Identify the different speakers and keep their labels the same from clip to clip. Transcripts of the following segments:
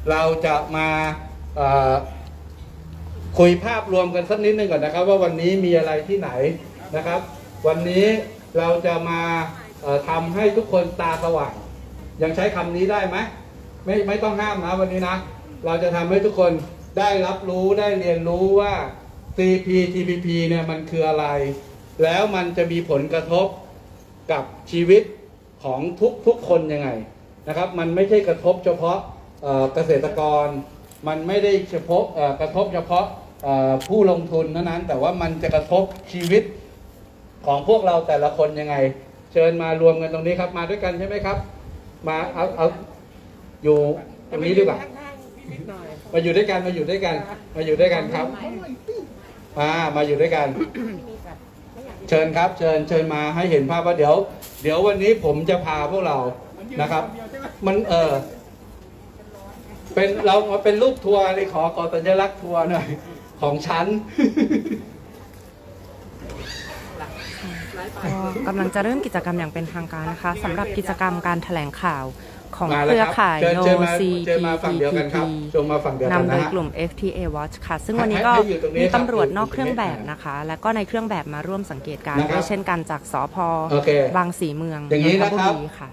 Speaker 1: เราจะมาคุยภาพรวมกันสักนิดนึงก่อนนะครับว่าวันนี้มีอะไรที่ไหนนะครับวันนี้เราจะมาทำให้ทุกคนตาสว่างยังใช้คำนี้ได้ไหมไม่ต้องห้ามนะวันนี้นะเราจะทำให้ทุกคนได้รับรู้ได้เรียนรู้ว่า CPTPP เนี่ยมันคืออะไรแล้วมันจะมีผลกระทบกับชีวิตของทุกคนยังไงนะครับมันไม่ใช่กระทบเฉพาะเกษตรกรมันไม่ได้กระทบเฉพาะผู้ลงทุนนั้นแต่ว่ามันจะกระทบชีวิตของพวกเราแต่ละคนยังไงเชิญมารวมกันตรงนี้ครับมาด้วยกันใช่ไหมครับมาเอาอยู่ตรงนี้ดีกว่ามาอยู่ด้วยกันมาอยู่ด้วยกันครับมาอยู่ด้วยกันเชิญครับเชิญมาให้เห็นภาพว่าเดี๋ยววันนี้ผมจะพาพวกเรานะครับมันเป็นเราเป็นรูปทัวร์เลยขอสัญลักษณ์ทัวร์หน่อยของฉัน
Speaker 2: กำลังจะเริ่มกิจกรรมอย่างเป็นทางการนะคะสำหรับกิจกรรมการแถลงข่าวของเครือข่าย NO-CPTPP นำโดยกลุ่ม FTA Watch ค่ะซึ่งวันนี้ก็มีตำรวจนอกเครื่องแบบนะคะและก็ในเครื่องแบบมาร่วมสังเกตการณ์ด้วยเช่นกันจากสภ.บางสีเมืองนนทบุรีค่ะ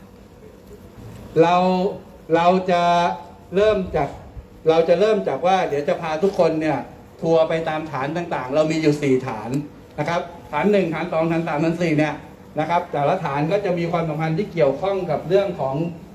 Speaker 1: เราจะเริ่มจากว่าเดี๋ยวจะพาทุกคนเนี่ยทัวร์ไปตามฐานต่างๆเรามีอยู่4ฐานนะครับฐาน1ฐาน2ฐาน3ฐาน4เนี่ยนะครับแต่ละฐานก็จะมีความสัมพันธ์ที่เกี่ยวข้องกับเรื่องของ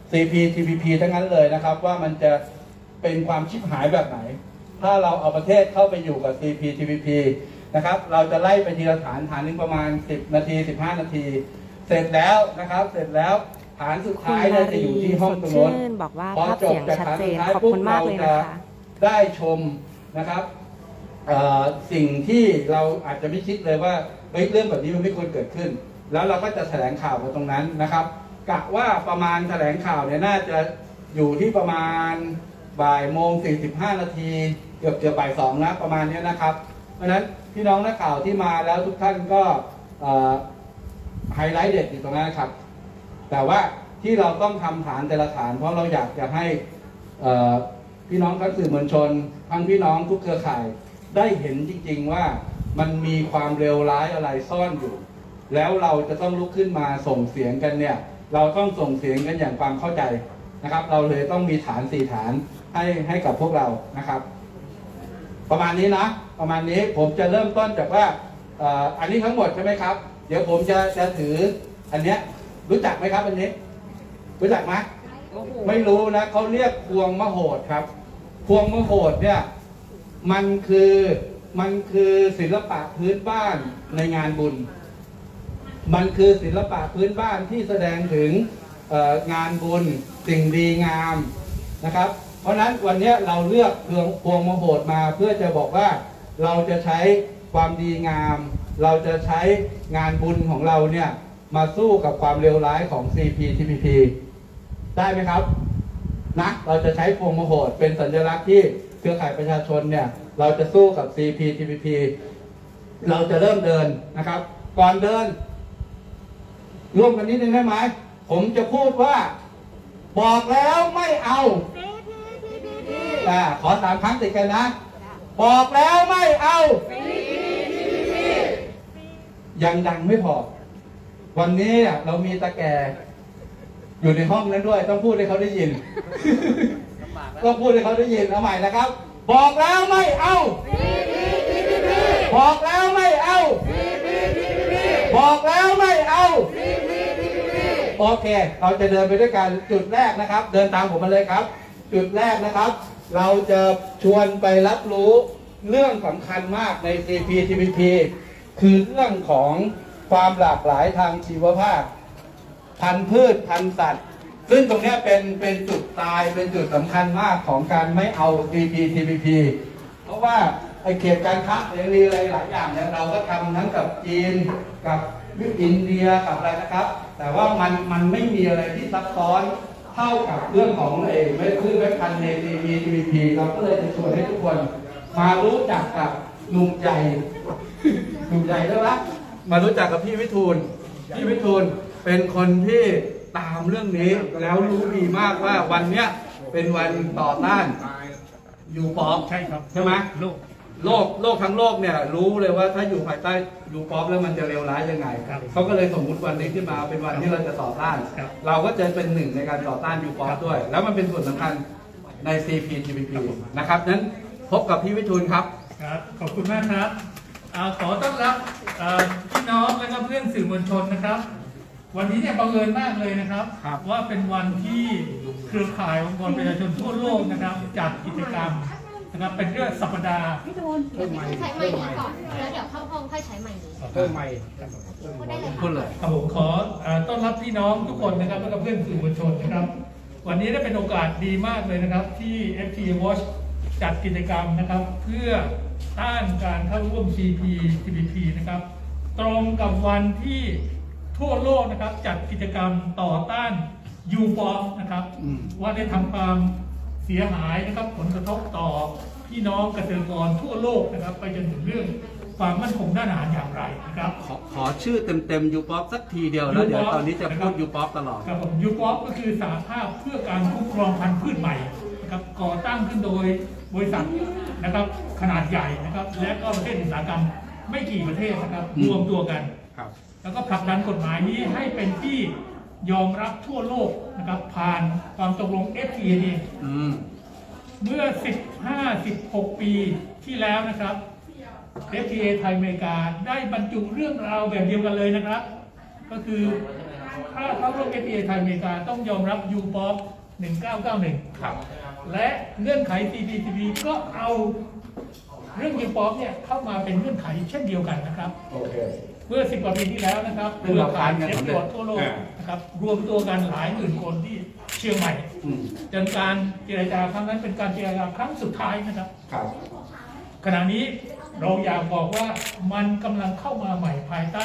Speaker 1: CPTPP ทั้งนั้นเลยนะครับว่ามันจะเป็นความชิบหายแบบไหนถ้าเราเอาประเทศเข้าไปอยู่กับ CPTPP นะครับเราจะไล่ไปทีละฐานนึงประมาณ10นาที15นาทีเสร็จแล้วนะครับเสร็จแล้วฐานสุดท้ายเนี่ยจะอยู่ที่ห้องตรงโน้นพอจบจากฐานสุดท้ายปุ๊บเราจะได้ชมนะครับสิ่งที่เราอาจจะไม่คิดเลยว่าเรื่องแบบนี้มันไม่ควรเกิดขึ้นแล้วเราก็จะแถลงข่าวมาตรงนั้นนะครับกะว่าประมาณแถลงข่าวเนี่ยน่าจะอยู่ที่ประมาณบ่ายโมง45นาทีเกือบบ่าย2นะประมาณนี้นะครับเพราะฉะนั้นพี่น้องนักข่าวที่มาแล้วทุกท่านก็ไฮไลท์เด็ดอยู่ตรงนั้นครับแต่ว่าที่เราต้องทำฐานแต่ละฐานเพราะเราอยากจะให้พี่น้องทั้งสื่อมวลชนทั้งพี่น้องทุกเครือข่ายได้เห็นจริงๆว่ามันมีความเลวร้ายอะไรซ่อนอยู่แล้วเราจะต้องลุกขึ้นมาส่งเสียงกันเนี่ยเราต้องส่งเสียงกันอย่างความเข้าใจนะครับเราเลยต้องมีฐาน4ฐานให้กับพวกเรานะครับประมาณนี้นะประมาณนี้ผมจะเริ่มต้นจากว่าอันนี้ทั้งหมดใช่ไหมครับเดี๋ยวผมจะถืออันเนี้ยรู้จักไหมครับอันนี้รู้จักไหมไม่รู้นะเขาเรียกพวงมโหดครับพวงมโหดเนี่ยมันคือศิลปะพื้นบ้านในงานบุญมันคือศิลปะพื้นบ้านที่แสดงถึงงานบุญสิ่งดีงามนะครับเพราะฉะนั้นวันนี้เราเลือกพวงมโหดมาเพื่อจะบอกว่าเราจะใช้ความดีงามเราจะใช้งานบุญของเราเนี่ยมาสู้กับความเลวร้ายของ CPTPP ได้ไหมครับนะเราจะใช้พวงมโหดเป็นสัญลักษณ์ที่เครือข่ายประชาชนเนี่ยเราจะสู้กับ CPTPP เราจะเริ่มเดินนะครับก่อนเดินร่วมกันนิดนึงได้ไหมผมจะพูดว่าบอกแล้วไม่เอาขอ3ครั้งติดกันนะบอกแล้วไม่เอายังดังไม่พอวันนี้เรามีตาแก่อยู่ในห้องนั้นด้วยต้องพูดให้เขาได้ยินต้องพูดให้เขาได้ยินเอาใหม่นะครับบอกแล้วไม่เอาบอกแล้วไม่เอาบอกแล้วไม่เอาโอเคเราจะเดินไปด้วยกันจุดแรกนะครับเดินตามผมมาเลยครับจุดแรกนะครับเราจะชวนไปรับรู้เรื่องสำคัญมากใน CPTPP คือเรื่องของความหลากหลายทางชีวภาพพันธุ์พืชพันธุ์สัตว์ซึ่งตรงนี้เป็นจุดตายเป็นจุดสำคัญมากของการไม่เอา CPTPP เพราะว่าไอเขตการค้าเสรีอะไรหลายอย่างเนี่ยเราก็ทำทั้งกับจีนกับอินเดียกับอะไรนะครับแต่ว่ามันไม่มีอะไรที่ซับซ้อนเท่ากับเรื่องของเม็ดพืชเม็ดพันธุ์ใน CPTPP เราก็เลยจะชวนให้ทุกคนมารู้จักกับหนุ่มใหญ่แล้วละมารู้จักกับพี่วิทูลเป็นคนที่ตามเรื่องนี้แล้วรู้ดีมากว่าวันเนี้ยเป็นวันต่อต้านยูป๊อป
Speaker 3: ใช่ครับ
Speaker 1: ใช่ไหมโลกทั้งโลกเนี่ยรู้เลยว่าถ้าอยู่ภายใต้ยูป๊อปแล้วมันจะเลวร้ายยังไงเขาก็เลยสมมุติวันนี้ขึ้นมาเป็นวันที่เราจะต่อต้านเราก็จะเป็นหนึ่งในการต่อต้านยูป๊อปด้วย แล้วมันเป็นส่วนสำคัญใน CPTPP นะครับนั้นพบกับพี่วิทูลครับ
Speaker 3: ครับขอบคุณมากครับขอต้อนรับพี่น้องและก็เพื่อนสื่อมวลชนนะครับวันนี้เนี่ยบังเอิญมากเลยนะครับว่าเป็นวันที่เครือข่ายองค์กรประชาชนทั่วโลกนะครับจัดกิจกรรมนะครับเป็นเรื่องสัปดาห์
Speaker 4: ใช้ไมค์นี้ก่อนแล้วเดี๋ยวเข้าห้องค่อยใช้ไมค์นี้
Speaker 1: เพิ่มไมค์พูดเลย
Speaker 3: ครับผมขอต้อนรับพี่น้องทุกคนนะครับและก็เพื่อนสื่อมวลชนนะครับวันนี้ได้เป็นโอกาสดีมากเลยนะครับที่ FTA Watch จัดกิจกรรมนะครับเพื่อต้านการเข้าร่วม CPTPP นะครับตรงกับวันที่ทั่วโลกนะครับจัดกิจกรรมต่อต้านยูปอปนะครับว่าได้ทำความเสียหายนะครับผลกระทบต่อพี่น้องเกษตรกรทั่วโลกนะครับไปจนถึงเรื่องความมั่นคงด้านอาหารอย่างไรนะครับ
Speaker 1: ขอชื่อเต็มยูปอปสักทีเดียวแล้วเดี๋ยวตอนนี้จะพูดยูปอปตลอด
Speaker 3: ครับผมยูปอปก็คือสหภาพเพื่อการคุ้มครองพันธุ์พืชใหม่นะครับก่อตั้งขึ้นโดยบริษัทนะครับขนาดใหญ่นะครับและก็ประเทศอุตสาหกรรมไม่กี่ประเทศนะครับรวมตัวกันแล้วก็ผลักดันกฎหมายนี้ให้เป็นที่ยอมรับทั่วโลกนะครับผ่านความตกลง FTA เมื่อ 15-16 ปีที่แล้วนะครับ FTA ไทยอเมริกาได้บรรจุเรื่องราวแบบเดียวกันเลยนะครับก็คือถ้าเข้าร่วม FTA ไทยอเมริกาต้องยอมรับ UPOP 1991ครับและเงื่อนไข CPTPP ก็เอาเรื่อง UPOP เนี่ยเข้ามาเป็นเงื่อนไขเช่นเดียวกันนะครับเมื่อ10 กว่าปีที่แล้วนะครับเครือข่ายเอฟโทั่วโลกนะครับรวมตัวกันหลายหมื่นคนที่เชียงใหม่จนการเจรจาครั้งนั้นเป็นการเจรจาครั้งสุดท้ายนะครับขณะนี้เราอยากบอกว่ามันกำลังเข้ามาใหม่ภายใต้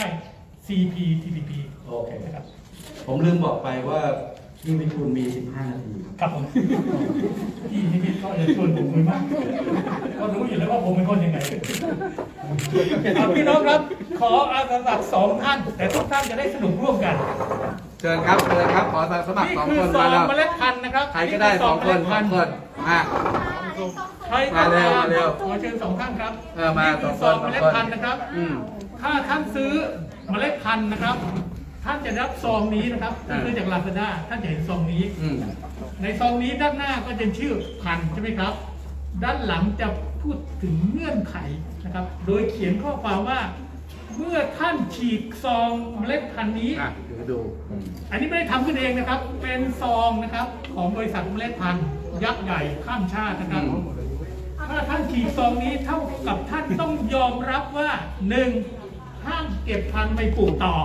Speaker 3: CPTPP
Speaker 1: นะครับผมลืมบอกไปว่าพี่วิทูลมี15 นาที
Speaker 3: ครับผมพี่ก็จะชวนผมคุยมากก็รู้อยู่แล้วว่าผมเป็นคนยังไงพี่น้องครับขออาสาสมัคร2 ท่านแต่ทุกท่านจะได้สนุกร่วมกัน
Speaker 1: เชิญครับขอสมัคร2 คน
Speaker 3: มาแล้วเมล็ดพันธุ์นะครับ
Speaker 1: ใครก็ได้2 คนมา
Speaker 3: ใครก็ได้ขอเชิญ2 ท่านครับ
Speaker 1: มา
Speaker 3: 2 คนเมล็ดพันธุ์นะครับถ้าท่านซื้อเมล็ดพันธุ์นะครับท่านจะรับซองนี้นะครับที่ซื้อจากลาซาด้าท่านจะเห็นซองนี้ในซองนี้ด้านหน้าก็จะชื่อพันธุ์ใช่ไหมครับด้านหลังจะพูดถึงเงื่อนไขนะครับโดยเขียนข้อความว่าเมื่อท่านฉีกซองเมล็ดพันธุ์นี้
Speaker 1: ดู
Speaker 3: อันนี้ไม่ได้ทำขึ้นเองนะครับเป็นซองนะครับของบริษัทเมล็ดพันธุ์ยักษ์ใหญ่ข้ามชาตินะครับถ้าท่านฉีกซองนี้เท่ากับท่านต้องยอมรับว่า 1. ห้ามเก็บพันธุ์ไปปลูกต่อ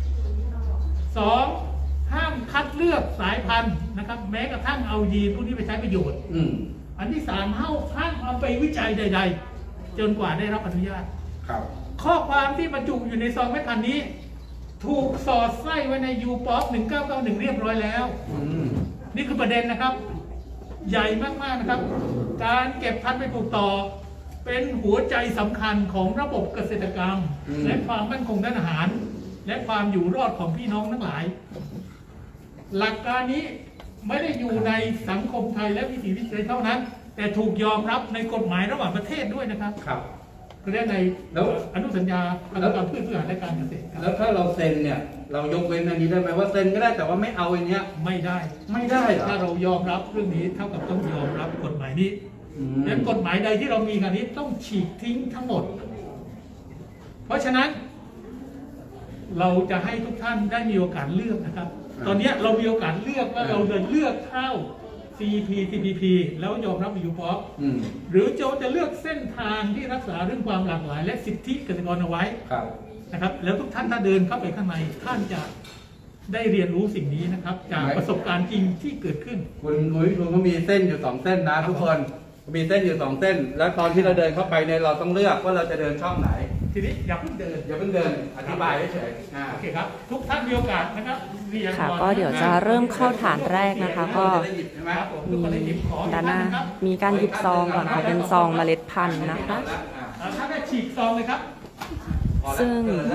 Speaker 3: 2. ห้ามคัดเลือกสายพันธุ์นะครับแม้กระทั่งเอายีนพวกนี้ไปใช้ประโยชน์อันที่ 3 ห้ามเอาไปวิจัยใดๆจนกว่าได้รับอนุญาตข้อความที่บรรจุอยู่ในซองเม็ดพันธุ์นี้ถูกสอดไส้ไว้ใน UPOP 1991เรียบร้อยแล้วนี่คือประเด็นนะครับใหญ่มากๆนะครับการเก็บพันธุ์ไปปลูกต่อเป็นหัวใจสำคัญของระบบเกษตรกรรมและความมั่นคงด้านอาหารและความอยู่รอดของพี่น้องทั้งหลายหลักการนี้ไม่ได้อยู่ในสังคมไทยและวิถีพิถัยเท่านั้นแต่ถูกยอมรับในกฎหมายระหว่างประเทศด้วยนะครับเรียกในอนุสัญญาพันธกรรมพืชเพื่ออาหารและการเกษตร
Speaker 1: แล้วถ้าเราเซ็นเนี่ยเรายกเว้นอันนี้ได้ไหมว่าเซ็นก็ได้แต่ว่าไม่เอาอันนี้
Speaker 3: ไม่ได้ถ้าเรายอมรับเรื่องนี้เท่ากับต้องยอมรับกฎหมายนี้และกฎหมายใดที่เรามีกันนี้ต้องฉีกทิ้งทั้งหมดเพราะฉะนั้นเราจะให้ทุกท่านได้มีโอกาสเลือกนะครับตอนนี้เรามีโอกาสเลือกว่าเราจะเลือกเข้า CPTPP แล้วยอมรับ UPOP หรือจะเลือกเส้นทางที่รักษาเรื่องความหลากหลายและสิทธิเกษตรกรเอาไว้นะครับแล้วทุกท่านถ้าเดินเข้าไปข้างในท่านจะได้เรียนรู้สิ่งนี้นะครับจากประสบการณ์จริงที่เกิดขึ้น
Speaker 1: คุณก็มีเส้นอยู่2 เส้นนะทุกคนมีเส้นอยู่2 เส้นแล้วตอนที่เราเดินเข้าไปเนี่ยเราต้องเลือกว่าเราจะเดินช่องไหน
Speaker 3: ทีนี้อย่าเพิ่งเดิน
Speaker 1: อธิบายเฉย
Speaker 3: โอเคครับทุกท่านมีโอกาสนะครับ
Speaker 2: ค่ะก็เดี๋ยวจะเริ่มเข้าฐานแรกนะคะก็มีด้านหน้ามีการหยิบซองก่อนค่ะเป็นซองเมล็ดพันธุ์นะคะ
Speaker 3: ถ้าได้ฉีกซองเลยครับ
Speaker 2: ซึ่ง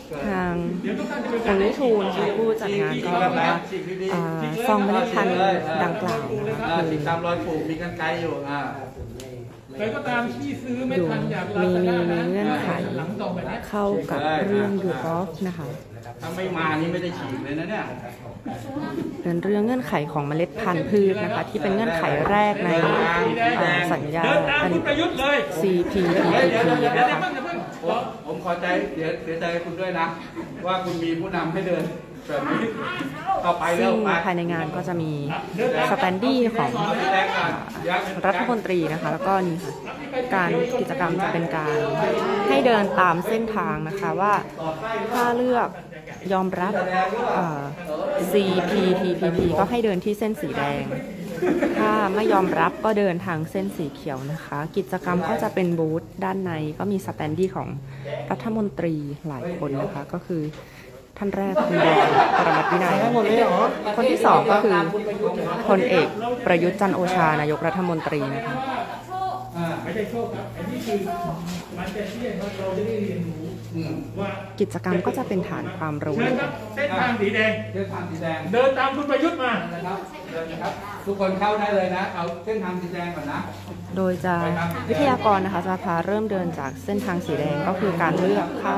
Speaker 2: ทางคุณวิทูลค่ะผู้จัดงานก็บอกว่าซองเมล็ดพันธุ์ดังกล่าวนะคะคือ
Speaker 1: ตามรอยปลูกมีกันไกลอยู่
Speaker 3: ใครก็ตามที่ซื้อเม็ดพันธุ์จากลาซาด้านะ
Speaker 2: มีเงื่อนไขเข้ากับเรื่องยูกอฟนะคะ
Speaker 1: ถ้าไม่มานี่ไม่ได้ฉีดเลยนะเนี่ย
Speaker 2: เป็นเรื่องเงื่อนไขของเมล็ดพันธุ์พืชนะคะที่เป็นเงื่อนไขแรกในสัญญาCPTPP นะคะ
Speaker 1: ผมขอใจเสียใจคุณด้วยนะว่าคุณมีผู้นำให้เดินแบบนี้ต่อไปแล้ว
Speaker 2: ภายในงานก็จะมีสแตนดี้ของรัฐมนตรีนะคะแล้วก็นี่ค่ะการกิจกรรมจะเป็นการให้เดินตามเส้นทางนะคะว่าถ้าเลือกยอมรับCPTPP ก็ให้เดินที่เส้นสีแดงถ้าไม่ยอมรับก็เดินทางเส้นสีเขียวนะคะกิจกรรมก็จะเป็นบูธด้านในก็มีสแตนดี้ของรัฐมนตรีหลายคนนะคะก็คือท่านแรกคุณบอยปรมัตถ์วินัยคนที่สองก็คือพลเอกประยุทธ์จันทร์โอชานายกรัฐมนตรีนะคะ
Speaker 3: ไม่ใช่โชคครับอันนี้คือมันจะเที่ยงเราจะได้เรียนรู้ว่า
Speaker 2: กิจกรรมก็จะเป็นฐานความรู้
Speaker 3: เส้นทางสีแดง
Speaker 1: เดิ
Speaker 3: นตามคุณประยุทธ์มา
Speaker 1: นะครับทุกคนเข้าได้เลยนะเอาเส้นทางสีแดงก่อนนะ
Speaker 2: โดยจะวิทยากรนะคะจะพาเริ่มเดินจากเส้นทางสีแดงก็คือการเลือกเข้า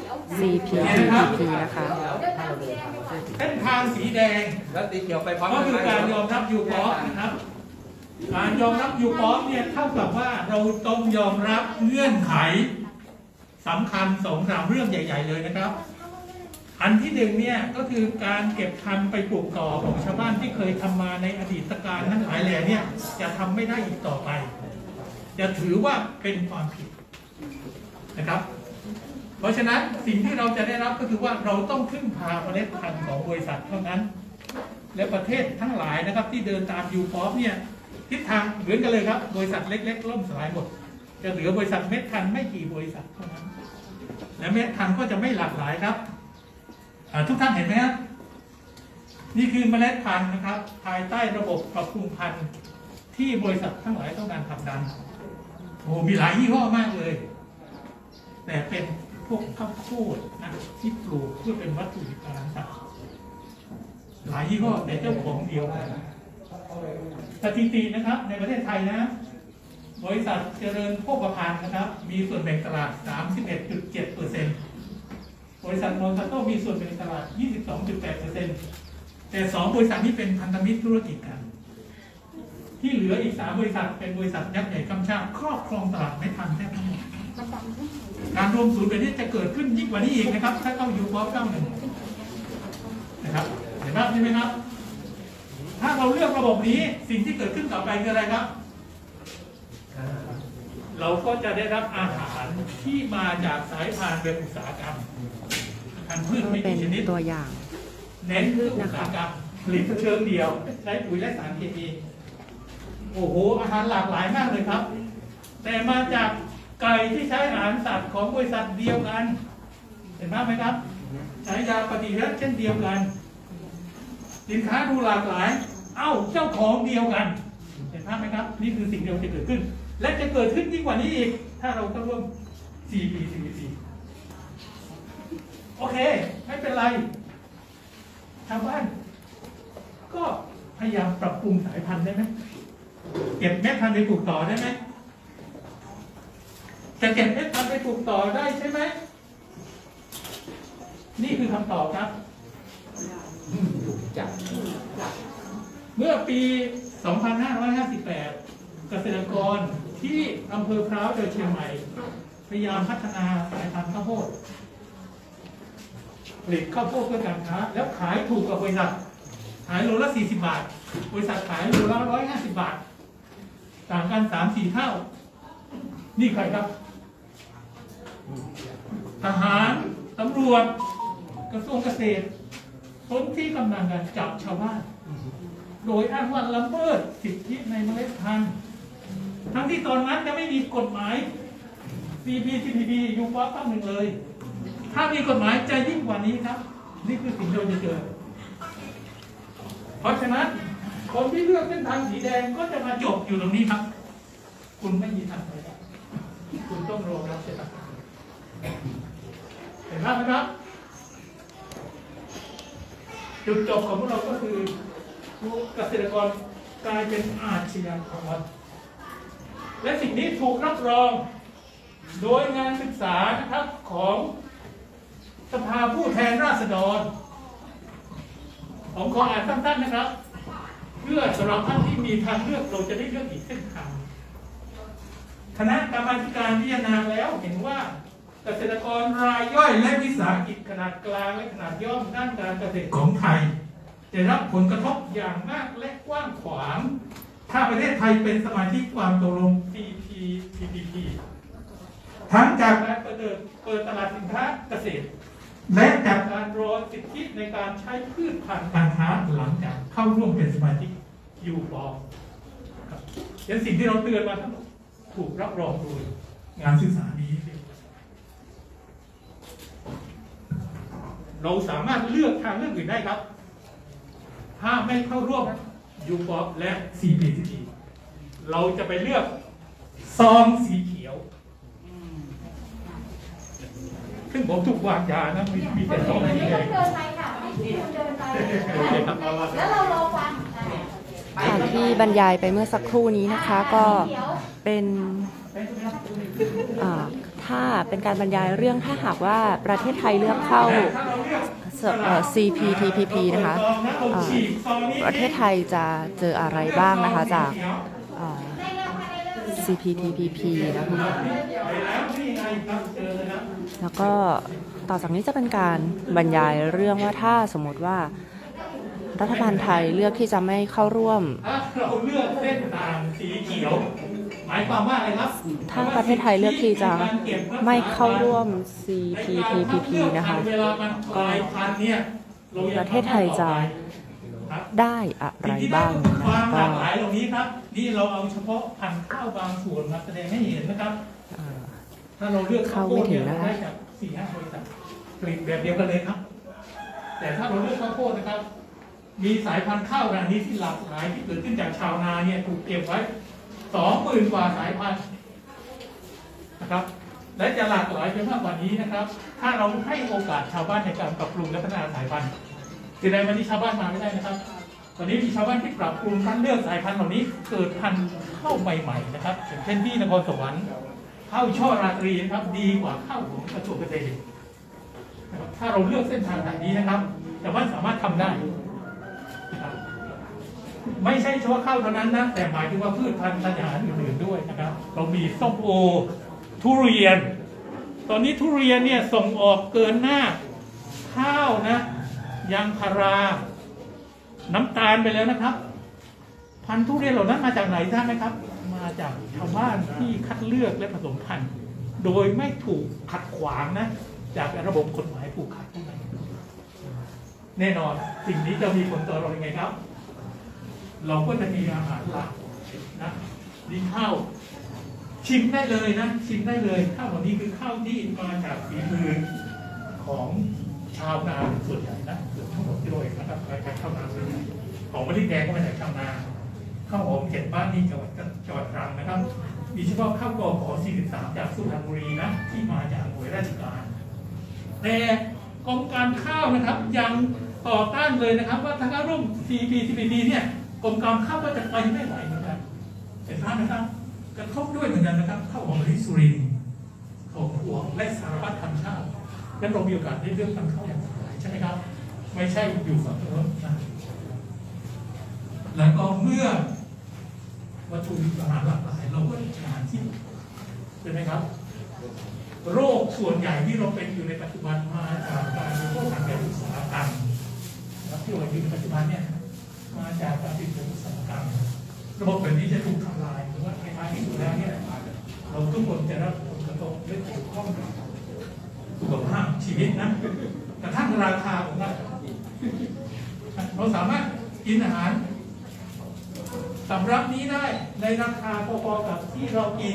Speaker 2: CPTPP นะคะ
Speaker 3: เส้นทางสีแดง
Speaker 1: แล้วสีเขียวไปพร้อม
Speaker 3: ก็คือการยอมรับยูกอฟนะครับการยอมรับยูกอฟเนี่ยเท่ากับว่าเราต้องยอมรับเงื่อนไขสำคัญ2-3 เรื่องใหญ่ๆเลยนะครับอันที่หนึ่งเนี่ยก็คือการเก็บพันธุ์ไปปลูกต่อของชาวบ้านที่เคยทำมาในอดีตการทั้งหลายแหล่เนี่ยจะทำไม่ได้อีกต่อไปจะถือว่าเป็นความผิดนะครับเพราะฉะนั้นสิ่งที่เราจะได้รับก็คือว่าเราต้องพึ่งพาเมล็ดพันธุ์ของบริษัทเท่านั้นและประเทศทั้งหลายนะครับที่เดินตามยูกอฟเนี่ยทิศทางเหมือนกันเลยครับบริษัทเล็กๆล่มสลายหมดจะเหลือบริษัทเม็ดพันธุ์ไม่กี่บริษัทเท่านั้นและเม็ดพันธุ์ก็จะไม่หลากหลายครับทุกท่านเห็นไหมครับนี่คือเมล็ดพันธุ์นะครับภายใต้ระบบปรับปรุงพันธุ์ที่บริษัททั้งหลายต้องการผลักดันโอ้มีหลายยี่ห้อมากเลยแต่เป็นพวกข้าวโพดนะที่ปลูกเพื่อเป็นวัตถุดิบการสัตว์หลายยี่ห้อแต่เจ้าของเดียวกันสถิตินะครับในประเทศไทยนะบริษัทเจริญโภคภัณฑ์นะครับมีส่วนแบ่งตลาด 31.7%บริษัทมอนซาโต้มีส่วนแบ่งตลาด 22.8% แต่2บริษัทนี้เป็นพันธมิตรธุรกิจกันที่เหลืออีก3บริษัทเป็นบริษัทยักษ์ใหญ่กำชาครอบครองตลาดไม่ทันแทบทั้งหมดการรวมศูนย์แบบนี้จะเกิดขึ้นยิ่งกว่านี้อีกนะครับถ้าเข้ายูกอฟ91นะครับเห็นไหมใช่ไหมครับถ้าเราเลือกระบบนี้สิ่งที่เกิดขึ้นต่อไปคืออะไรครับเราก็จะได้รับอาหารที่มาจากสายพานแบบอุตสาหกรรมพันธุ์พืชไม่กี่ชนิด
Speaker 2: ตัวอย่าง
Speaker 3: เน้นพืชอุตสาหกรรมผลิตเชิงเดียวใช้ปุ๋ยและสารเคมีโอ้โหอาหารหลากหลายมากเลยครับแต่มาจากไก่ที่ใช้อาหารสัตว์ของบริษัทเดียวกันเห็นไหมครับใช้ยาปฏิชีวนะเช่นเดียวกันสินค้าดูหลากหลายเอ้าเจ้าของเดียวกันเห็นไหมครับนี่คือสิ่งเดียวที่เกิดขึ้นและจะเกิดขึ้นยิ่งกว่านี้อีกถ้าเราเข้าร่วม CPTPP โอเคไม่เป็นไรชาวบ้านก็พยายามปรับปรุงสายพันธุ์ได้ไหมเก็บเม็ดพันธุ์ไปปลูกต่อได้ไหมจะเก็บเม็ดพันธุ์ไปปลูกต่อได้ใช่ไหมนี่คือคำตอบครับเมื่อปี 2558 เกษตรกรที่อำเภอพร้าวจังหวัดเชียงใหม่พยายามพัฒนาสายพันธุ์ข้าวโพดผลิตข้าวโพดเพื่อการค้าแล้วขายถูกกว่าบริษัทขายโลละ40 บาทบริษัทขายโลละ150 บาทต่างกัน 3-4 เท่านี่ใครครับทหารตำรวจกระทรวงเกษตรคนที่กำลังการจับชาวบ้านโดยอ้างว่าละเมิดสิทธิในเมล็ดพันธุ์ทั้งที่ตอนนั้นจะไม่มีกฎหมาย CPTPP ยูกอฟตั้งหนึ่งเลยถ้ามีกฎหมายจะยิ่งกว่านี้ครับนี่คือสิ่งที่เราจะเจอเพราะฉะนั้นคนที่เลือกเส้นทางสีแดงก็จะมาจบอยู่ตรงนี้ครับคุณไม่มีทางไปคุณต้องรอรับใช่ไหมเห็นภาพไหมครับจุดจบของพวกเราก็คือเกษตรกรกลายเป็นอาชญากรและสิ่งนี้ถูกรับรองโดยงานศึกษานะครับของสภาผู้แทนราษฎรผมขออ่านสั้นๆนะครับเพื่อสำหรับท่านที่มีทางเลือกเราจะได้เลือกอีกเส้นทางคณะกรรมาธิการพิจารณาแล้วเห็นว่าเกษตรกรรายย่อยและวิสาหกิจขนาดกลางและขนาดย่อมด้านการเกษตรของไทยจะรับผลกระทบอย่างมากและกว้างขวางถ้าประเทศไทยเป็นสมาชิกความตกลง CPTPP ทั้งจากการเปิดตลาดสินค้าเกษตรและจากการรอสิทธิในการใช้พืชพันธุ์การค้าหลังจากเข้าร่วมเป็นสมาชิกยูปอเป็นสิ่งที่เราเตือนมาทั้งหมดถูกรับรองโดยงานศึกษานี้เราสามารถเลือกทางเลือกอื่นได้ครับถ้าไม่เข้าร่วมยูปอและ CPTPP เราจะไปเลือกซองสีเขียวซึ่งผมถูกวางยานะมีแต่ซองสีแดง
Speaker 4: เดินไปค่ะให้พี่เดินไปแล้วเรารอฟัง
Speaker 2: ที่บรรยายไปเมื่อสักครู่นี้นะคะก็เป็นถ้าเป็นการบรรยายเรื่องถ้าหากว่าประเทศไทยเลือกเข้า CPTPP นะคะประเทศไทยจะเจออะไรบ้างนะคะจากCPTPP นะคะแล้วก็ต่อจากนี้จะเป็นการบรรยายเรื่องว่าถ้าสมมติว่ารัฐบาลไทยเลือกที่จะไม่เข้าร่วม
Speaker 3: เราเลือกเส้นทางสีเขียวหมายความว่าอะไรครับ
Speaker 2: ถ้าประเทศไทยเลือกที่จะไม่เข้าร่วม CPTPP นะคะก็ประเทศไทยจะได้อะไรบ้าง
Speaker 3: นะคะก็หลายตรงนี้ครับนี่เราเอาเฉพาะพันธุ์ข้าวบางส่วนมาแสดงให้เห็นนะครับถ้าเราเลือกข้าวโพดเนี่ยได้จาก 4-5 บริษัทผลิตแบบเดียวกันเลยครับแต่ถ้าเราเลือกข้าวโพดนะครับมีสายพันธุ์ข้าวรายนี้ที่หลากหลายที่เกิดขึ้นจากชาวนาเนี่ยถูกเก็บไว้ 20,000 กว่าสายพันธุ์นะครับและจะหลากหลายไปมากกว่านี้นะครับถ้าเราให้โอกาสชาวบ้านในการปรับปรุงและพัฒนาสายพันธุ์คือในวันนี้ชาวบ้านมาไม่ได้นะครับตอนนี้มีชาวบ้านที่ปรับปรุงคัดเลือกสายพันธุ์เหล่านี้เกิดพันธุ์ข้าวใหม่ๆนะครับอย่างเช่นที่นครสวรรค์ข้าวช่อราตรีนะครับดีกว่าข้าวของกระทรวงเกษตรถ้าเราเลือกเส้นทางแบบนี้นะครับชาวบ้านสามารถทำได้ไม่ใช่เฉพาะข้าวเท่านั้นนะแต่หมายถึงว่าพืชพันธุ์อาหารอื่นๆด้วยนะครับเรามีส้มโอทุเรียนตอนนี้ทุเรียนเนี่ยส่งออกเกินหน้าข้าวนะยางพาราน้ำตาลไปแล้วนะครับพันธุ์ทุเรียนเหล่านั้นมาจากไหนทราบไหมครับมาจากชาวบ้านที่คัดเลือกและผสมพันธุ์โดยไม่ถูกขัดขวางนะจากระบบกฎหมายผูกขาดพวกนั้นแน่นอนสิ่งนี้จะมีผลต่อเราอย่างไงครับเราก็จะมีอาหารหลักนะดินข้าวชิมได้เลยนะชิมได้เลยข้าวเหล่านี้คือข้าวที่มาจากฝีมือของชาวนาส่วนใหญ่นะเกือบทั้งหมดที่เราเห็นนะครับรายการข้าวนาส่วนใหญ่ของมะลิแดงก็มาจากชาวนาข้าวหอมเก็บบ้านนี่จังหวัดตรังนะครับมีเฉพาะข้าวกอขอ 43 จากสุพรรณบุรีนะที่มาจากหน่วยราชการแต่กรมการข้าวนะครับยังต่อต้านเลยนะครับว่าถ้าเข้าร่วม CPTPP เนี่ยกรมการข้าวก็จะไปไม่ไหวเหมือนกันเห็นภาพไหมครับกระทบด้วยเหมือนกันนะครับข้าวหอมมะลิสุรินทร์ข้าวหัวและสารพัดพันธุ์ข้าวและเรามีโอกาสได้เลือกพันธุ์ข้าวอย่างหลากหลายใช่ไหมครับไม่ใช่อยู่ฝั่งโน้นนะแล้วก็เมื่อวัตถุดิบอาหารหลากหลายเราก็อาหารที่เป็นไหมครับโรคส่วนใหญ่ที่เราเป็นอยู่ในปัจจุบันมาจากการบริโภคทางการอุตสาหกรรมที่เราอยู่ในปัจจุบันเนี่ยมาจากการผลิตอุตสาหกรรมระบบแบบนี้จะถูกทำลายหรือว่าในท้ายที่สุดแล้วเนี่ยเราทุกคนจะรับผลกระทบและเกี่ยวข้องกับสุขภาพชีวิตนะกระทั่งราคาของเราสามารถกินอาหารสำรับนี้ได้ในราคาพอๆกับที่เรากิน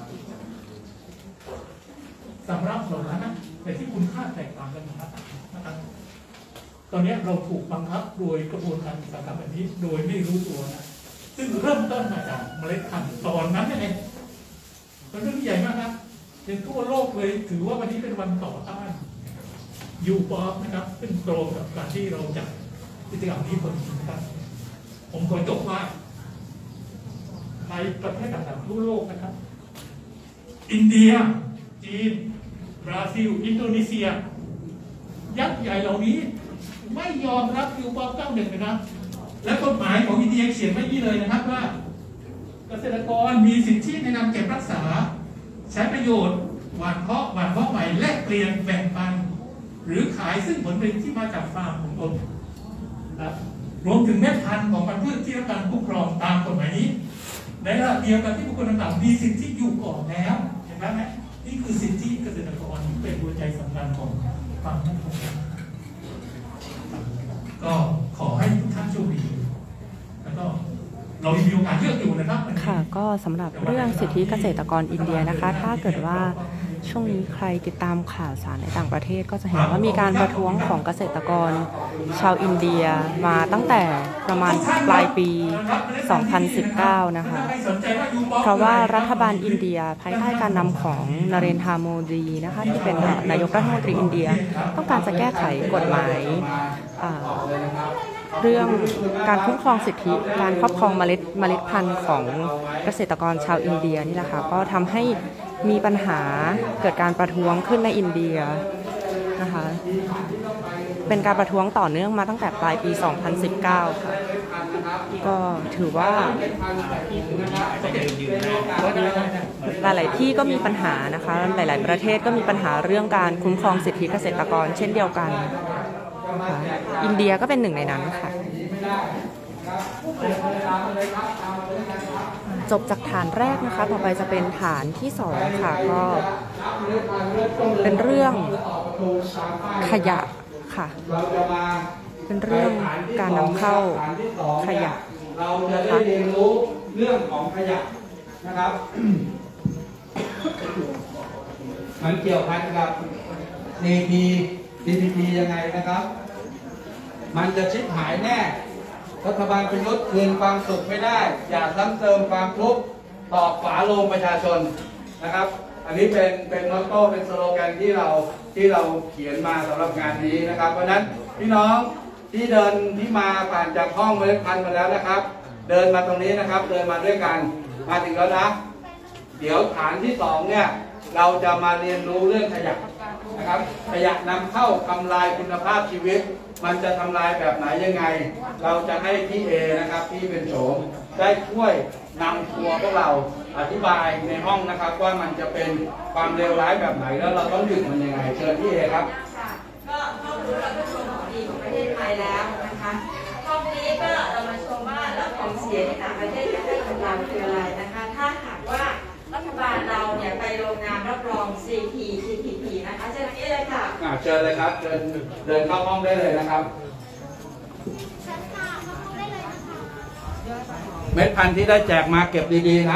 Speaker 3: สำรับเหล่านั้นนะแต่ที่คุณค่าแตกต่างกันนะครับตอนนี้เราถูกบังคับโดยกระบวนการอุตสาหกรรมแบบนี้โดยไม่รู้ตัวนะซึ่งเริ่มต้นมาจากเมล็ดพันธุ์ตอนนั้นนี่เองเป็นเรื่องใหญ่มากครับเป็นทั่วโลกเลยถือว่าวันนี้เป็นวันต่อต้านยูปอนะครับซึ่งตรงกับการที่เราจัดกิจกรรมนี้ผลนะครับผมขอจบว่าในประเทศต่างๆทั่วโลกนะครับอินเดียจีนบราซิลอินโดนีเซียยักษ์ใหญ่เหล่านี้ไม่ยอมรับยูปอ91นะครับและกฎหมายของอินเดียเขียนไว้นี่เลยนะครับว่าเกษตรกรมีสิทธิในการเก็บรักษาใช้ประโยชน์หว่านเพาะใหม่แลกเปลี่ยนแบ่งปันหรือขายซึ่งผลผลิตที่มาจากฟาร์มของตนนะรวมถึงเม็ดพันธุ์ของพันธุ์พืชที่รับการคุ้มครองตามกฎหมายนี้ในระดับเดียวกันที่บุคคลต่างๆมีสิทธิอยู่ก่อนแล้วเห็นไหมนี่คือสิทธิเกษตรกรที่เป็นหัวใจสำคัญของความมั่นคงก็ขอให้ทุกท่านโชคดีแล้วก็เรามีโอกาสเลือกอยู่นะครับ
Speaker 2: ค่ะก็สำหรับเรื่องสิทธิเกษตรกรอินเดียนะคะถ้าเกิดว่าช่วงนี้ใครติดตามข่าวสารในต่างประเทศก็จะเห็นว่ามีการประท้วงของเกษตรกรชาวอินเดียมาตั้งแต่ประมาณปลายปี 2019 นะคะเพราะว่ารัฐบาลอินเดียภายใต้การนำของนเรนทรา โมดีนะคะที่เป็นนายกรัฐมนตรีอินเดียต้องการจะแก้ไขกฎหมายเรื่องการคุ้มครองสิทธิการครอบครองเมล็ดพันธุ์ของเกษตรกรชาวอินเดียนี่แหละค่ะก็ทำให้มีปัญหาเกิดการประท้วงขึ้นในอินเดียนะคะเป็นการประท้วงต่อเนื่องมาตั้งแต่ปลายปี 2019 ค่ะก็ถือว่าหลายๆที่ก็มีปัญหานะคะหลายๆประเทศก็มีปัญหาเรื่องการคุ้มครองสิทธิเกษตรกรเช่นเดียวกันอินเดียก็เป็นหนึ่งในนั้นค่ะจบจากฐานแรกนะคะต่อไปจะเป็นฐานที่2ค่ะก็เป็นเรื่องขยะค่ะเป็นเรื่องการนำเข้าขยะ
Speaker 1: เราจะได้เรียนรู้เรื่องของขยะนะครับมันเกี่ยวพันกับ GDP ยังไงนะครับมันจะชิบหายแน่รัฐบาลประยุทธ์คืนความสุขไม่ได้อย่าซ้ำเติมความทุกข์ตอกฝาโลงประชาชนนะครับอันนี้เป็นมอตโต้เป็นสโลแกนที่เราเขียนมาสำหรับงานนี้นะครับเพราะฉะนั้นพี่น้องที่มาผ่านจากห้องเมล็ดพันธุ์มาแล้วนะครับเดินมาตรงนี้นะครับเดินมาด้วยกันมาถึงแล้วนะเดี๋ยวฐานที่2เนี่ยเราจะมาเรียนรู้เรื่องขยะนะครับขยะนำเข้าทำลายคุณภาพชีวิตมันจะทำลายแบบไหนยังไงเราจะให้พี่เอนะครับที่เป็นโฉมได้ช่วยนำทัวร์พวกเราอธิบายในห้องนะครับว่ามันจะเป็นความเลวร้ายแบบไหนแล้วเราต้องหยุดมันยังไงเชิญพี่เอครับ
Speaker 5: ก็ห้องรู้เราก็ชมของดีของประเทศไทยแล้วนะคะห้องนี้ก็เรามาชมว่าแล้วของเสียที่ต่างประเทศจะให้กับเราคืออะไรนะคะถ้าหากว่ารัฐบาลเราเนี่ยไปลงนามรับรอง CPTPP นะคะเชิญนี้เลยค่ะ
Speaker 1: เชิญเลยครับเดินเข้าห้องได้เลยนะครับเม็ดพันธุ์ที่ได้แจกมาเก็บดีๆนะ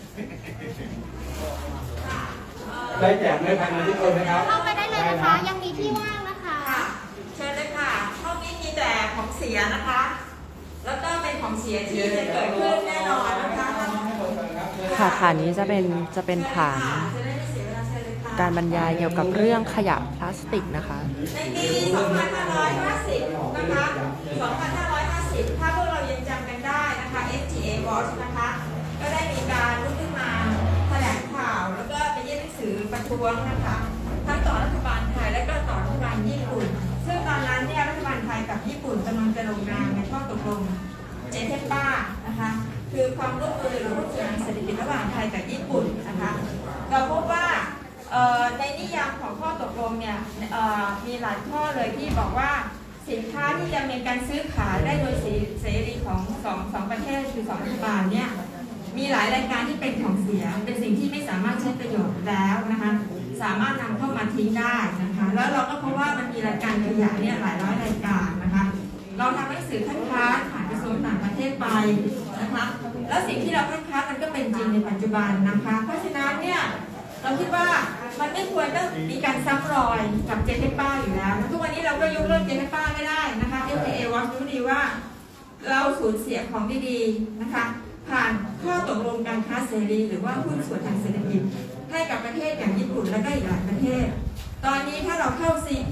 Speaker 1: ได้แจกเม็ดพันธุ์มาทุกคนนะครับ
Speaker 4: เข้าไปได้เลยนะคะยังมีที่ว่างนะคะ
Speaker 5: เชิญเลยค่ะห้องนี้มีแต่ของเสียนะคะแล้วก็เป็นของเสียที่จะเกิดขึ้นแน่นอนนะคะ
Speaker 2: ค่ะฐานนี้จะเป็นฐานการบรรยายเกี่ยวกับเรื่องขยะพลาสติกนะคะ
Speaker 5: ในปี 2550 นะคะ 2550 ถ้าพวกเรายังจำกันได้นะคะ FTA Watch นะคะก็ได้มีการลุกขึ้นมาแถลงข่าวแล้วก็ไปยื่นหนังสือประท้วงนะคะทั้งต่อรัฐบาลไทยและก็ต่อรัฐบาลญี่ปุ่นซึ่งตอนนั้นเนี่ยรัฐบาลไทยกับญี่ปุ่นกำลังจะลงนามในข้อตกลงเจเทปป้านะคะคือความร่วมมือหรือร่วมมือทางเศรษฐกิจระหว่างไทยกับญี่ปุ่นนะคะเราพบว่าในนิยามของข้อตกลงเนี่ยมีหลายข้อเลยที่บอกว่าสินค้าที่จะมีการซื้อขายได้โดยเสรีของสองประเทศคือ2รัฐบาลเนี่ยมีหลายรายการที่เป็นของเสียเป็นสิ่งที่ไม่สามารถใช้ประโยชน์แล้วนะคะสามารถนำเข้ามาทิ้งได้นะคะแล้วเราก็พบว่ามันมีรายการขยะเนี่ยหลายร้อยรายการนะคะเราทำหนังสือคัดค้านผ่านกระทรวงต่างประเทศไปนะคะแล้วสิ่งที่เราคัดค้านมันก็เป็นจริงในปัจจุบันนะคะเพราะฉะนั้นเนี่ยเราคิดว่ามันไม่ควรต้องมีการซ้ำรอยกับเจเทปป้าอยู่แล้วทุกวันนี้เราก็ยกเลิกเจเทปป้าไม่ได้นะคะ FTA Watch รู้ดีว่าเราสูญเสียของดีๆนะคะผ่านข้อตกลงการค้าเสรีหรือว่าหุ้นส่วนทางเศรษฐกิจให้กับประเทศอย่างญี่ปุ่นและก็อีกหลายประเทศตอนนี้ถ้าเราเข้า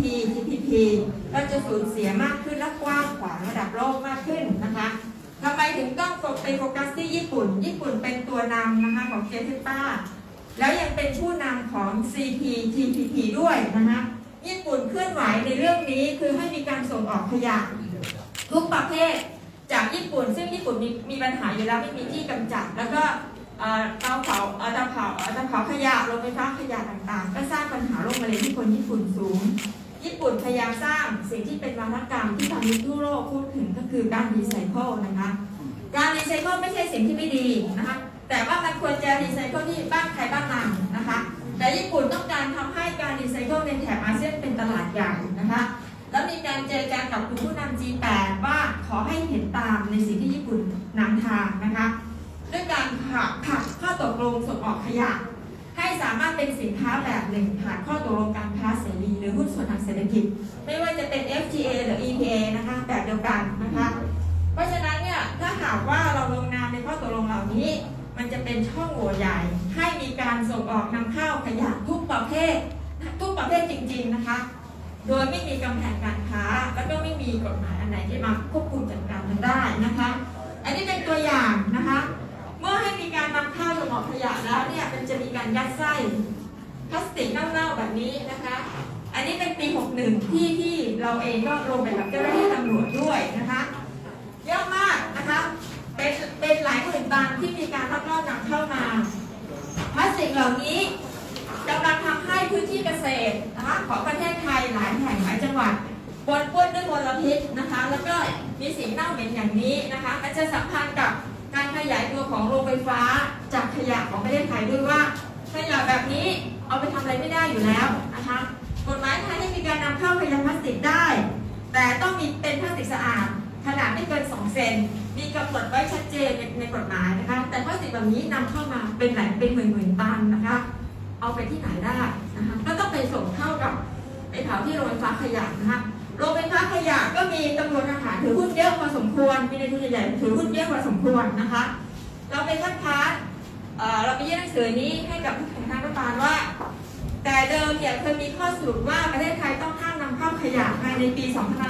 Speaker 5: CPTPP เราจะสูญเสียมากขึ้นและกว้างขวางระดับโลกมากขึ้นนะคะทำไมถึงต้องไปโฟกัสที่ญี่ปุ่นเป็นตัวนำนะคะของเจสต้าแล้วยังเป็นผู้นำของ CPTPP ด้วยนะคะญี่ปุ่นเคลื่อนไหวในเรื่องนี้คือให้มีการส่งออกขยะทุกประเภทจากญี่ปุ่นซึ่งญี่ปุ่นมีปัญหาอยู่แล้วไม่มีที่กำจัดแล้วก็เตาเผาขยะโรงไฟฟ้าขยะต่างๆก็สร้างปัญหาโรคมะเร็งที่คนญี่ปุ่นสูงญี่ปุ่นพยายามสร้างสิ่งที่เป็นวัฒนกรรมที่ทำให้ทั่วโลกพูดถึงก็คือการรีไซเคิลนะคะการรีไซเคิลไม่ใช่สิ่งที่ไม่ดีนะคะแต่ว่ามันควรจะรีไซเคิลที่บ้านใครบ้านมันนะคะแต่ญี่ปุ่นต้องการทำให้การรีไซเคิลในแถบอาเซียนเป็นตลาดใหญ่นะคะแล้วมีการเจรจากับคุณผู้นำ G8 ว่าขอให้เห็นตามในสิ่งที่ญี่ปุ่นนำทางนะคะด้วยการขัดข้อตกลงส่งออกขยะให้สามารถเป็นสินค้าแบบหนึ่งผ่านข้อตกลงการค้าเสรีหรือหุ้นส่วนทางเศรษฐกิจไม่ว่าจะเป็น FTA หรือ EPA นะคะแบบเดียวกันนะคะเพราะฉะนั้นเนี่ยถ้าหากว่าเราลงนามในข้อตกลงเหล่านี้มันจะเป็นช่องโหว่ใหญ่ให้มีการส่งออกนำเข้าขยะทุกประเภทจริงๆนะคะโดยไม่มีกำแพงการค้าแล้วก็ไม่มีกฎหมายอันไหนที่มาควบคุมจัดการมันได้นะคะอันนี้เป็นตัวอย่างนะคะเมื่อให้มีการนำเข้าส่งออกขยะแล้วเนี่ยมันจะมีการยัดไส้พลาสติกเน่าๆแบบนี้นะคะอันนี้เป็นปี 61ที่เราเองก็ลงไปกับเจ้าหน้าที่ตำรวจด้วยนะคะเยอะมากนะคะเป็นหลายหมื่นตันที่มีการลักลอบนำเข้ามาพลาสติกเหล่านี้กำลังทำให้พื้นที่เกษตรนะคะของประเทศไทยหลายแห่งหลายจังหวัดปนเปื้อนด้วยมลพิษนะคะแล้วก็มีสิ่งเน่าเหม็นอย่างนี้นะคะมันจะสัมพันธ์กับการขยายตัวของโรงไฟฟ้าจากขยะของประเทศไทยด้วยว่าขยะแบบนี้เอาไปทำอะไรไม่ได้อยู่แล้วนะคะกฎหมายไทยให้มีการนำเข้าขยะพลาสติกได้แต่ต้องมีเป็นพลาสติกสะอาดขนาดไม่เกิน2 เซนมีกำหนดไว้ชัดเจนในกฎหมายนะคะแต่พลาสติกแบบนี้นำเข้ามาเป็นหมื่นตันนะคะเอาไปที่ไหนได้นะคะก็ต้องไปส่งเข้ากับไปเผาที่โรงไฟฟ้าขยะนะคะโรงไฟฟ้าขยะก็มีตำรวจทหารถือหุ้นเยอะพอสมควรมีในทุนใหญ่ถือหุ้นเยอะพอสมควรนะคะเราไปคัดค้านเราไปยื่นหนังสือนี้ให้กับทางรัฐบาลว่าแต่เดิมเนี่ยเคยมีข้อสรุปว่าประเทศไทยต้องห้ามนำเข้าขยะภายในปี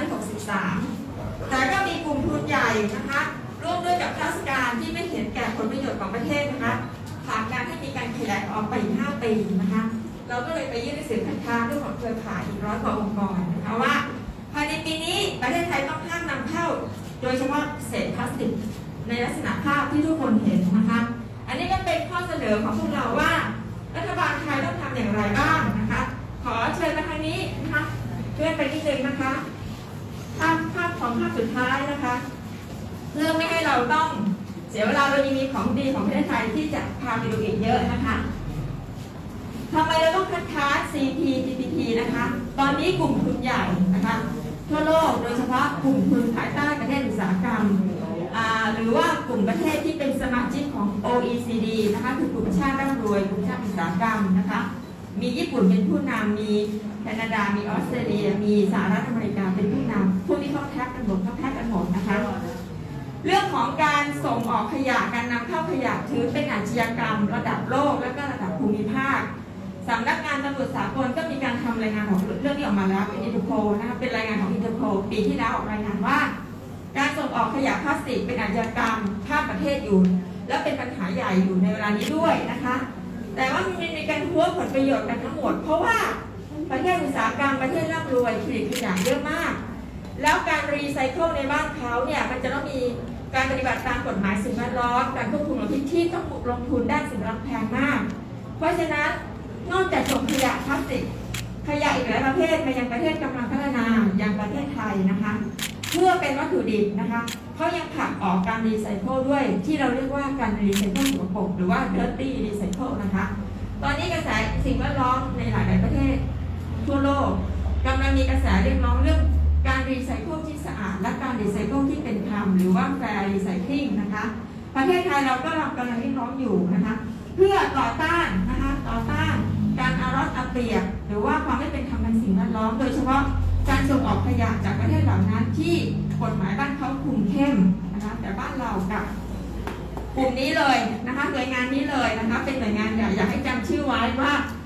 Speaker 5: 2563 แต่ก็มีกลุ่มทุนใหญ่นะคะร่วมด้วยกับข้าราชการที่ไม่เห็นแก่ผลประโยชน์ของประเทศนะคะผลักดันให้มีการขยายออกไปอีก5 ปีนะคะเราก็เลยไปยื่นหนังสือคัดค้านด้วยของเครือข่ายอีก100 กว่าองค์กรนะคะว่าภายในปีนี้ประเทศไทยต้องห้ามนำเข้าโดยเฉพาะเศษพลาสติกในลักษณะภาพที่ทุกคนเห็นนะคะอันนี้ก็เป็นข้อเสนอของพวกเราว่ารัฐบาลไทยต้องทำอย่างไรบ้างนะคะขอเชิญมาทางนี้นะคะเลื่อนไปนิดนึงนะคะภาพของภาพสุดท้ายนะคะเพื่อไม่ให้เราต้องเสียเวลาเรายังมีของดีของประเทศไทยที่จะพาไปดูอีกเยอะนะคะทำไมเราต้องคัดค้าน CPTPP นะคะตอนนี้กลุ่มทุนใหญ่นะคะทั่วโลกโดยเฉพาะกลุ่มทุนภายใต้ประเทศอุตสาหกรรมหรือว่ากลุ่มประเทศที่เป็นสมาชิกของ OECD นะคะคือกลุ่มชาติร่ำรวยกลุ่มชาติอุตสาหกรรมนะคะมีญี่ปุ่นเป็นผู้นำมีแคนาดามีออสเตรเลียมีสหรัฐอเมริกาเป็นผู้นำพวกนี้เขาแท็กกันหมดนะคะเรื่องของการส่งออกขยะการนำเข้าขยะถือเป็นอาชญากรรมระดับโลกและก็ระดับภูมิภาคสำนักงานตำรวจสากลก็มีการทำรายงานของเรื่องนี้ออกมาแล้วเป็นอินเตอร์โพลนะคะเป็นรายงานของอินเตอร์โพลปีที่แล้วออกรายงานว่าการส่งออกขยะพลาสติกเป็นอาชญากรรมข้ามประเทศอยู่และเป็นปัญหาใหญ่อยู่ในเวลานี้ด้วยนะคะแต่ว่ามันมีการหัวผลประโยชน์กันทั้งหมดเพราะว่าประเทศอุตสาหกรรมประเทศร่ำรวยผลิตขยะเยอะมากแล้วการรีไซเคิลในบ้านเขาเนี่ยมันจะต้องมีการปฏิบัติตามกฎหมายสิ่งแวดล้อมการควบคุมมลพิษที่ต้องลงทุนด้านสิ่งแวดล้อมแพงมากเพราะฉะนั้นนอกจากส่งขยะพลาสติกขยะอีกหลายประเภทมายังประเทศกำลังพัฒนาอย่างประเทศไทยนะคะเพื่อเป็นวัตถุดิบนะคะเขายังผลักออกการรีไซเคิลด้วยที่เราเรียกว่าการรีไซเคิลสกปรกหรือว่า dirty recycle นะคะตอนนี้กระแสสิ่งแวดล้อมในหลายประเทศทั่วโลกกำลังมีกระแสเรียกร้องเรื่องการรีไซเคิลที่สะอาดและการรีไซเคิลที่เป็นธรรมหรือว่า fair recycling นะคะประเทศไทยเราก็กำลังเรียกร้องอยู่นะคะเพื่อต่อต้านนะคะต่อต้านการเอารัดเอาเปรียบหรือว่าความไม่เป็นธรรมทางสิ่งแวดล้อมโดยเฉพาะการส่งออกขยะจากประเทศเหล่านั้นที่กฎหมายบ้านเขาคุมเข้มนะคะแต่บ้านเรากับกลุ่มนี้เลยนะคะหน่วยงานนี้เลยนะคะเป็นหน่วยงานใหญ่อยากให้จำชื่อไว้ว่าถ้าประเท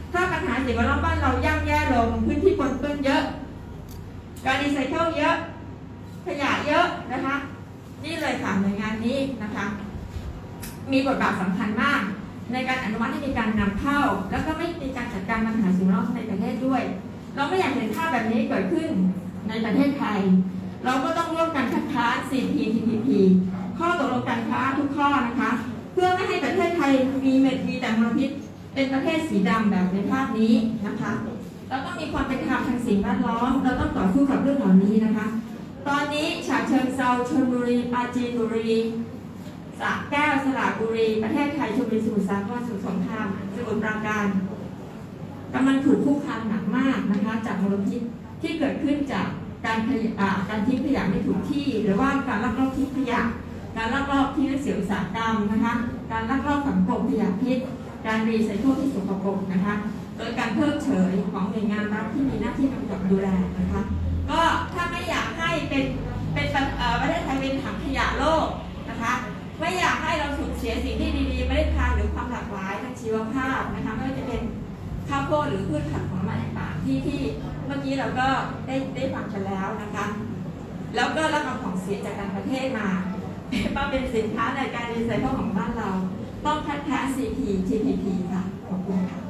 Speaker 5: หาสิ่งแวดล้อมบ้านเราย่ำแย่ลงพื้นที่ปนเปื้อนเยอะการรีไซเคิลเยอะขยะเยอะนะคะนี่เลยค่ะหน่วยงานนี้นะคะมีบทบาทสำคัญมากในการอนุมัติให้มีการนำเข้าแล้วก็ไม่มีการจัดการปัญหาสิ่งแวดล้อมในประเทศด้วยเราไม่อยากเห็นภาพแบบนี้เกิดขึ้นในประเทศไทยเราก็ต้องร่วมกันคัดค้าน CPTPP ข้อตกลงการค้าทุกข้อนะคะเพื่อไม่ให้ประเทศไทยมีแต่มลพิษเป็นประเทศสีดำแบบในภาพนี้นะคะเราต้องมีความเป็นธรรมทางสิ่งแวดล้อมเราต้องต่อสู้กับเรื่องเหล่านี้นะคะตอนนี้ฉะเชิงเทราชลบุรีปราจีนบุรีสระแก้วสระบุรีประเทศไทยชลบุรีสมุทรสาครสมุทรสงครามสมุทรปราการกำลังถูกคุกคามหนักมากนะคะจากมลพิษที่เกิดขึ้นจากการทิ้งขยะไม่ถูกที่หรือว่าการลักลอบทิ้งขยะการลักลอบทิ้งเสียอุตสาหกรรมนะคะการลักลอบฝังกลบขยะพิษการรีไซเคิลที่สกปรกนะคะโดยการเพิกเฉยของหน่วยงานรัฐที่มีหน้าที่กำกับดูแลนะคะก็ถ้าไม่อยากให้เป็นประเทศไทยเป็นถังขยะโลกนะคะไม่อยากให้เราสูญเสียสิ่งที่ดีๆเมล็ดพันธุ์หรือความหลากหลายทางชีวภาพนะคะไม่ว่าจะเป็นข้าวโพดหรือพืชผักผลไม้ต่างๆที่เมื่อกี้เราก็ได้ฟังกันแล้วนะคะแล้วก็รับเอาของเสียจากต่างประเทศมาเป็นสินค้าในการรีไซเคิลของบ้านเราต้องคัดค้าน CPTPP ค่ะขอบคุณค่ะ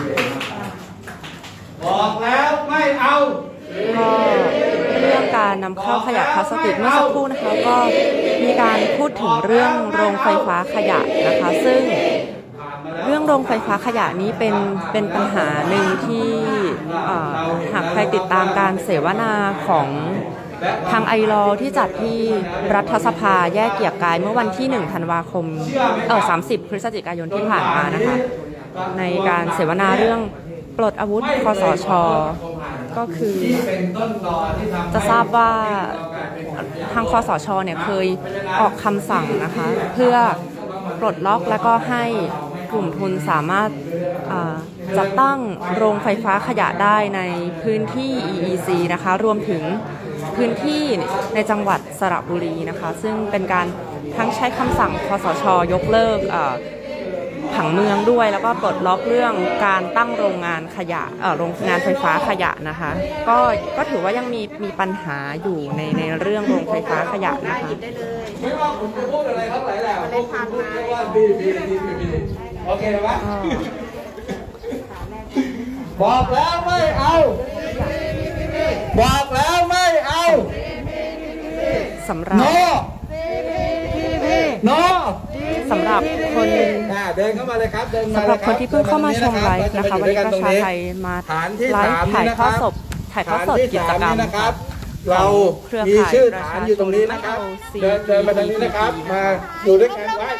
Speaker 1: บอกแล้วไม่เอา
Speaker 2: ก็เรื่องการนำเข้าขยะพลาสติกเมื่อสักครู่นะคะก็มีการพูดถึงเรื่องโรงไฟฟ้าขยะนะคะซึ่งเรื่องโรงไฟฟ้าขยะนี้เป็นปัญหาหนึ่งที่หากใครติดตามการเสวนาของทางไอรอที่จัดที่รัฐสภาแยกเกียรติกายเมื่อวันที่1 ธันวาคม30 พฤศจิกายนที่ผ่านมานะคะในการเสวนาเรื่องปลดอาวุธคสช.ก็คือจะทราบว่าทางคสช.เนี่ยเคยออกคำสั่งนะคะเพื่อปลดล็อกและก็ให้กลุ่มทุนสามารถจัดตั้งโรงไฟฟ้าขยะได้ในพื้นที่ EEC นะคะรวมถึงพื้นที่ในจังหวัดสระบุรีนะคะซึ่งเป็นการทั้งใช้คำสั่งคสช.ยกเลิกผังเมืองด้วยแล้วก็ปลดล็อกเรื่องการตั้งโรงงานขยะโรงงานไฟฟ้าขยะนะคะก็ถือว่ายังมีปัญหาอยู่ในเรื่องโรงไฟฟ้าขยะนะคะ
Speaker 1: ไม่ว่าคุณจะพูดอะไรทั้งหลายแหล่พวกคุณพูดแค่ว่าบีโอเคไหมบอกแล้วไม่เอาบอกแล้วไม่เอา
Speaker 2: สำหรับสำหรับคน
Speaker 1: เดินเข้ามาเลยครับ
Speaker 2: สำหรับคนที่เพิ่งเข้ามาชมไลฟ์นะคะวันนี้ประชาไทยมาไลฟ์ถ่ายทอดสดกิจกรรม
Speaker 1: นะครับเรามีชื่อฐานอยู่ตรงนี้นะครับเดินมาตรงนี้นะครับมาอยู่ด้วยกันไว้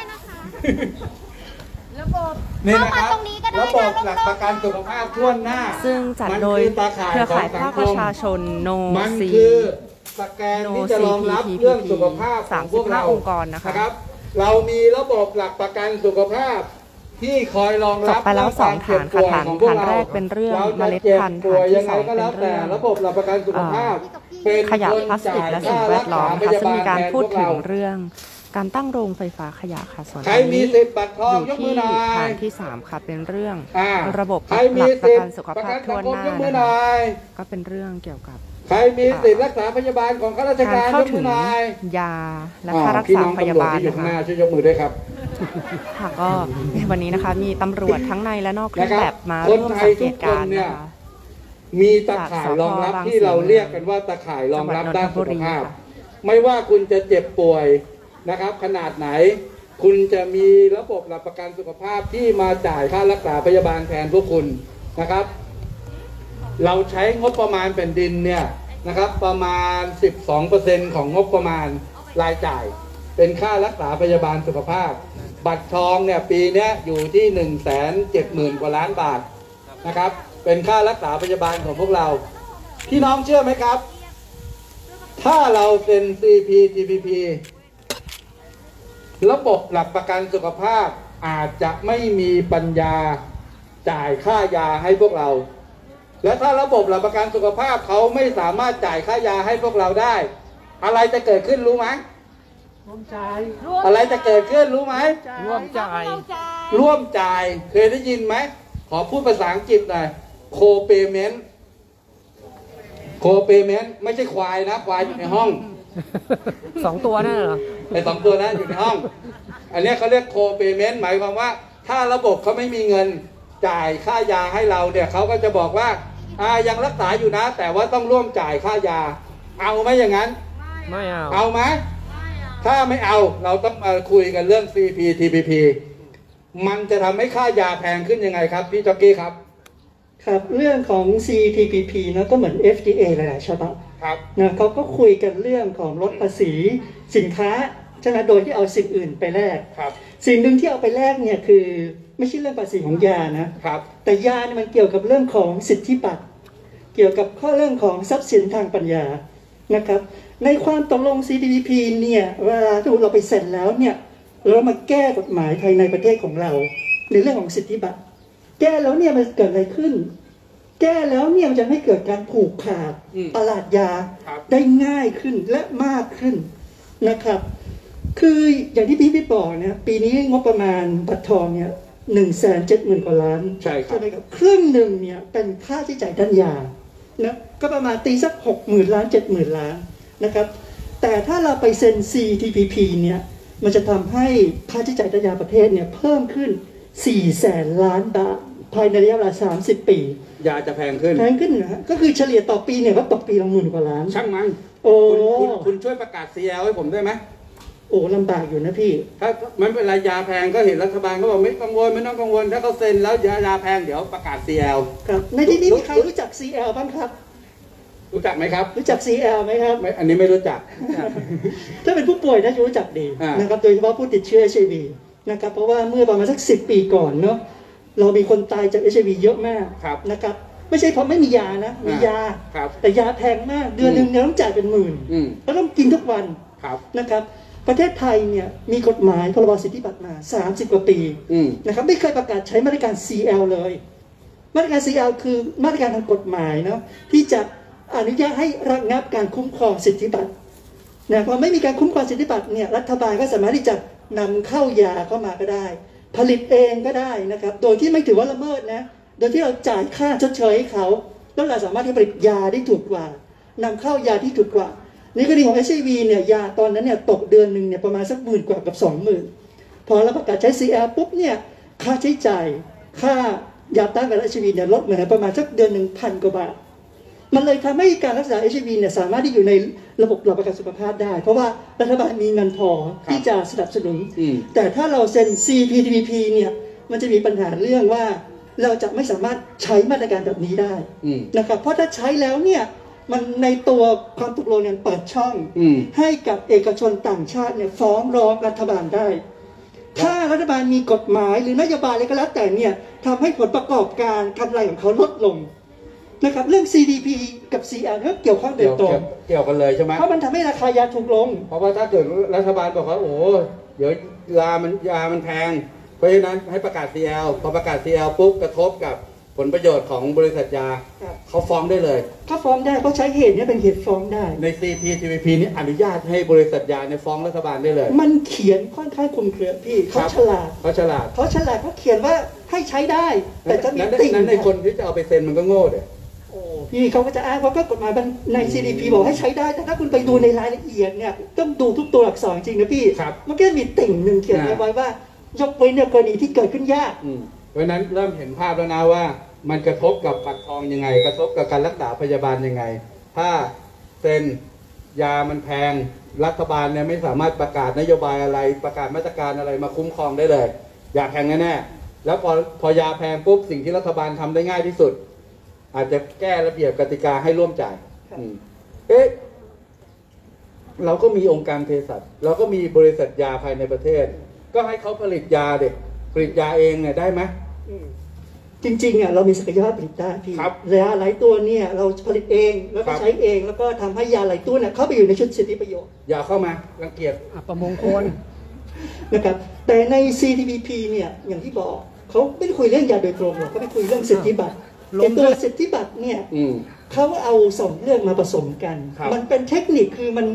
Speaker 1: นี่นะครับระบบหลักประกันสุขภาพทั่วหน้า
Speaker 2: ซึ่งจัดโดยเครือข่ายภาคประชาชนโนซี
Speaker 1: สแกนที่จะรองรับเรื่องสุขภาพของพวกเรา
Speaker 2: องค์กรนะครับ
Speaker 1: เรามีระบบหลักประกันสุขภาพที่คอยรองรับ
Speaker 2: ไปแล้ว2 ฐานค่ะฐานแรกเป็นเรื่องเมล็ดพันธุ์ฐานที่2เป็นเรื่อง
Speaker 1: ระบบหลักประกันสุขภาพ
Speaker 2: ขยะพลาสติกและสิ่งแวดล้อมค่ะซึ่งมีการพูดถึงเรื่องการตั้งโรงไฟฟ้าขยะค่ะส่วนนี้อยู่ที่ฐานที่3ค่ะเป็นเรื่องระบบหลักประกันสุขภาพทั่วหน้าก็เป็นเรื่องเกี่ยวกับ
Speaker 1: ใครมีสิทธิรักษาพยาบาลของข้าราชการ
Speaker 2: เข้าถึงยาและค่ารักษาพยาบาล
Speaker 1: นะคะช่วยยกมือด้วยครับ
Speaker 2: ค่ะก็วันนี้นะคะมีตำรวจทั้งในและนอกเครื่องแบบมาร่วมสังเกตการณ์นะคะ
Speaker 1: มีตะข่ายรองรับที่เราเรียกกันว่าตะข่ายรองรับด้านสุขภาพไม่ว่าคุณจะเจ็บป่วยนะครับขนาดไหนคุณจะมีระบบหลักประกันสุขภาพที่มาจ่ายค่ารักษาพยาบาลแทนพวกคุณนะครับเราใช้งบประมาณแผ่นดินเนี่ยนะครับประมาณ 12% ของงบประมาณรายจ่ายเป็นค่ารักษาพยาบาลสุขภาพบัตรทองเนี่ยปีนี้อยู่ที่ 170,000 กว่าล้านบาทนะครับเป็นค่ารักษาพยาบาลของพวกเราพี่น้องเชื่อไหมครับถ้าเราเป็น CPTPP ระบบหลักประกันสุขภาพอาจจะไม่มีปัญญาจ่ายค่ายาให้พวกเราและถ้าระบบหลักประกันสุขภาพเขาไม่สามารถจ่ายค่ายาให้พวกเราได้อะไรจะเกิดขึ้นรู้ไหมร่วมจ่ายอะไรจะเกิดขึ้นรู้ไหมร่วมจ่ายเคยได้ยินไหมขอพูดภาษาอังกฤษหน่อย co-payment co-payment ไม่ใช่ควายนะควายอยู่ในห้อง
Speaker 2: 2 ตัวนั่นเหรอ
Speaker 1: ไอ้2 ตัวนั้นอยู่ในห้อง อันนี้เขาเรียก co-payment หมายความว่าถ้าระบบเขาไม่มีเงินจ่ายค่ายาให้เราเนี่ยเขาก็จะบอกว่ายังรักษาอยู่นะแต่ว่าต้องร่วมจ่ายค่ายาเอาไหมอย่างนั้น
Speaker 2: ไม่เอา
Speaker 1: เอาไหมถ้าไม่เอาเราต้องมาคุยกันเรื่อง CPTPP มันจะทำให้ค่ายาแพงขึ้นยังไงครับพี่จ็อกกี้ครับ
Speaker 6: ครับเรื่องของ CPTPP นะก็เหมือน FDA หลายๆฉบับ
Speaker 1: ครับ
Speaker 6: นะเขาก็คุยกันเรื่องของลดภาษีสินค้าใช่ไหมโดยที่เอาสิ่งอื่นไปแลก
Speaker 1: ครับ
Speaker 6: สิ่งหนึ่งที่เอาไปแลกเนี่ยคือไม่ใช่เรื่องภาษีของยานะครับแต่ยาเนี่ยมันเกี่ยวกับเรื่องของสิทธิบัตรเกี่ยวกับข้อเรื่องของทรัพย์สินทางปัญญานะครับในความตกลง CPTPP เนี่ยเวลาที่เราไปเซ็นแล้วเนี่ยเรามาแก้กฎหมายภายในประเทศของเราในเรื่องของสิทธิบัตรแก้แล้วเนี่ยมันเกิดอะไรขึ้นแก้แล้วเนี่ยมันจะให้เกิดการผูกขาดตลาดยาได้ง่ายขึ้นและมากขึ้นนะครับคืออย่างที่พี่บอกเนี่ยปีนี้งบประมาณบัตรทองเนี่ย170,000 กว่าล้าน
Speaker 1: ใช่
Speaker 6: ไหมครับครึ่งหนึ่งเนี่ยเป็นค่าใช้จ่ายด้านยานะก็ประมาณตีสัก60,000 ล้าน 70,000 ล้านนะครับแต่ถ้าเราไปเซ็น CTPP เนี่ยมันจะทำให้ค่าใช้จ่ายด้านยาประเทศเนี่ยเพิ่มขึ้น400,000 ล้านบาทภายในระยะเวลา30 ปี
Speaker 1: ยาจะแพงขึ้น
Speaker 6: นะฮะก็คือเฉลี่ยต่อปีเนี่ยก็ตกปีละ10,000 กว่าล้าน
Speaker 1: ช่างมัน
Speaker 6: โอ้
Speaker 1: คุณช่วยประกาศ CL ให้ผมได้ไหม
Speaker 6: โอ้ลำบากอยู่นะพี่
Speaker 1: ถ้ามันเป็นรายยาแพงก็เห็นรัฐบาลเขาบอกไม่กังวลไม่ต้องกังวลถ้าเขาเซ็นแล้วยาแพงเดี๋ยวประกาศ CL
Speaker 6: ครับในที่นี้มีใครรู้จัก CL บ้างครับ
Speaker 1: รู้จักไหมครับ
Speaker 6: รู้จัก CL ไหมครับ
Speaker 1: อันนี้ไม่รู้จัก
Speaker 6: ถ้าเป็นผู้ป่วยน่าจะรู้จักดีนะครับโดยเฉพาะผู้ติดเชื้อ HIV นะครับเพราะว่าเมื่อประมาณสัก10 ปีก่อนเนาะเรามีคนตายจาก HIV เยอะมากนะครับไม่ใช่เพราะไม่มียานะมียาแต่ยาแพงมากเดือนนึงเนี่ยต้องจ่ายเป็นหมื่นแล้วต้องกินทุกวันนะครับประเทศไทยเนี่ยมีกฎหมายพรบสิทธิบัตรมา30 กว่าปีนะครับไม่เคยประกาศใช้มาตรการ CL เลยมาตรการ CL คือมาตรการทางกฎหมายเนาะที่จะอนุญาตให้ระงับการคุ้มครองสิทธิบัตรนะพอไม่มีการคุ้มครองสิทธิบัตรเนี่ยรัฐบาลก็สามารถที่จะนำเข้ายาเข้ามาก็ได้ผลิตเองก็ได้นะครับโดยที่ไม่ถือว่าละเมิดนะโดยที่เราจ่ายค่าชดเชยให้เขาแล้วเราสามารถที่ผลิตยาได้ถูกกว่านำเข้ายาที่ถูกกว่าในกรณีของ HIV เนี่ยยาตอนนั้นเนี่ยตกเดือนหนึ่งเนี่ยประมาณสัก10,000 กว่ากับ 20,000พอเราประกาศใช้ CL ปุ๊บเนี่ยค่าใช้จ่ายค่ายาต้านไวรัส HIV เนี่ยลดเหลือประมาณสักเดือนหนึ่ง1,000 กว่าบาทมันเลยทำให้การรักษา HIV เนี่ยสามารถที่อยู่ในระบบหลักประกันสุขภาพได้เพราะว่ารัฐบาลมีเงินพอที่จะสนับสนุนแต่ถ้าเราเซ็น CPTPP เนี่ยมันจะมีปัญหาเรื่องว่าเราจะไม่สามารถใช้มาตรการแบบนี้ได้นะครับเพราะถ้าใช้แล้วเนี่ยมันในตัวความตกลงเนี่ยเปิดช่องให้กับเอกชนต่างชาติเนี่ยฟ้องร้องรัฐบาลได้ถ้ารัฐบาลมีกฎหมายหรือนโยบายอะไรก็แล้วแต่เนี่ยทำให้ผลประกอบการกำไรของเขาลดลงนะครับเรื่อง CDP กับ CL ก็เกี่ยวข้องโดยตรง
Speaker 1: เกี่ยวกันเลยใช่ไหม
Speaker 6: เพราะมันทำให้ราคายาถูกลง
Speaker 1: เพราะว่าถ้าเกิดรัฐบาลบอกว่าโอ้เดี๋ยวยามันแพงเพราะฉะนั้นให้ประกาศ CL พอประกาศ CL ปุ๊บกระทบกับผลประโยชน์ของบริษัทยาเขาฟ้องได้เลย
Speaker 6: เขาฟ้องได้เขาใช้เหตุนี้เป็นเหตุฟ้องได้
Speaker 1: ใน CPTPP นี้อนุญาตให้บริษัทยาเนี่ยฟ้องรัฐบาลได้เลย
Speaker 6: มันเขียนค่อนข้างคลุมเครือพี่เขาฉลาดเขาเขียนว่าให้ใช้ได้แต่จะมีติ่ง
Speaker 1: นั้นในคนที่จะเอาไปเซ็นมันก็โง่เด้
Speaker 6: พี่เขาก็จะอ้างเพราะก็กฎหมายใน CDP บอกให้ใช้ได้แต่ถ้าคุณไปดูในรายละเอียดเนี่ยต้องดูทุกตัวอักษรจริงนะพี่มันก็มีติ่งหนึ่งเขียนไว้ว่ายกเว้นในกรณีที่เกิดขึ้นยาก
Speaker 1: เพราะนั้นเริ่มเห็นภาพแล้วนะว่ามันกระทบกับบัตรทองยังไงกระทบกับการรักษาพยาบาลยังไงถ้าเซ็นยามันแพงรัฐบาลเนี่ยไม่สามารถประกาศนโยบายอะไรประกาศมาตรการอะไรมาคุ้มครองได้เลยยาแพงแน่ๆแล้วพอยาแพงปุ๊บสิ่งที่รัฐบาลทำได้ง่ายที่สุดอาจจะแก้ระเบียบกติกาให้ร่วมจ่ายเราก็มีองค์การเภสัชเราก็มีบริษัทยาภายในประเทศก็ให้เขาผลิตยาผลิตยาเองเนี่ยได้ไหม
Speaker 6: จริงๆเรามีศักยภาพผลิตได้พี่ยาหลายตัวเนี่ยเราผลิตเองแล้วก็ใช้เองแล้วก็ทำให้ยาหลายตัวเนี่ยเข้าไปอยู่ในชุดสิทธิประโยชน์
Speaker 1: อย่าเข้ามารังเกียจ
Speaker 6: ประมงคลนะครับแต่ใน CTPP เนี่ยอย่างที่บอกเขาไม่ได้คุยเรื่องยาโดยตรงหรอกเขาไปคุยเรื่องสิทธิบัตรในตัวสิทธิบัตรเนี่ยเขาเอา2 เรื่องมาผสมกันมันเป็นเทคนิคคือ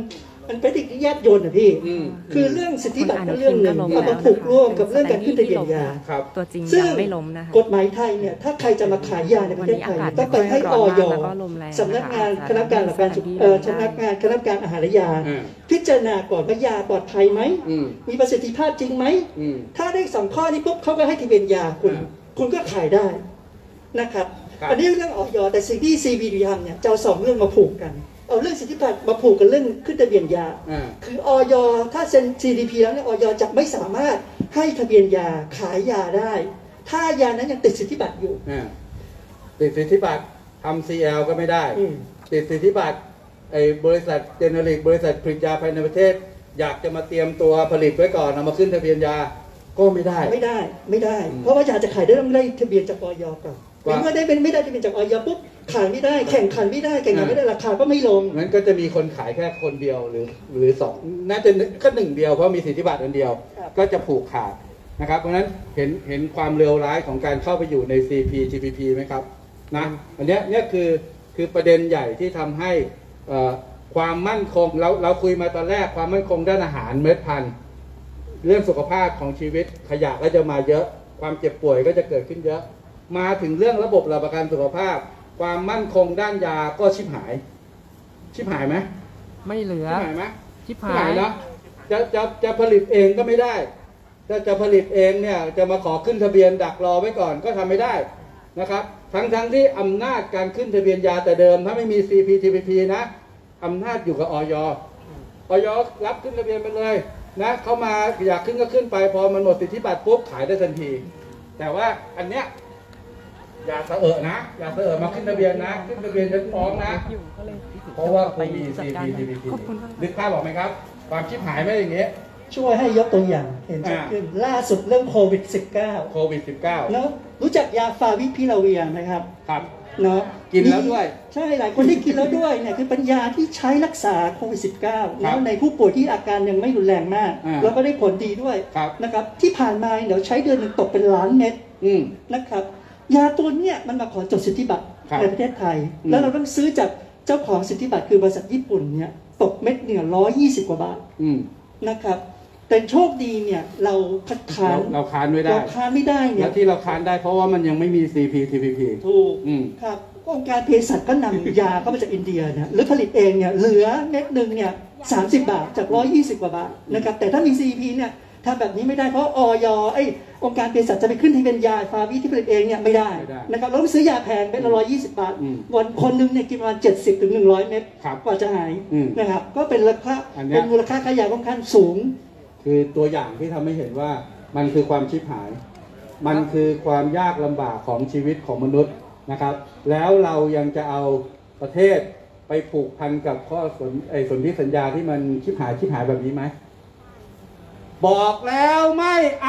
Speaker 6: มันเป็นที่แยบยลนะพี่คือเรื่องสิทธิบัตรก็เรื่องหนึ่งเอามาผูกร่วมกับเรื่องการขึ้นทะเบียนยา
Speaker 2: ตัวจริงยังไม่ล้มนะคะ
Speaker 6: กฎหมายไทยเนี่ยถ้าใครจะมาขายยาในประเทศไทยต้องไปให้อย.สำนักงานคณะกรรมการหลักการสำนักงานคณะกรรมการอาหารและยาพิจารณาก่อนว่ายาปลอดภัยไหมมีประสิทธิภาพจริงไหมถ้าได้2 ข้อนี้ปุ๊บเขาก็ให้ทะเบียนยาคุณก็ขายได้นะครับอันนี้เรื่องอย.แต่สิ่งที่ CBD ทำเนี่ยจะเอา2 เรื่องมาผูกกันเอาเรื่องสิทธิบัตรมาผูกกับเรื่องขึ้นทะเบียนยาคืออย.ถ้าเซ็น CDP แล้วเนี่ยอย.จะไม่สามารถให้ทะเบียนยาขายยาได้ถ้ายานั้นยังติดสิทธิบัตรอยู่
Speaker 1: ติดสิทธิบัตรทำ CL ก็ไม่ได้ติดสิทธิบัตรบริษัทเจเนริกบริษัทผลิตยาภายในประเทศอยากจะมาเตรียมตัวผลิตไว้ก่อนเอามาขึ้นทะเบียนยาก็ไม่ได้เพราะว่ายาจะขายได้ต้องได้ทะเบียนจากอย.ก่อนเมื่อได้เป็นไม่ได้ทะเบียนจากอย.ปุ๊บขายไม่ได้แข่งขันไม่ได้ไม่ได้ราคาก็ไม่ลงงั้นก็จะมีคนขายแค่คนเดียวหรือ2น่าจะก็1 เดียวเพราะมีสิทธิบัตรอันเดียวก็จะผูกขาดนะครับเพราะฉะนั้นเห็นความเลวร้ายของการเข้าไปอยู่ใน CPTPP ไหมครับนะอันนี้คือประเด็นใหญ่ที่ทำให้ความมั่นคงเราคุยมาตอนแรกความมั่นคงด้านอาหารเม็ดพันธุ์เรื่องสุขภาพของชีวิตขยะก็จะมาเยอะความเจ็บป่วยก็จะเกิดขึ้นเยอะมาถึงเรื่องระบบหลักประกันสุขภาพความมั่นคงด้านยาก็ชิบหายไหม
Speaker 2: ไม่เหลือ
Speaker 1: ชิบหายไหม
Speaker 2: ชิบหาย
Speaker 1: แล้วจะผลิตเองก็ไม่ได้ถ้าจะผลิตเองเนี่ยจะมาขอขึ้นทะเบียนดักรอไว้ก่อนก็ทำไม่ได้นะครับทั้งที่อำนาจการขึ้นทะเบียนยาแต่เดิมถ้าไม่มี CPTPP นะอำนาจอยู่กับอย.รับขึ้นทะเบียนไปเลยนะเขามาอยากขึ้นก็ขึ้นไปพอมันหมดสิทธิบัตรปุ๊บขายได้ทันทีแต่ว่าอันเนี้ยอย่าเสอะนะอย่าเสอะมาขึ้นทะเบียนนะขึ้นทะเบียนจะฟ้องนะเพราะว่าคุณมี CPTPP นึกภาพออกไหมครับความชิบหายไม่อย่างเงี้ย
Speaker 6: ช่วยให้ยกตัวอย่างเห็นชัดขึ้นล่าสุดเรื่องโควิด -19 เนาะรู้จักยาฟาวิพิลาเวียไหมครับเนาะ
Speaker 1: กินแล้วด้วย
Speaker 6: ใช่หลายคนที่กินแล้วด้วยเนี่ยคือปัญญาที่ใช้รักษาโควิด -19 แล้วในผู้ป่วยที่อาการยังไม่รุนแรงมากแล้วก็ได้ผลดีด้วยนะครับที่ผ่านมาเดี๋ยวใช้เดือนนึงตกเป็นล้านเม็ดนะครับยาตัวเนี้ยมันมาขอจดสิทธิบัตรในประเทศไทยแล้วเราต้องซื้อจากเจ้าของสิทธิบัตรคือบริษัทญี่ปุ่นเนี่ยตกเม็ดเนี่ย120 กว่าบาทนะครับแต่โชคดีเนี่ยเราค้
Speaker 1: านไม่ได้
Speaker 6: เนี่ย
Speaker 1: แล้วที่เราค้านได้เพราะว่ามันยังไม่มี CPTPP
Speaker 6: ถูกครับองค์การเภสัชก็นำยาเข้ามาจากอินเดียเนี่ยหรือผลิตเองเนี่ยเหลือเม็ดนึงเนี่ย30 บาทจาก120 กว่าบาทนะครับแต่ถ้ามี CP เนี่ยทำแบบนี้ไม่ได้เพราะอยองค์การเภสัชจะไปขึ้นที่เป็นยาฟาวิที่ผลิตเองเนี่ยไม่ได้นะครับเราต้องซื้อยาแพงเป็น120 บาทวันคนนึงเนี่ยกินประมาณ70 ถึง 100 เม็ดกว่าจะหายนะครับก็เป็นราคาเป็นมูลค่าขายยาค่อนข้างสูง
Speaker 1: คือตัวอย่างที่ทำให้เห็นว่ามันคือความชิบหายมันคือความยากลำบากของชีวิตของมนุษย์นะครับแล้วเรายังจะเอาประเทศไปผูกพันกับข้อสนธิสัญญาที่มันชิบหายแบบนี้ไหมบอกแล้วไม่เอา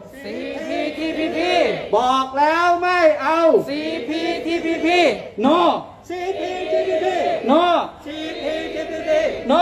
Speaker 2: CPTPP
Speaker 1: บอกแล้วไม่เอา
Speaker 2: CPTPP
Speaker 1: no
Speaker 6: CPTPP
Speaker 1: no
Speaker 6: CPTPP
Speaker 1: no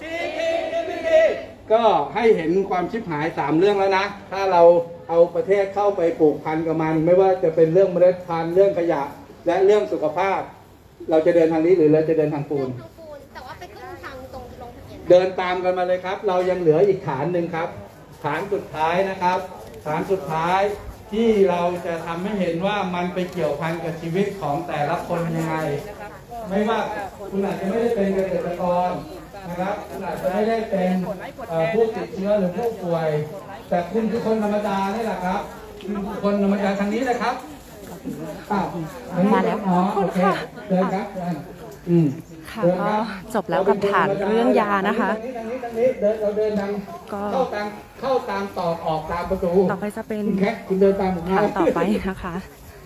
Speaker 1: ก็ให้เห็นความชิบหาย3 เรื่องแล้วนะถ้าเราเอาประเทศเข้าไปผูกพันกับมันไม่ว่าจะเป็นเรื่องเมล็ดพันธุ์เรื่องขยะและเรื่องสุขภาพเราจะเดินทางนี้หรือเราจะเดินทางปูน
Speaker 4: แต่ว่าไปขึ้นทางตรงลงทะเบียน
Speaker 1: เดินตามกันมาเลยครับเรายังเหลืออีกฐานหนึ่งครับฐานสุดท้ายนะครับฐานสุดท้ายที่เราจะทำให้เห็นว่ามันไปเกี่ยวพันกับชีวิตของแต่ละคนยังไงไม่ว่าคุณอาจจะไม่ได้เป็นเกษตรกรนะครับคุณอาจจะไม่ได้เป็นผู้ติดเชื้อหรือผู้ป่วยแต่คุณคือคนธรรมดานี่แหละครับคุณคือคนธรรมดาทางนี้นะครับ
Speaker 2: มาแล้ว
Speaker 1: โอเคเดินครับ
Speaker 2: ค่ะก็จบแล้วกับฐานเรื่องยานะคะ
Speaker 1: เราเดินทางเข้าตามตอกออกตามประตู
Speaker 2: ต่อไปจะเป็น
Speaker 1: คุณเดินตามผม
Speaker 2: ฐานต่อไปนะคะ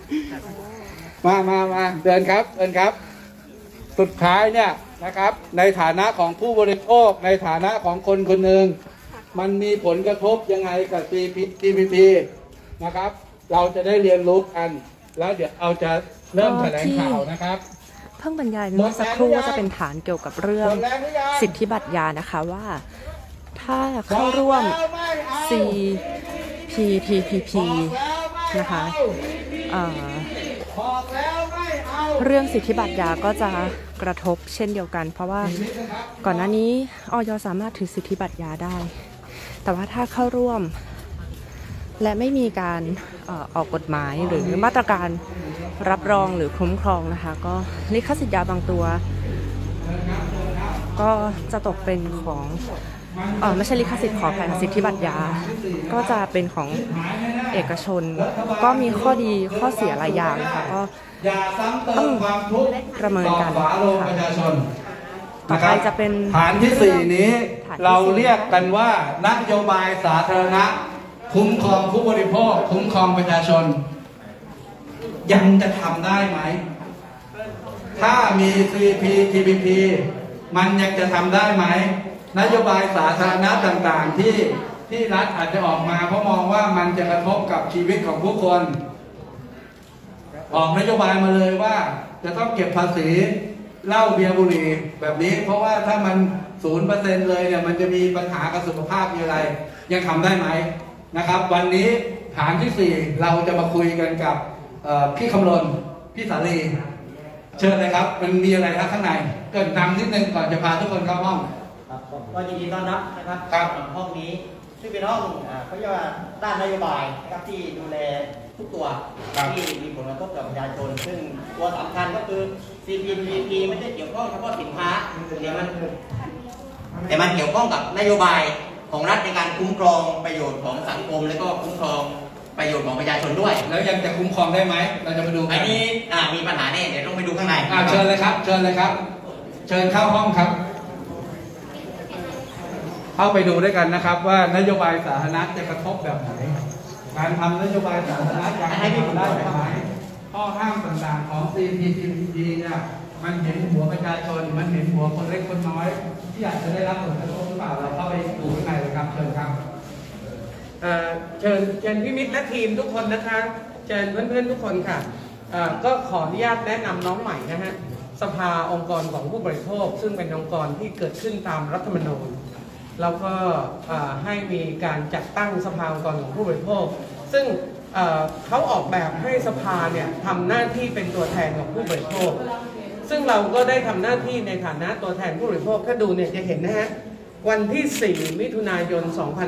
Speaker 1: มาเดินครับสุดท้ายเนี่ยนะครับในฐานะของผู้บริโภคในฐานะของคนคนหนึ่งมันมีผลกระทบยังไงกับ CPTPP นะครับเราจะได้เรียนรู้กันแล้วเดี๋ยวเราจะเริ่มแถลงข่าวนะครับ
Speaker 2: เพิ่งบรรยายเมื่อสักครู่ว่าจะเป็นฐานเกี่ยวกับเรื่องสิทธิบัตรยานะคะว่าถ้าเข้าร่วม CPTPP นะคะเรื่องสิทธิบัตรยาก็จะกระทบเช่นเดียวกันเพราะว่าก่อนหน้านี้อย.สามารถถือสิทธิบัตรยาได้แต่ว่าถ้าเข้าร่วมและไม่มีการออกกฎหมายหรือมาตรการรับรองหรือคุ้มครองนะคะก็ลิขสิทธิ์ยาบางตัวก็จะตกเป็นของไม่ใช่ลิขสิทธิ์ขอแทนสิทธิบัตรยาก็จะเป็นของเอกชนก็มีข้อดีข้อเสียหลายอย่างนะคะก็ต้องประเมินกันต่อไปจะเป็น
Speaker 1: ฐานที่ 4นี้เราเรียกกันว่านโยบายสาธารณะคุ้มครองผู้บริโภคคุ้มครองประชาชนยังจะทำได้ไหมถ้ามี CPTPP มันยังจะทำได้ไหมนโยบายสาธารณะต่างๆที่รัฐอาจจะออกมาเพราะมองว่ามันจะกระทบกับชีวิตของผู้คนออกนโยบายมาเลยว่าจะต้องเก็บภาษีเหล้าเบียร์บุหรี่แบบนี้เพราะว่าถ้ามัน 0% เลยเนี่ยมันจะมีปัญหากับสุขภาพมีอะไรยังทำได้ไหมนะครับวันนี้ฐานที่ 4เราจะมาคุยกันกับพี่คำรณพี่สาลีเชิญเลยครับมันมีอะไรครับข้างในเกิดนำนิดนึงก่อนจะพาทุกคนเข้าห้อง
Speaker 7: ครับก็ยินดีต้อนรับนะครับห้องนี้ซึ่งเป็นห้องเขาเรียกว่าด้านนโยบายนะครับที่ดูแลทุกตัวที่มีผลกระทบกับประชาชนซึ่งตัวสำคัญก็คือ CPTPP ไม่ได้เกี่ยวข้องเฉพาะสินค้าแต่มันเกี่ยวข้องกับนโยบายของรัฐในการคุ้มครองประโยชน์ของสังคมและก็คุ้มครองประโยชน์ของประชาชนด้วย
Speaker 1: แล้วยังจะคุ้มครองได้ไหมเราจะมาดู
Speaker 7: อันนี้มีปัญหาแน่เดี๋ยวต้องไปดูข้างใน
Speaker 1: เชิญเลยครับเชิญเลยครับเชิญเข้าห้องครับเข้าไปดูด้วยกันนะครับว่านโยบายสาธารณะจะกระทบแบบไหนการทำนโยบายสาธารณะอย่างไรได้ไหมข้อห้ามต่างๆของ CPTPP เนี่ยมันเห็นหัวประชาชนมันเห็นหัวคนเล็กคนน้อยที่อยากจะได้รับผลกระทบหรือเปล่าเราเข้าไปดูข้างในเลยครับเชิญครับ
Speaker 8: เชิญพี่มิตรและทีมทุกคนนะคะเชิญเพื่อนๆทุกคนค่ะก็ขออนุญาตแนะนำน้องใหม่นะฮะสภาองค์กรของผู้บริโภคซึ่งเป็นองค์กรที่เกิดขึ้นตามรัฐธรรมนูญแล้วก็ให้มีการจัดตั้งสภาองค์กรของผู้บริโภคซึ่งเขาออกแบบให้สภาเนี่ยทำหน้าที่เป็นตัวแทนของผู้บริโภคซึ่งเราก็ได้ทำหน้าที่ในฐานะตัวแทนผู้บริโภคถ้าดูเนี่ยจะเห็นนะฮะวันที่ 4 มิถุนายน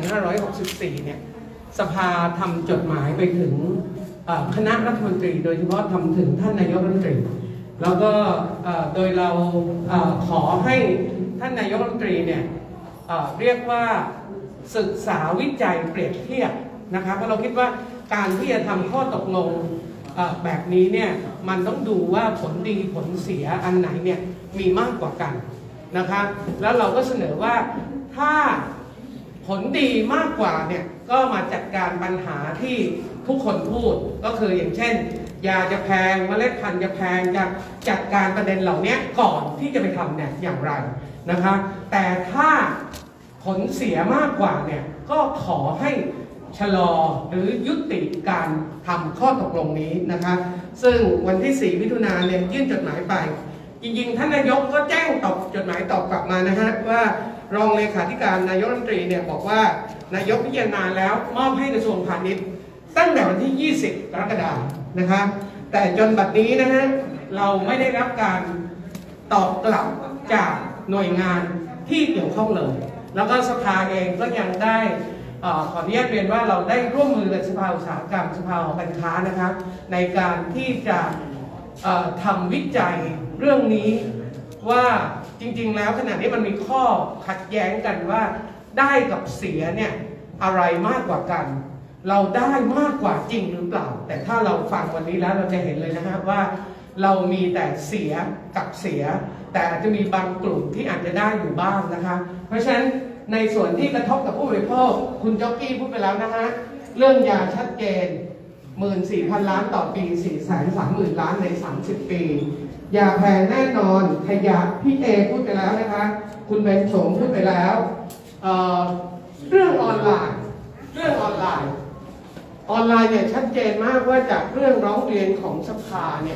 Speaker 8: 2564 เนี่ยสภาทำจดหมายไปถึงคณะรัฐมนตรีโดยเฉพาะทำถึงท่านนายกรัฐมนตรีแล้วก็โดยเราขอให้ท่านนายกรัฐมนตรีเนี่ยเรียกว่าศึกษาวิจัยเปรียบเทียบนะคะเพราะเราคิดว่าการที่จะทำข้อตกลงแบบนี้เนี่ยมันต้องดูว่าผลดีผลเสียอันไหนเนี่ยมีมากกว่ากันนะคะแล้วเราก็เสนอว่าถ้าผลดีมากกว่าเนี่ยก็มาจัดการปัญหาที่ทุกคนพูดก็คืออย่างเช่นยาจะแพงเมล็ดพันธุ์จะแพงจะจัดการประเด็นเหล่านี้ก่อนที่จะไปทำเนี่ยอย่างไรนะคะแต่ถ้าผลเสียมากกว่าเนี่ยก็ขอให้ชะลอหรือยุติการทำข้อตกลงนี้นะคะซึ่งวันที่ 4 มิถุนายนเนี่ยยื่นจดหมายไปจริงๆท่านนายกก็แจ้งตอบจดหมายตอบกลับมานะฮะว่ารองเลขาธิการนายกรัฐมนตรีเนี่ยบอกว่านายกพิจารณาแล้วมอบให้กระทรวงพาณิชย์ตั้งแต่วันที่ 20 กรกฎาคมนะคะแต่จนบัดนี้นะฮะเราไม่ได้รับการตอบกลับจากหน่วยงานที่เกี่ยวข้องเลยแล้วก็สภาเองก็ยังได้ขออนุญาตเรียนว่าเราได้ร่วมมือกับสภาอุตสาหกรรมสภาหอการค้านะคะในการที่จะทำวิจัยเรื่องนี้ว่าจริงๆแล้วขณะนี้มันมีข้อขัดแย้งกันว่าได้กับเสียเนี่ยอะไรมากกว่ากันเราได้มากกว่าจริงหรือเปล่าแต่ถ้าเราฟังวันนี้แล้วเราจะเห็นเลยนะครับว่าเรามีแต่เสียกับเสียแต่อาจจะมีบางกลุ่มที่อาจจะได้อยู่บ้างนะคะเพราะฉะนั้นในส่วนที่กระทบกับผู้บริโภคคุณจ็อกกี้พูดไปแล้วนะฮะเรื่องยาชัดเจน 14,000 ล้านต่อปี 430,000 ล้านใน30 ปียาแพงแน่นอนขยะพี่เอพูดไปแล้วนะคะคุณเบนโฉมพูดไปแล้วเรื่องออนไลน์เนี่ยชัดเจนมากว่าจากเรื่องร้องเรียนของสภาเนี่ย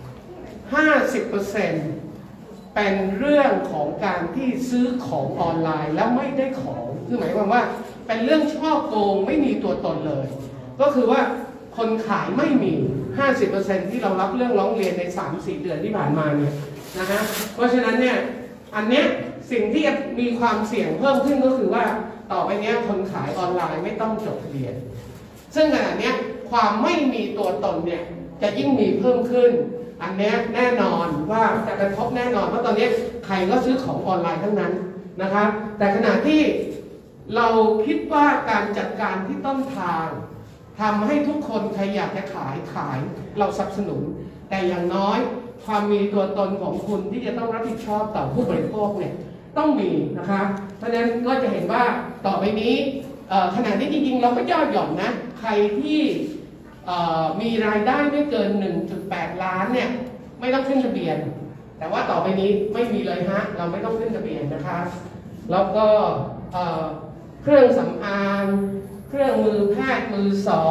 Speaker 8: 50% เป็นเรื่องของการที่ซื้อของออนไลน์แล้วไม่ได้ของคือหมายความว่าเป็นเรื่องช่อโกงไม่มีตัวตนเลยก็คือว่าคนขายไม่มี 50% ที่เรารับเรื่องร้องเรียนใน 3-4 เดือนที่ผ่านมาเนี่ยนะฮะเพราะฉะนั้นเนี่ยอันเนี้ยสิ่งที่มีความเสี่ยงเพิ่มขึ้นก็คือว่าต่อไปเนี้ยคนขายออนไลน์ไม่ต้องจดทะเบียนซึ่งขณะนี้ความไม่มีตัวตนเนี่ยจะยิ่งมีเพิ่มขึ้นอันนี้แน่นอนว่าจะกระทบแน่นอนเพราะตอนนี้ใครก็ซื้อของออนไลน์ทั้งนั้นนะคะแต่ขณะที่เราคิดว่าการจัดการที่ต้นทางทำให้ทุกคนใครอยากจะขายเราสนับสนุนแต่อย่างน้อยความมีตัวตนของคุณที่จะต้องรับผิดชอบต่อผู้บริโภคเนี่ยต้องมีนะคะเพราะฉะนั้นก็จะเห็นว่าต่อไปนี้ขณะนี้จริงๆเราก็ย่อหย่อนนะใครที่มีรายได้ไม่เกิน 1.8 ล้านเนี่ยไม่ต้องขึ้นทะเบียนแต่ว่าต่อไปนี้ไม่มีเลยฮะเราไม่ต้องขึ้นทะเบียนนะคะแล้วก็เครื่องสำอางเครื่องมือแพทย์มือสอง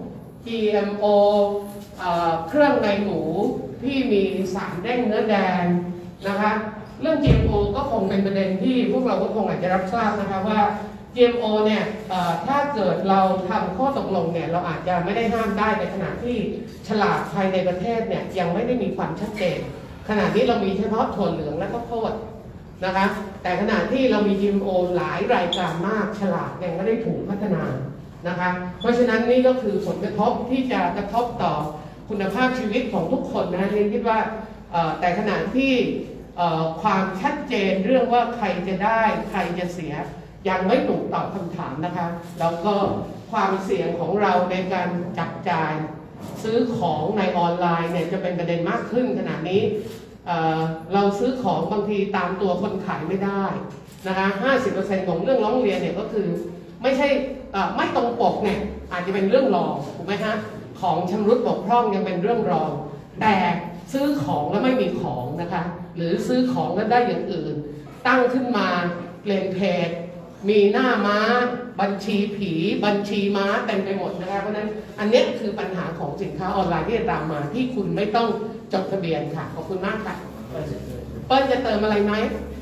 Speaker 8: GMO เครื่องในหมูที่มีสารเด้งเนื้อแดงนะคะเรื่อง GMO ก็คงเป็นประเด็นที่พวกเราก็คงอาจจะรับทราบนะคะว่า GMO เนี่ยถ้าเกิดเราทำข้อตกลงเนี่ยเราอาจจะไม่ได้ห้ามได้ในขณะที่ฉลากภายในประเทศเนี่ยยังไม่ได้มีความชัดเจนขณะนี้เรามีเฉพาะถั่วเหลืองและข้าวโพดนะคะแต่ขณะที่เรามี GMO หลายรายการมากฉลากยังไม่ได้ถูกพัฒนานะคะเพราะฉะนั้นนี่ก็คือผลกระทบที่จะกระทบต่อคุณภาพชีวิตของทุกคนนะเรียนคิดว่าแต่ขณะที่ความชัดเจนเรื่องว่าใครจะได้ใครจะเสียยังไม่ถูกตอบคำถามนะคะแล้วก็ความเสี่ยงของเราในการจับจ่ายซื้อของในออนไลน์เนี่ยจะเป็นประเด็นมากขึ้นขณะนี้เราซื้อของบางทีตามตัวคนขายไม่ได้นะคะ 50% ของเรื่องร้องเรียนเนี่ยก็คือไม่ใช่ไม่ตรงปกเนี่ยอาจจะเป็นเรื่องรองถูกไหมฮะของชำรุดบกพร่องยังเป็นเรื่องรองแต่ซื้อของแล้วไม่มีของนะคะหรือซื้อของแล้วได้อย่างอื่นตั้งขึ้นมาเปลี่ยนเพจมีหน้าม้าบัญชีผีบัญชีม้าเต็มไปหมดนะคะเพราะนั้นอันนี้คือปัญหาของสินค้าออนไลน์ที่จะตามมาที่คุณไม่ต้องจดทะเบียนค่ะขอบคุณมากค่ะเปิ้ลจะเติมอะไรไหม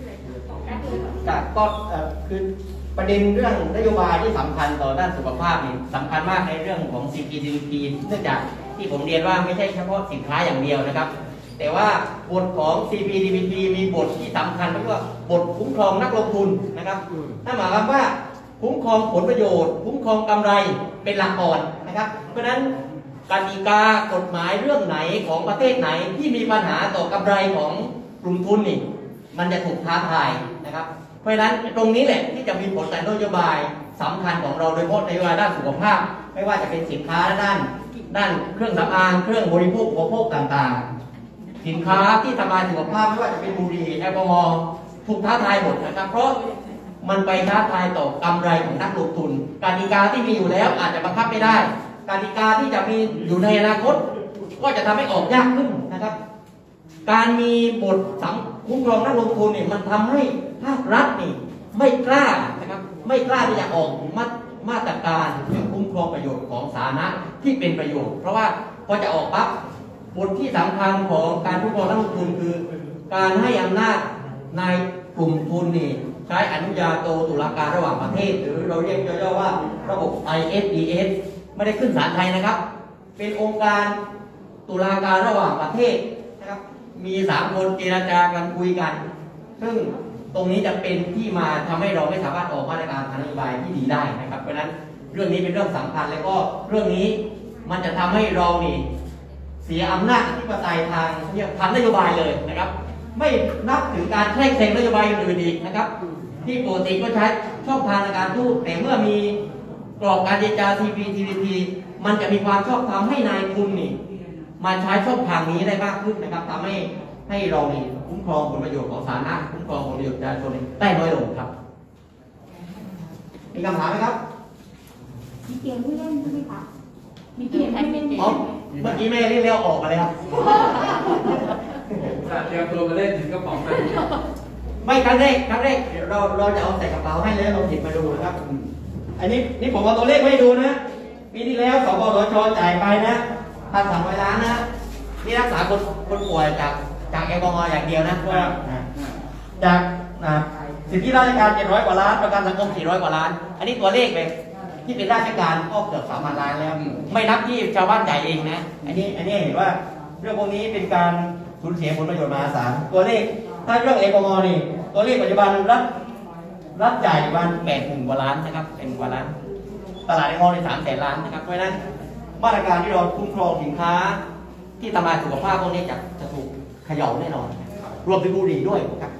Speaker 7: ก็คือประเด็นเรื่องนโยบายที่สำคัญต่อด้านสุขภาพนี่สำคัญมากในเรื่องของ CPTPP เนื่องจากที่ผมเรียนว่าไม่ใช่เฉพาะสินค้าอย่างเดียวนะครับแต่ว่าบทของ CPTPP มีบทที่สำคัญเรียกว่าบทคุ้มครองนักลงทุนนะครับนั่นหมายความว่าคุ้มครองผลประโยชน์คุ้มครองกำไรเป็นหลักก่อนนะครับเพราะฉะนั้นกติกากฎหมายเรื่องไหนของประเทศไหนที่มีปัญหาต่อกำไรของกลุ่มทุนนี่มันจะถูกท้าทายนะครับเพราะฉะนั้นตรงนี้แหละที่จะมีผลต่อนโยบายสำคัญของเราโดยเฉพาะนโยบายด้านสุขภาพไม่ว่าจะเป็นสินค้าด้านเครื่องสำอางเครื่องบริโภคต่างๆสินค้าที่ทำลายสุขภาพไม่ว่าจะเป็นบุหรี่แอลกอฮอล์ถูกท้าทายหมดนะครับเพราะมันไปท้าทายต่อกำไรของนักลงทุนกติกาที่มีอยู่แล้วอาจจะบังคับไม่ได้กติกาที่จะมีอยู่ในอนาคตก็จะทำให้ออกยากขึ้นนะครับการมีบทคุ้มครองนักลงทุนเนี่ยมันทำให้ภาครัฐนี่ไม่กล้านะครับไม่กล้าที่จะออกมาตรการเพื่อคุ้มครองประโยชน์ของสาธารณะที่เป็นประโยชน์เพราะว่าพอจะออกปั๊บบทที่สำคัญของการคุ้มครองนักลงทุนคือการให้อำนาจนายกลุ่มทุนนี่ใช้อนุญาโตตุลาการระหว่างประเทศหรือเราเรียกย่อๆว่าระบบ ISDS ไม่ได้ขึ้นศาลไทยนะครับเป็นองค์การตุลาการระหว่างประเทศนะครับมี3 คนเจรจากันคุยกันซึ่งตรงนี้จะเป็นที่มาทำให้เราไม่สามารถออกมาตรการทางนโยบายที่ดีได้นะครับเพราะฉะนั้นเรื่องนี้เป็นเรื่องสำคัญแล้วก็เรื่องนี้มันจะทำให้เรานี่เสียอำนาจอธิปไตยทางนโยบายเลยนะครับไม่นับถึงการแทรกแซงนโยบายอื่นอีกนะครับที่ปกติก็ใช้ช่องทางในการทูตแต่เมื่อมีกรอบการเจรจา CPTPP มันจะมีความชอบธรรมให้นายทุนนี่มาใช้ช่องทางนี้ได้มากขึ้นนะครับทำให้เรานี่คุ้มครองผลประโยชน์ของสาธารณะคุ้มครองผลประโยชน์ประชาชนได้น้อยลงครับมีคำถามไหมครับ
Speaker 4: มีเกมผู้เล่นใช่ไหมคะมีเกมให้เล่นไหม
Speaker 7: เมื่อกี้แม่เรียกเร็วออกมาเลยครับ
Speaker 1: เตรียมตัวมาเล่นถึงกระป๋องเลย
Speaker 7: ไม่ครั้งแรกเราจะเอาใส่กระเป๋าให้แล้วเราหยิบมาดูนะครับอันนี้ผมเอาตัวเลขให้ดูนะปีที่แล้วสปสช.จ่ายไปนะ1,300 ล้านนะนี่รักษาคนป่วยจากแอลกอฮอล์อย่างเดียวนะจากสิทธิราชการ700 กว่าล้านประกันสังคม400 กว่าล้านอันนี้ตัวเลขเลยที่เป็นราชการก็เกือบ3,000 ล้านแล้วไม่นับที่ชาวบ้านจ่ายเองนะอันนี้เห็นว่าเรื่องพวกนี้เป็นการสูญเสียผลประโยชน์มหาศาลตัวเลขถ้าเรื่องแอลกอฮอล์นี่ตัวเลขปัจจุบันรัฐจ่ายประมาณ80,000 กว่าล้านนะครับเป็นกว่าล้านตลาดแอลกอฮอล์ใน300,000 ล้านนะครับเพราะฉะนั้นมาตรการที่เราคุ้มครองสินค้าที่ทำลายสุขภาพพวกนี้จะถูกเขย่าแน่นอนรวมถึงบุหรี่ด้วยครับ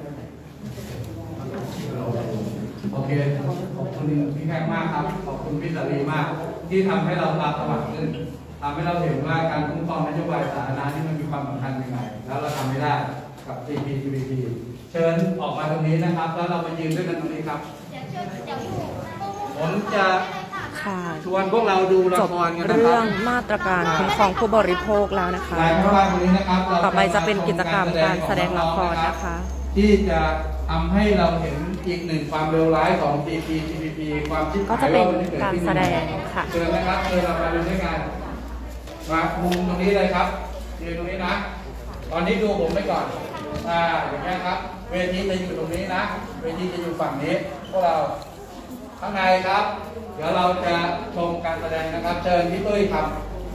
Speaker 1: โอเคขอบคุณพี่แขกมากครับขอบคุณพี่สาลีมากที่ทำให้เราตาสว่างขึ้นทำให้เราเห็นว่าการคุ้มครองนโยบายสาธารณะที่มันมีความสำคัญยังไงแล้วเราทำไม่ได้กับ CPTPP เชิญออกมาตรงนี้นะครับแล้วเรามายืนด้วยกันตรงนี้ครับผมจะชวนพวกเราดูละครกันนะครับ
Speaker 2: เรื่องมาตรการคุ้มครองผู้บริโภคแล้วนะคะต่อไปจะเป็นกิจกรรมการแสดงละครนะคะ
Speaker 1: ที่จะทำให้เราเห็นอีกหนึ่งความเลวร้ายของ CPTPP ความชิบหายก็จะเป็น
Speaker 2: การแสดงค่ะ
Speaker 1: เชิญนะครับเชิญเรามาดูด้วยกันมามุมตรงนี้เลยครับยืนตรงนี้นะตอนนี้ดูผมไปก่อนอย่างนี้ครับเวทีจะอยู่ตรงนี้นะเวทีจะอยู่ฝั่งนี้พวกเราข้างในครับเดี๋ยวเราจะชมการแสดงนะครับเชิญพี่ตุ้ยครับ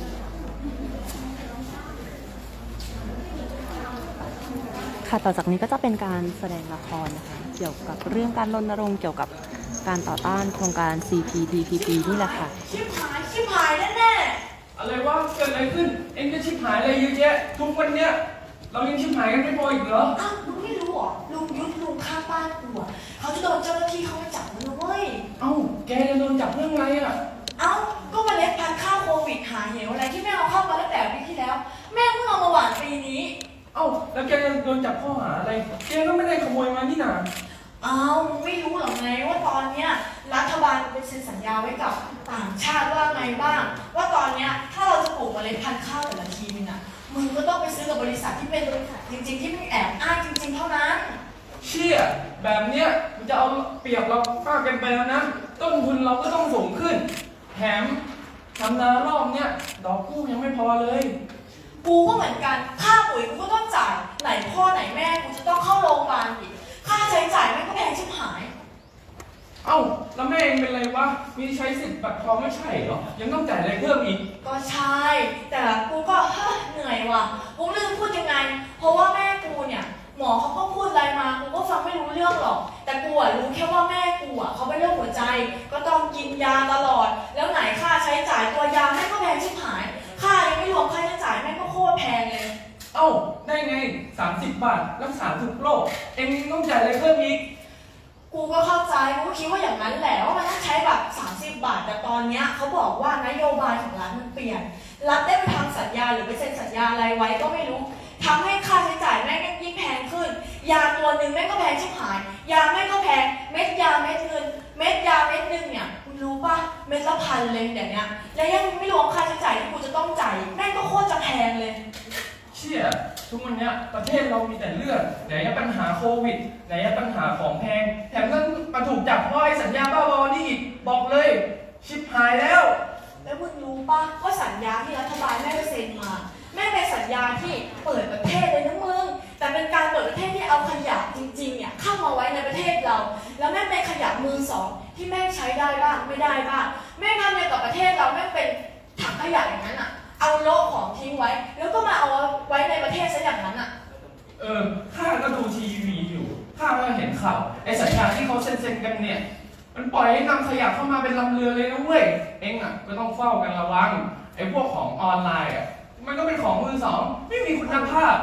Speaker 2: ค่ะต่อจากนี้ก็จะเป็นการแสดงละครนะคะเกี่ยวกับเรื่องการรณรงค์เกี่ยวกับการต่อต้านโครงการ CPTPP นี่แหละค่ะ
Speaker 5: ชิบหายแน่
Speaker 3: อะไรวะเกิดอะไรขึ้นเอ็งจะชิบหายอะไรเยอะแยะทุกวันเนี้ยเรายังชิบหายกันไม่พออีกเหรอ
Speaker 5: อ้าวลุงไม่รู้หรอลุงยุทธลุงข้างบ้านกูเขาจะโดนเจ้าหน้าที่เขาไปจับมันเว้ย
Speaker 3: เอ้าแกจะโดนจับเรื่องอะไรอ่ะ
Speaker 5: เอ้าก็เมล็ดพันธุ์ข้าวโควิดหาเหวอะไรที่แม่เอาเข้ามาตั้งแต่ปีที่แล้วแม่เพิ่งเอามาหว่านปีนี้
Speaker 3: เอ้าแล้วแกจะโดนจับข้อหาอะไรแกก็ไม่ได้ขโมยมานี่นา
Speaker 5: อ้าวไม่รู้หรอไงว่าตอนเนี้ยรัฐบาลไปเซ็นสัญญาไว้กับต่างชาติว่าไงบ้างว่าตอนเนี้ยถ้าเราจะปลูกเมล็ดพันธุ์ข้าวแต่ละทีนึงอ่ะมึงก็ต้องไปซื้อกับบริษัทที่เป็นบริษัทจริงๆที่ไม่แอบอ้างจริงๆเท่านั้น
Speaker 3: เชี่ยแบบเนี้ยมันจะเอาเปรียบเรามากเกินไปแล้วนะต้นทุนเราก็ต้องสูงขึ้นแถมทำนารอบเนี้ยดอกกู้ยังไม่พอเลย
Speaker 5: กูก็เหมือนกันค่าปุ๋ยกูก็ต้องจ่ายไหนพ่อไหนแม่กูจะต้องเข้าโรงพยาบาลอีกค่าใช้จ่ายแม่ก็แพงชิบหาย
Speaker 3: เอ้าแล้วแม่เองเป็นไรวะมีใช้สิทธิ์บัตรทองไม่ใช่เหรอยังต้องจ่ายอะไรเพิ่มอีก
Speaker 5: ก็ใช่แต่กูก็เหนื่อยว่ะกูไม่รู้จะพูดยังไงเพราะว่าแม่กูเนี่ยหมอเขาก็พูดอะไรมากูก็ฟังไม่รู้เรื่องหรอกแต่กูรู้แค่ว่าแม่กูเขาเป็นโรคหัวใจก็ต้องกินยาตลอดแล้วไหนค่าใช้จ่ายตัวยาแม่ก็แพงชิบหายค่ายังไม่รวมค่าใช้จ่ายแม่ก็โคตรแพงเลย
Speaker 3: เอ้าได้ไง30 บาทรักษาทุกโรคเอ็งต้องจ่ายอะไรเพิ่มอีก
Speaker 5: กูก็เข้าใจกูก็คิดว่าอย่างนั้นแหละว่ามันต้องใช้แบบ30 บาทแต่ตอนนี้เขาบอกว่านโยบายของรัฐมันเปลี่ยนรัฐได้ไปทำสัญญาหรือไปเซ็นสัญญาอะไรไว้ก็ไม่รู้ทำให้ค่าใช้จ่ายแม่งยิ่งแพงขึ้นยาตัวหนึ่งแม่งก็แพงชิบหายยาแม่งก็แพงเม็ดยาเม็ดเงินเม็ดยาเม็ดนึงเนี่ยคุณรู้ป่ะเม็ดละ1,000เลยเดี๋ยวนี้แล้วยังไม่รวมค่าใช้จ่ายที่กูจะต้องจ่ายแม่งก็โคตรจะแพงเลย
Speaker 3: เชี่ยทุกวันนี้ประเทศเรามีแต่เลือดไหนจะปัญหาโควิดไหนจะปัญหาของแพงแถมยังมาถูกจับเพราะไอ้สัญญาบ้าบอนี่อีกบอกเลยชิบหายแล้ว
Speaker 5: มึงรู้ป่ะว่าสัญญาที่รัฐบาลแม่ไปเซ็นมาแม่เป็นสัญญาที่เปิดประเทศเลยนะมึงแต่เป็นการเปิดประเทศที่เอาขยะจริงๆเนี่ยเข้ามาไว้ในประเทศเราแล้วแม่เป็นขยะมือสองที่แม่ใช้ได้บ้างไม่ได้บ้างแม่ทำเนี่ยกับประเทศเราแม่เป็นถังขยะอย่างนั้นอ่ะเอาโลกของทิ้งไว้แล้วก็มาเอาไว้ในประเทศซะอย่างนั้นอ่ะ
Speaker 3: ข้าก็ดูทีวีอยู่ข้าก็เห็นข่าวไอ้สัญญาที่เขาเซ็นกันเนี่ยมันปล่อยให้นำขยะเข้ามาเป็นลำเรือเลยนะเว้ยเอ็งอ่ะก็ต้องเฝ้ากันระวังไอ้พวกของออนไลน์อ่ะมันก็เป็นของมือสองไม่มีคุณภาพ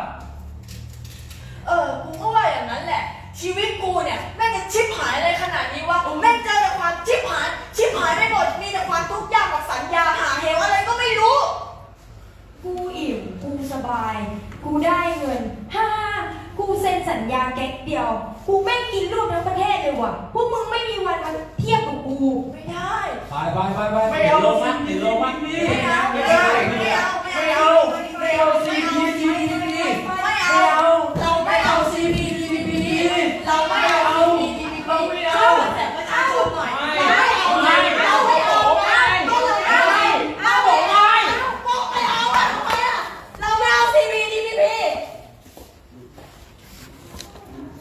Speaker 5: กูก็ว่าอย่างนั้นแหละชีวิตกูเนี่ยแม่งจะชิบหายเลยขนาดนี้ว่าแม่งเจอแต่ความชิบหายไม่หมดมีแต่ความทุกข์ยากกับสัญญาหาเหวอะไรก็ไม่รู้
Speaker 4: กูอิ่มกูสบายกูได้เงินกูเซ็นสัญญาแก๊กเดียวกูแม่งกินรูปทั้งประเทศเลยว่ะพวกมึงไม่มีวันมาเทียบกับกู
Speaker 5: ไม่ได้
Speaker 3: ไปไม่เอาลงมาไม่เอาCPTPP
Speaker 5: เราไม่เอา CPTPP เราไม่เอาแต่ประชาชนหน่อย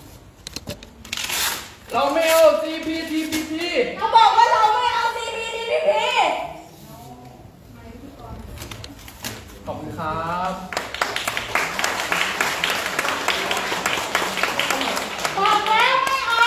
Speaker 3: เราไม่เอา CPTPP
Speaker 5: เขาบอกว่าเราไม่เอา CPTPP
Speaker 1: ครับ
Speaker 4: บอกแล้วไม่เอา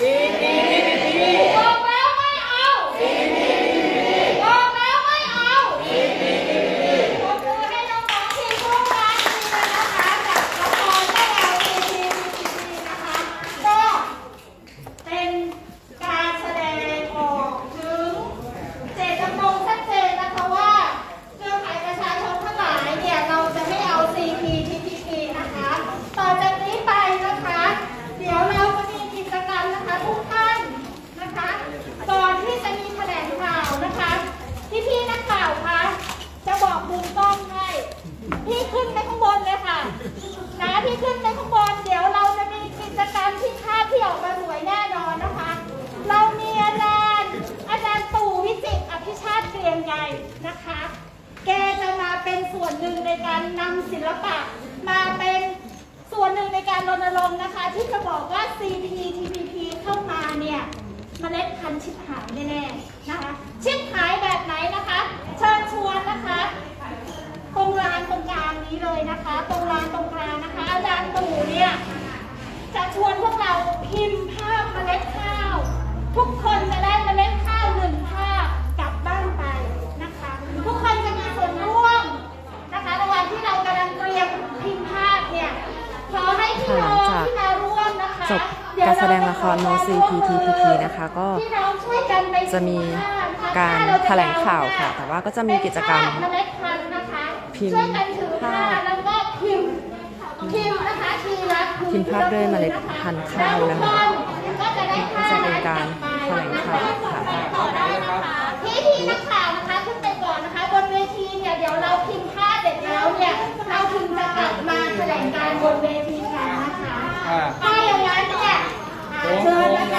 Speaker 4: บอกแล้วไม่เอาบอกแล้วไม่เอาขอบคุณให้น้องๆทีมผู้การทีมนะคะจากละครแม่แอลทีนะคะก็เป็นการแสดงออกถึงเจตจำนงชัดเจนนะคะว่าเครือข่ายประชาชนทั้งหลายเนี่ยเราจะไม่เอา CPTPP นะคะต่อจากนี้ไปนะคะเดี๋ยวเราจะมีกิจกรรมนะคะทุกท่านนะคะก่อนที่จะมีแถลงข่าวนะคะพี่นักข่าวคะจะบอกมุมกล้องให้พี่ขึ้นไปข้างบนเลยค่ะนะพี่ขึ้นไปข้างบนเดี๋ยวเราจะมีกิจกรรมที่ภาพที่ออกมาสวยแน่นอนนะคะเรามีอาจารย์ตู่วิจิตรอภิชาติเกรียงใหญ่นะคะแกจะมาเป็นส่วนหนึ่งในการนำศิลปะมาเป็นส่วนหนึ่งในการรณรงค์นะคะที่จะบอกว่า CPTPP เข้ามาเนี่ยเมล็ดพันธุ์ชิบหายแน่ๆนะคะชิบหายแบบไหนนะคะเชิญชวนนะคะตรงลานตรงกลางนี้เลยนะคะตรงลานตรงกลางนะคะอาจารย์ตู่เนี่ยจะชวนพวกเราพิมพ์ภาพเมล็ดข้าวทุกคนจะได้เมล็ดข้าว1 ภาพกลับบ้านไปนะคะทุกคนจะมีส่วนร่วมนะคะระหว่างที่เรากำลังเตรียมพิมพ์ภาพเนี่ยขอให้พี่น้องที่มาร่วมนะคะ
Speaker 2: จบการแสดงละคร No CPTPP นะคะก็จะมีการแถลงข่าวค่ะแต่ว่าก็จะมีกิจกรรมพิมพ์ภาพ
Speaker 4: แล้วก็พิมพ์นะคะทีละ
Speaker 2: พิมพ์ภาพด้วยเมล็ดพันธุ์ข้าวนะคะ
Speaker 4: ก็จะได้ภาพ
Speaker 2: จะเป็นการแถลงข่าวค่ะ
Speaker 4: พี่นักข่าวนะคะขึ้นไปก่อนนะคะบนเวทีเนี่ยเดี๋ยวเราพิมพ์ภาพเสร็จแล้วเนี่ยเราถึงจะกลับมาแถลงการบนเวทีกันนะคะถ้าอย่างนั้นเนี่ยเชิญนะคะ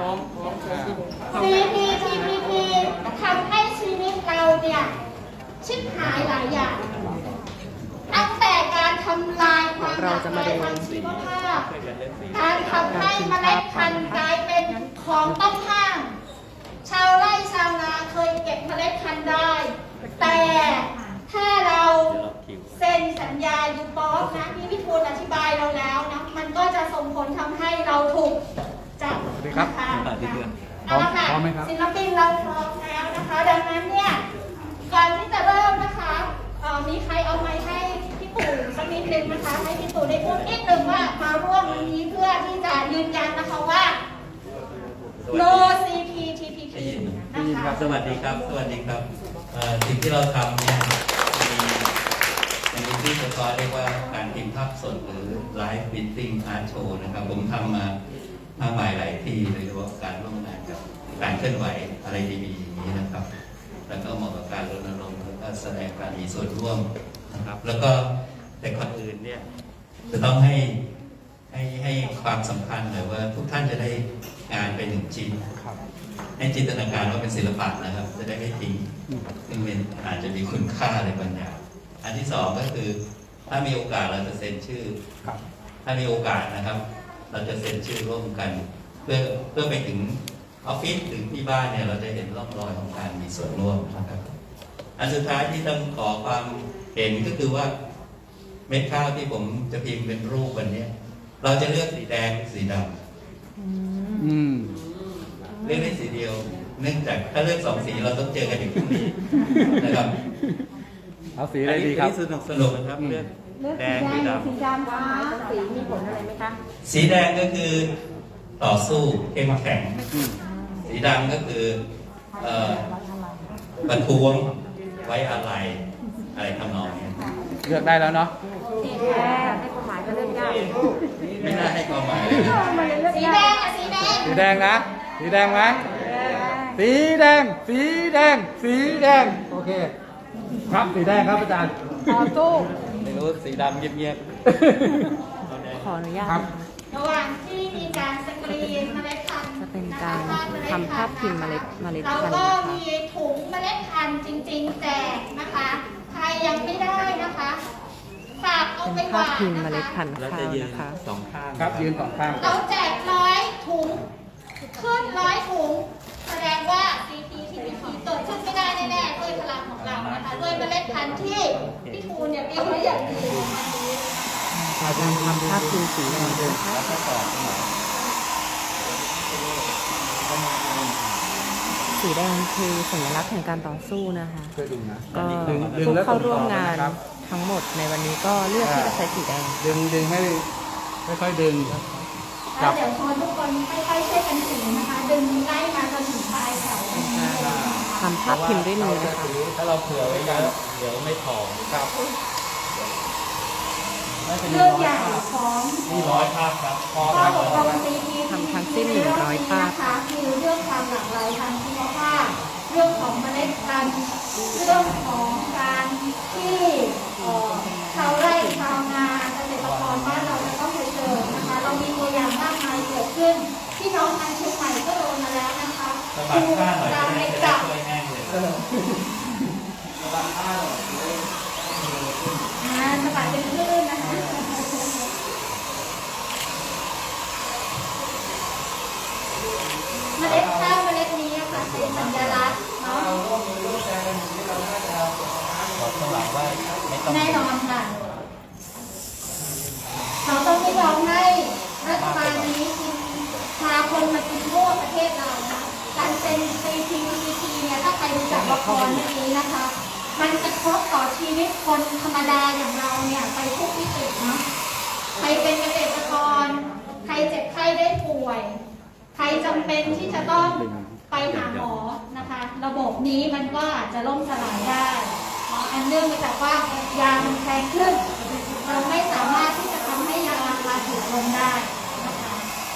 Speaker 4: CPTPP ทำให้ชีวิตเราเนี่ยชิบหายหลายอย่างตั้งแต่การทำลายความหลากหลายทางชีวภาพการทำให้เมล็ดพันธุ์กลายเป็นของต้องห้ามชาวไร่ชาวนาเคยเก็บเมล็ดพันธุ์ได้แต่ถ้าเราเซ็นสัญญายูป๊อปนะที่พี่ทูลอธิบายเราแล้วนะมันก็จะส่งผลทำให้เราถูกจับนะคะเอาละค่ะศิลปินเราพร้อมแล้วนะคะดังนั้นเนี่ยก่อนที่จะเริ่มนะคะมีใครเอาไมค์ให้พี่ตู่สักนิดนึงนะคะให้พี่ตู่ได้พูดนิดนึงว่ามาร่วมวันนี้เพื่อที่จะยืนยันนะคะว่า No CPTPP นะคะ
Speaker 9: สวัสดีครับสวัสดีครับสิ่งที่เราทำเนี่ยมีที่สกอร์เรียกว่าการพิมพ์ภาพสดหรือ Live Printing Art Show นะครับผมทำมามากมายหลายที่โดยเฉพาะการร่วมงานกับการเคลื่อนไหวอะไรดีๆอย่างนี้นะครับแล้วก็เหมาะกับการรณรงค์แล้วก็แสดงการมีส่วนร่วมนะครับแล้วก็แต่ก่อนอื่นเนี่ยจะต้องให้ความสำคัญหน่อยว่าทุกท่านจะได้งานไป1 ชิ้นให้จินตนาการว่าเป็นศิลปะนะครับจะได้ไม่ทิ้งซึ่งเป็นอาจจะมีคุณค่าอะไรบางอย่างอันที่2ก็คือถ้ามีโอกาสเราจะเซ็นชื่อถ้ามีโอกาสนะครับเราจะเซ็นชื่อร่วมกันเพื่อไปถึงออฟฟิศถึงที่บ้านเนี่ยเราจะเห็นร่องรอยของการมีส่วนร่วมนะครับอันสุดท้ายที่ต้องขอความเห็นก็คือว่าเม็ดข้าวที่ผมจะพิมพ์เป็นรูปวันนี้เราจะเลือกสีแดงหรือสีดำเลือกได้สีเดียวเนื่องจากถ้าเลือก2 สีเราต้องเจอกันอีกพรุ่งนี้นะครับ
Speaker 1: เอาสีอะไรดีครับ
Speaker 9: สนุกนะครับเลือกแดงหรือดำสีดำสีมีผลอะไรไหมคะสีแดงก็คือต่อสู้เข้มแข็งสีดำก็คือประท้วงไว้อะไรทำนองนี้
Speaker 1: เลือกได้แล้วเนาะ
Speaker 4: สีแดงให้ความหมายก็เลือกยาก
Speaker 9: ไม่น่าให้ความหมายเลย
Speaker 4: สีแดงสีแดง
Speaker 1: สีแดงนะสีแดงไหมสีแดงสีแดงสีแดงโอเคครับสีแดงครับอาจารย์
Speaker 4: ต่อสู้
Speaker 1: ไม่รู้สีดำเงียบ
Speaker 2: ๆขออนุญาต
Speaker 4: ระหว่างที่มีการสกรีนเมล็ดพันธุ์
Speaker 2: จะเป็นการทำภาพพิมพ์เมล็ดพันธุ์
Speaker 4: เราก็มีถุงเมล็ดพันธุ์จริงๆแจกนะคะใครยังไม่ได้นะคะฝากเอาไปวาง
Speaker 2: พิมพ์เมล็ดพันธุ์ข้าวนะคะ
Speaker 9: 2 ข้าง
Speaker 1: ครับยืน2 ข้าง
Speaker 4: เราแจก100 ถุงขึ้น100 ถุงแสดงว่า CPTPP เกิดขึ้นไม่ได้แน่ๆด้วยพลังของเรานะคะด้วยเมล็ดพันธุ์ที่พี่ทูลเนี่ยเตรียมไว้อย่างดี
Speaker 2: การทำภาพพิมพ์สีแดงสีแดงคือสัญลักษณ์แห่งการต่อสู้นะคะก็ผู้เข้าร่วมงานทั้งหมดในวันนี้ก็เลือกที่จะใช้สีแดง
Speaker 1: ดึงให้ค่อยๆดึง
Speaker 4: แล้วเดี๋ยวชวนทุกคนค่อยๆช่วยกันสีนะคะดึงไล่มาจนถึงปลายแถว
Speaker 2: ทำภาพพิมพ์ด้วยมือนะคะ
Speaker 9: ถ้าเราเผื่อไว้เยอะเดี๋ยวไม่พอครับ
Speaker 4: เรื่องใหญ่ของ
Speaker 9: 100 ภาพครับ
Speaker 4: ข้อตกลง CPTPP
Speaker 2: ทำทั้งสิ้น100 ภาพ
Speaker 4: คือเรื่องความหลากหลายทางชีวภาพเรื่องของเมล็ดพันธุ์เรื่องของการที่ชาวไร่ชาวนาเกษตรกรบ้านเราจะต้องเผชิญนะคะเรามีตัวอย่างมากมายเกิดขึ้นที่น้องทางเชียงใหม่ก็โดนมาแล้วนะคะ
Speaker 9: คือการในจับ
Speaker 4: สบายเป็นคลื่นนะคะเมล็ดข้าวเมล็ดนี้ค่ะเป็นสัญลักษณ์เนาะแน่นอนค่ะเราต้องไม่ยอมให้รัฐบาลนี้พาคนมากินทั่วประเทศเราการเป็น CPTPP เนี่ยถ้าใครรู้จักละครเรื่องนี้นะคะมันกระทบต่อชีวิตคนธรรมดาอย่างเราเนี่ยไปทุกมิติเนาะใครเป็นเกษตรกรใครเจ็บไข้ได้ป่วยใครจำเป็นที่จะต้องไปหาหมอนะคะระบบนี้มันก็อาจจะล่มสลายได้อันเนื่องมาจากว่ายามันแพงขึ้นเราไม่สามารถที่จะทำให้ยาราคาถูกลงได้นะคะ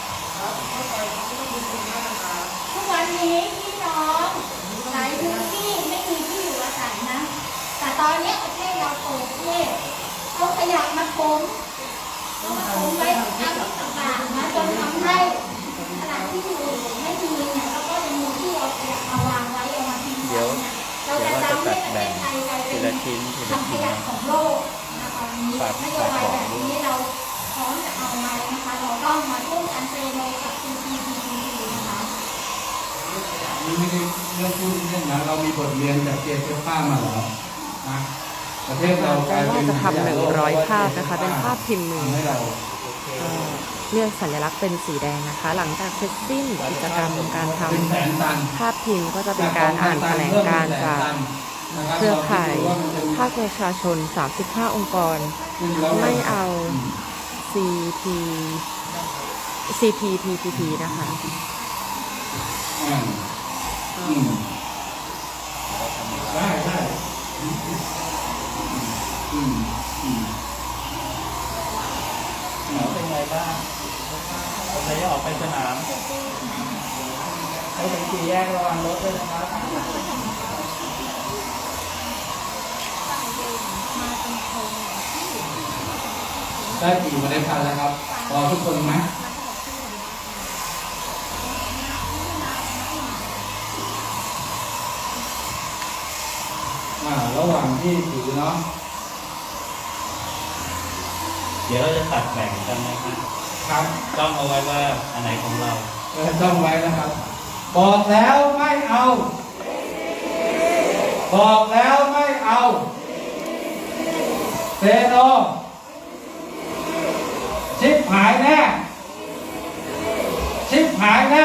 Speaker 4: ทุกวันนี้พี่น้องหลายพื้นที่ไม่มีที่อยู่อาศัยนะแต่ตอนนี้ประเทศเราเปิดประเทศเขาขยับมาคมไว้ตามที่ต่างๆนะจนทำให้ขนาดที่อยู่ไม่มีเนี่ยเราก็ยังมีที่เอาขยะมาวางไว้เอามาทิ้งไว้เนี่ยเราจะทำให้ประเทศไทยกลายเป็นถังขยะของโลกนะคะนี้นโยบายแบบนี้เราพร้อมจะเอาไหมนะคะเราต้องมาร่วมกันเซโนกับ CPTPP นะคะ
Speaker 1: นี่ไม่ได้เรื่องพูดเรื่องนะเรามีบทเรียนจากเกียร์เชื้อผ้ามาหรอนะประเทศเรากลายเป็น
Speaker 2: จะทำ100 ภาพนะคะเป็นภาพพิมพ์มือเลือกสัญลักษณ์เป็นสีแดงนะคะหลังจากเสร็จสิ้นกิจกรรมการทำภาพพิมพ์ก็จะเป็นการอ่านแถลงการณ์จากเครือข่ายภาคประชาชน35 องค์กรไม่เอา CPTPP นะคะ
Speaker 1: ได้
Speaker 9: เป็นไงบ้างเราจะออกไปสนามให้ถึง4 แยกระวังรถด้วยนะครับ
Speaker 1: ได้กี่เมล็ดพันธุ์แล้วครับรอทุกคนไหมระหว่างที่ถือเนาะ
Speaker 9: เดี๋ยวเราจะตัดแบ่งกันนะครับต้องเอาไว้ว่าอันไหนของเรา
Speaker 1: ต้องไว้นะครับบอกแล้วไม่เอาบอกแล้วไม่เอาเซโนชิบหายแน่ชิบหายแน่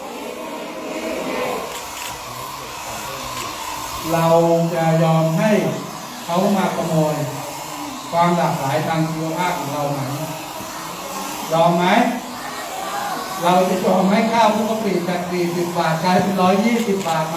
Speaker 1: เราจะยอมให้เขามาขโมยความหลากหลายทางชีวภาพของเราไหมยอมไหมเราจะยอมให้ข้าวผู้กะปิจาก40 บาทกลายเป็น120 บาทไหม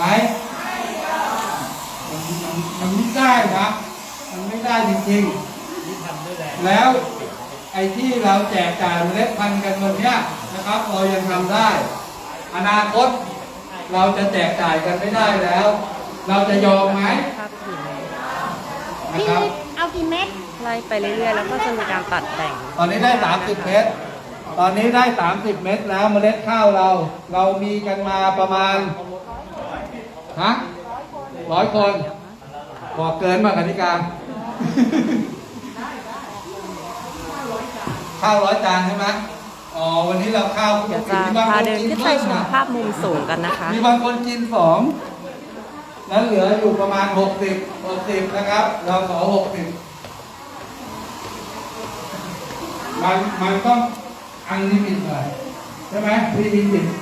Speaker 1: มันไม่ได้นะมันไม่ได้จริงๆแล้วไอ้ที่เราแจกจ่ายเมล็ดพันธุ์กันวันนี้นะครับเรายังทำได้อนาคตเราจะแจกจ่ายกันไม่ได้แล้วเราจะยอมไหม
Speaker 4: นะครับเอากี่เม็ด
Speaker 2: ไล่ไปเรื่อยๆแล้วก็จะมีการตัดแต่ง
Speaker 1: ตอนนี้ได้30 เม็ดตอนนี้ได้30 เม็ดแล้วเมล็ดข้าวเรามีกันมาประมาณ100 คนบอกเกินมากนิการข้าว100 จานใช่ไหมวันนี้เราข้าว
Speaker 2: เดี๋ยวจะพาเดินขึ้นไปชมภาพมุมสูงกันนะคะ
Speaker 1: มีบางคนกิน2แล้วเหลืออยู่ประมาณ60นะครับเราขอ60มันต้องอันลิมิตเลยใช่ไหมลิมิต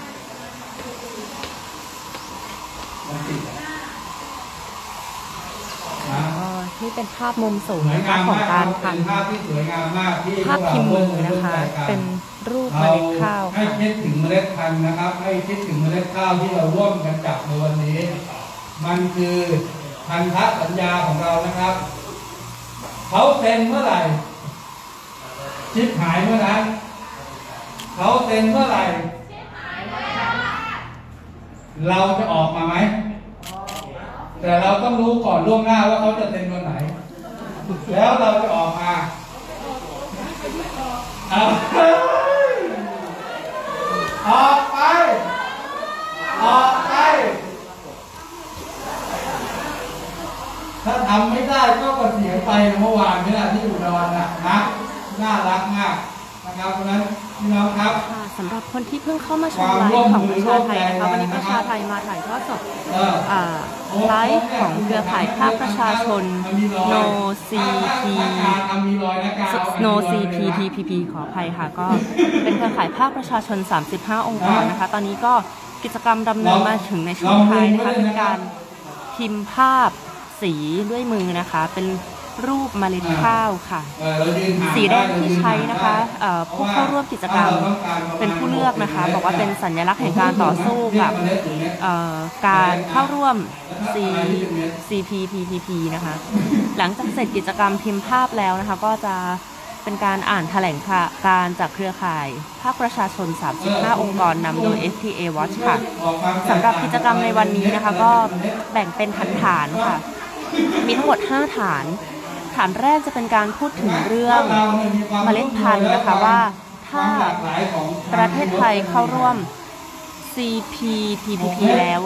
Speaker 2: นี่เป็นภาพมุมสูงนะคะของการทำภาพพิมพ์มือนะคะเป็นรูปเมล็ดข้าว
Speaker 1: ให้คิดถึงเมล็ดพันธุ์นะครับให้คิดถึงเมล็ดข้าวที่เราร่วมกันจับในวันนี้มันคือพันธสัญญาของเรานะครับเขาเซ็นเมื่อไหร่ชิปหายเมื่อนั้นเขาเซ็นเมื่อไหร่เราจะออกมาไหมแต่เราต้องรู้ก่อนล่วงหน้าว่าเขาจะเซ็นวันไหนแล้วเราจะออกมาออกไปถ้าทำไม่ได้ก็เกษียณไปเมื่อวานนี่แหละที่อุดรนะน่ารักมากนะครับเพราะนั้นพี่น้องครับ
Speaker 2: สำหรับคนที่เพิ่งเข้ามาชมไลฟ์ของประชาไทยนะคะวันนี้ประชาไทยมาถ่ายทอดสดไลฟ์ของเครือข่ายภาคประชาชน No CPTPP ขออภัยค่ะก็เป็นเครือข่ายภาคประชาชน35องค์กรนะคะตอนนี้ก็กิจกรรมดำเนินมาถึงในช่วงท้ายนะคะเป็นการพิมพ์ภาพสีด้วยมือนะคะเป็นรูปเมล็ดข้าวค่ะสีแดงที่ใช้นะคะผู้เข้าร่วมกิจกรรมเป็นผู้เลือกนะคะบอกว่าเป็นสัญลักษณ์แห่งการต่อสู้กับการเข้าร่วม CPTPP นะคะหลังจากเสร็จกิจกรรมพิมพ์ภาพแล้วนะคะก็จะเป็นการอ่านแถลงการจากเครือข่ายภาคประชาชน35องค์กรนำโดย FTA Watch ค่ะสำหรับกิจกรรมในวันนี้นะคะก็แบ่งเป็นฐานค่ะมีทั้งหมด5ฐานแรกจะเป็นการพูดถึงเรื่องเมล็ดพันธุ์นะคะว่าถ้าประเทศไทยเข้าร่วม CPTPP แล้ว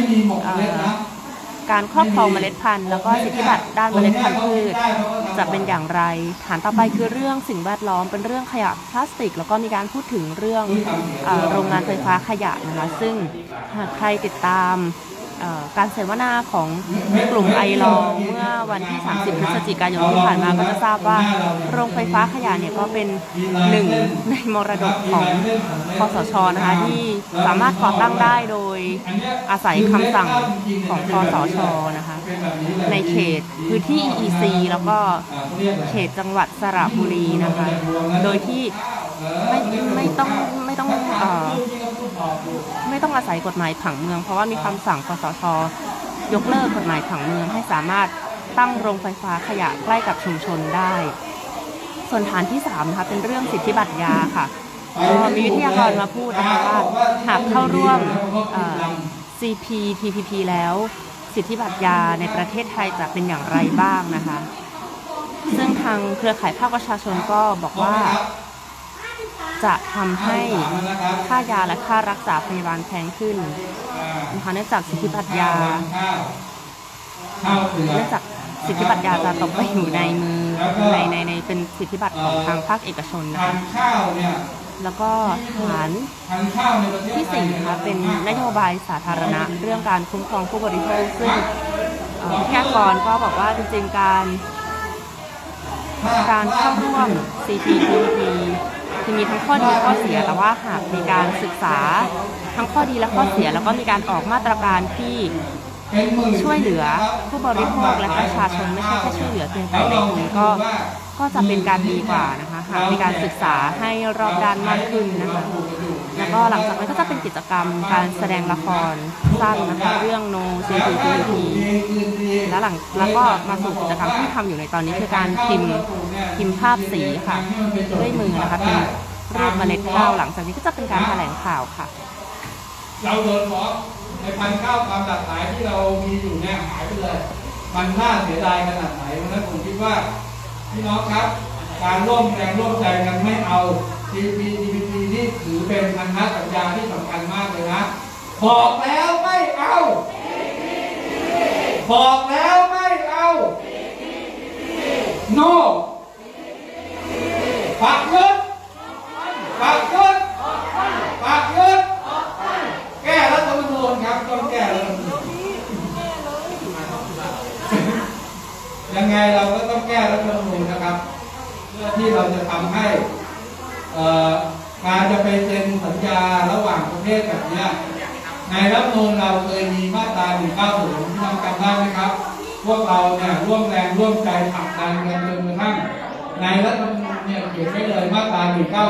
Speaker 2: การครอบครองเมล็ดพันธุ์แล้วก็สิทธิบัตรด้านเมล็ดพันธุ์พืชจะเป็นอย่างไรฐานต่อไปคือเรื่องสิ่งแวดล้อมเป็นเรื่องขยะพลาสติกแล้วก็มีการพูดถึงเรื่องโรงงานไฟฟ้าขยะนะคะซึ่งหากใครติดตามการเสวนาของกลุ่มไอลอเมื่อวันที่30พฤศจิกายนที่ผ่านมาก็จะทราบว่าโรงไฟฟ้าขยะเนี่ยก็เป็นหนึ่งในมรดกของคสช.นะคะที่สามารถก่อตั้งได้โดยอาศัยคำสั่งของคสช.นะคะในเขตพื้นที่ EEC แล้วก็เขตจังหวัดสระบุรีนะคะโดยที่ไม่ต้องอาศัยกฎหมายผังเมืองเพราะว่ามีคำสั่งคสช.ยกเลิกกฎหมายผังเมืองให้สามารถตั้งโรงไฟฟ้าขยะใกล้กับชุมชนได้ส่วนฐานที่3นะคะเป็นเรื่องสิทธิบัตรยาค่ะมีวิทยากรมาพูดนะคะว่าหากเข้าร่วมCPTPP แล้วสิทธิบัตรยาในประเทศไทยจะเป็นอย่างไรบ้างนะคะซึ่งทางเครือข่ายภาคประชาชนก็บอกว่าจะทำให้ค่ายาและค่ารักษาพยาบาลแพงขึ้นนะคะเนื่องจากสิทธิบัตรยาจะตกไปอยู่ในมือในเป็นสิทธิบัตรของทางภาคเอกชนนะคะแล้วก็ฐานที่4นะคะเป็นนโยบายสาธารณะเรื่องการคุ้มครองผู้บริโภคซึ่งวิทยากรก็บอกว่าจริงๆการเข้าร่วม CPTPP คือมีทั้งข้อดีข้อเสียแต่ว่าหากมีการศึกษาทั้งข้อดีและข้อเสียแล้วก็มีการออกมาตรการที่ช่วยเหลือผู้บริโภคและประชาชนไม่ใช่แค่ช่วยเหลือเพียงแต่ในทุนก็จะเป็นการดีกว่านะคะหากมีการศึกษาให้รอบด้านมากขึ้นนะคะแล้วก็หลังจากนั้นก็จะเป็นกิจกรรมการแสดงละครสั้นนะคะเรื่อง No CPTPP แล้วก็มาสู่กิจกรรมที่ทำอยู่ในตอนนี้คือการพิมพ์ภาพสีค่ะด้วยมือนะคะเป็นรูปเมล็ดข้าวหลังจากนี้ก็จะเป็นการแถลงข่าวค่ะ
Speaker 1: เราโดนฟ้องในพันธุ์ข้าวความหลากหลายที่เรามีอยู่เนี่ยหายไปเลยมันน่าเสียดายขนาดไหนเพราะฉะนั้นผมคิดว่าพี่น้องครับการร่วมแรงร่วมใจกันไม่เอา CPTPP นี่ถือเป็นพันธสัญญาที่สำคัญมากเลยนะบอกแล้วไม่เอาบอกแล้วไม่เอาโน่ปักเงินปักเพื่อที่เราจะทำให้การจะไปเซ็นสัญญาระหว่างประเทศแบบนี้ในรัฐธรรมนูญเราเคยมีมาตรา190ที่น้องจำได้ไหมครับพวกเราเนี่ยร่วมแรงร่วมใจผลักดันกันจนกระทั่งในรัฐธรรมนูญเนี่ยเขียนไว้เลยมาตรา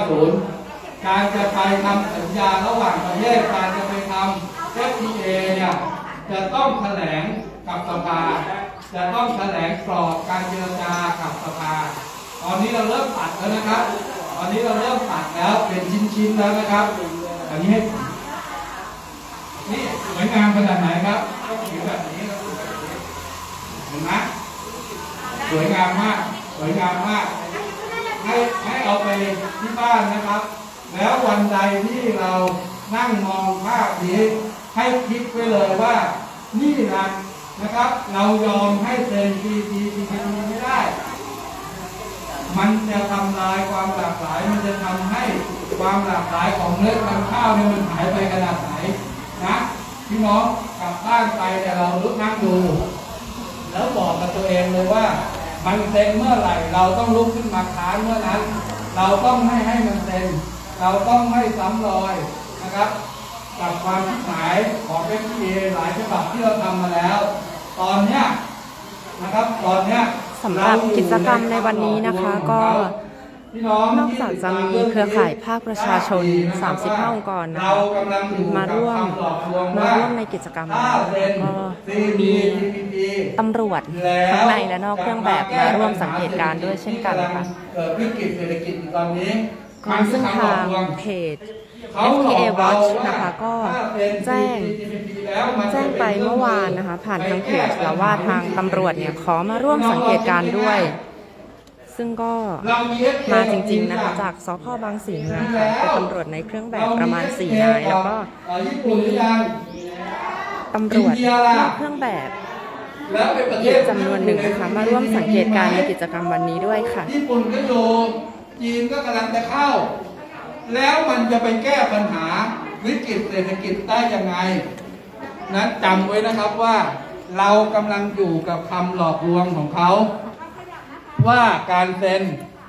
Speaker 1: 190การจะไปทำสัญญาระหว่างประเทศการจะไปทำ FTA เนี่ยจะต้องแถลงกับสภาจะต้องแถลงกรอบการเจรจากับสภาตอนนี้เราเริ่มตัดแล้วนะครับตอนนี้เราเริ่มตัดแล้วเป็นชิ้นๆแล้วนะครับอันนี้ให้นี่สวยงามขนาดไหนครับต้องถือแบบนี้ครับเห็นไหมสวยงามมากสวยงามมากให้เอาไปที่บ้านนะครับแล้ววันใดที่เรานั่งมองภาพนี้ให้คิดไว้เลยว่านี่นะครับเรายอมให้เซ็น CPTPP ไม่ได้มันจะทำลายความหลากหลายมันจะทำให้ความหลากหลายของเนื้อพันธุ์ข้าวเนี่ยมันหายไปขนาดไหนนะพี่น้องกลับบ้านไปเนี่ยเราลุกนั่งดูแล้วบอกกับตัวเองเลยว่ามันเซ็นเมื่อไหร่เราต้องลุกขึ้นมาค้านเมื่อนั้นเราต้องไม่ให้มันเซ็นเราต้องไม่ซ้ำรอยนะครับกับความคิดหมายของ FTA หลายฉบับที่เราทำมาแล้วตอนเนี้ยนะครับตอนเนี้ย
Speaker 2: สำหรับกิจกรรมในวันนี้นะคะก็นอกจากจะมีเครือข่ายภาคประชาชน35องค์กรนะคะมาร่วมในกิจกรรมแล้วก็มีตำรวจทั้งในและนอกเครื่องแบบมาร่วมสังเกตการณ์ด้วยเช่นกันค่ะ
Speaker 1: วิกฤตเศรษฐกิจตอนนี้
Speaker 2: ซึ่งทางเพจ FTA Watch นะคะก็แจ้งไปเมื่อวานนะคะผ่านทางเพจแล้วว่าทางตำรวจเนี่ยขอมาร่วมสังเกตการณ์ด้วยซึ่งก็มาจริงๆนะคะจากสภ.บางสีเมืองค่ะเป็นตำรวจในเครื่องแบบประมาณ4 นายแล้วก็มีตำรวจนอกเครื่องแบบอีกจำนวนหนึ่งนะคะมาร่วมสังเกตการณ์ในกิจกรรมวันนี้ด้วยค่ะ
Speaker 1: ญี่ปุ่นก็โยนจีนก็กำลังจะเข้าแล้วมันจะไปแก้ปัญหาวิกฤตเศรษฐกิจได้ยังไงนั้นจำไว้นะครับว่าเรากำลังอยู่กับคำหลอกลวงของเขาว่าการเซ็น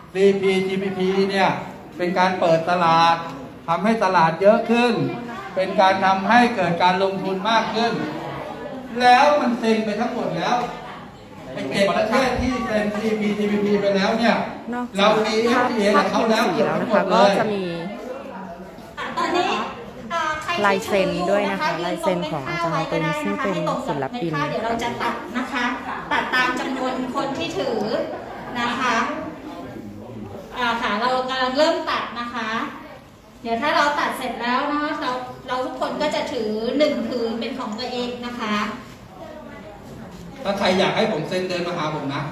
Speaker 1: CPTPP เนี่ยเป็นการเปิดตลาดทำให้ตลาดเยอะขึ้นเป็นการทำให้เกิดการลงทุนมากขึ้นแล้วมันเซ็นไปทั้งหมดแล้วเป็นประเทศที่เซ็น CPTPP ไปแล้วเนี่ยเรามี FTA กับเขาแล้วเกือบทั้งหมดเลย
Speaker 4: ตอนนี้
Speaker 2: ลายเซ็นด้วยนะคะลายเซ็นของอาจารย์ตุลซึ่งเป็นศิลปิน
Speaker 4: เดี๋ยวเราจะตัดนะคะตัดตามจำนวนคนที่ถือนะคะค่ะเรากำลังเริ่มตัดนะคะเดี๋ยวถ้าเราตัดเสร็จแล้วนะคะเราทุกคนก็จะถือ1 ผืนเป็นของตัวเองนะคะ
Speaker 1: ถ้าใครอยากให้ผมเซ็นเดินมาหาผมนะ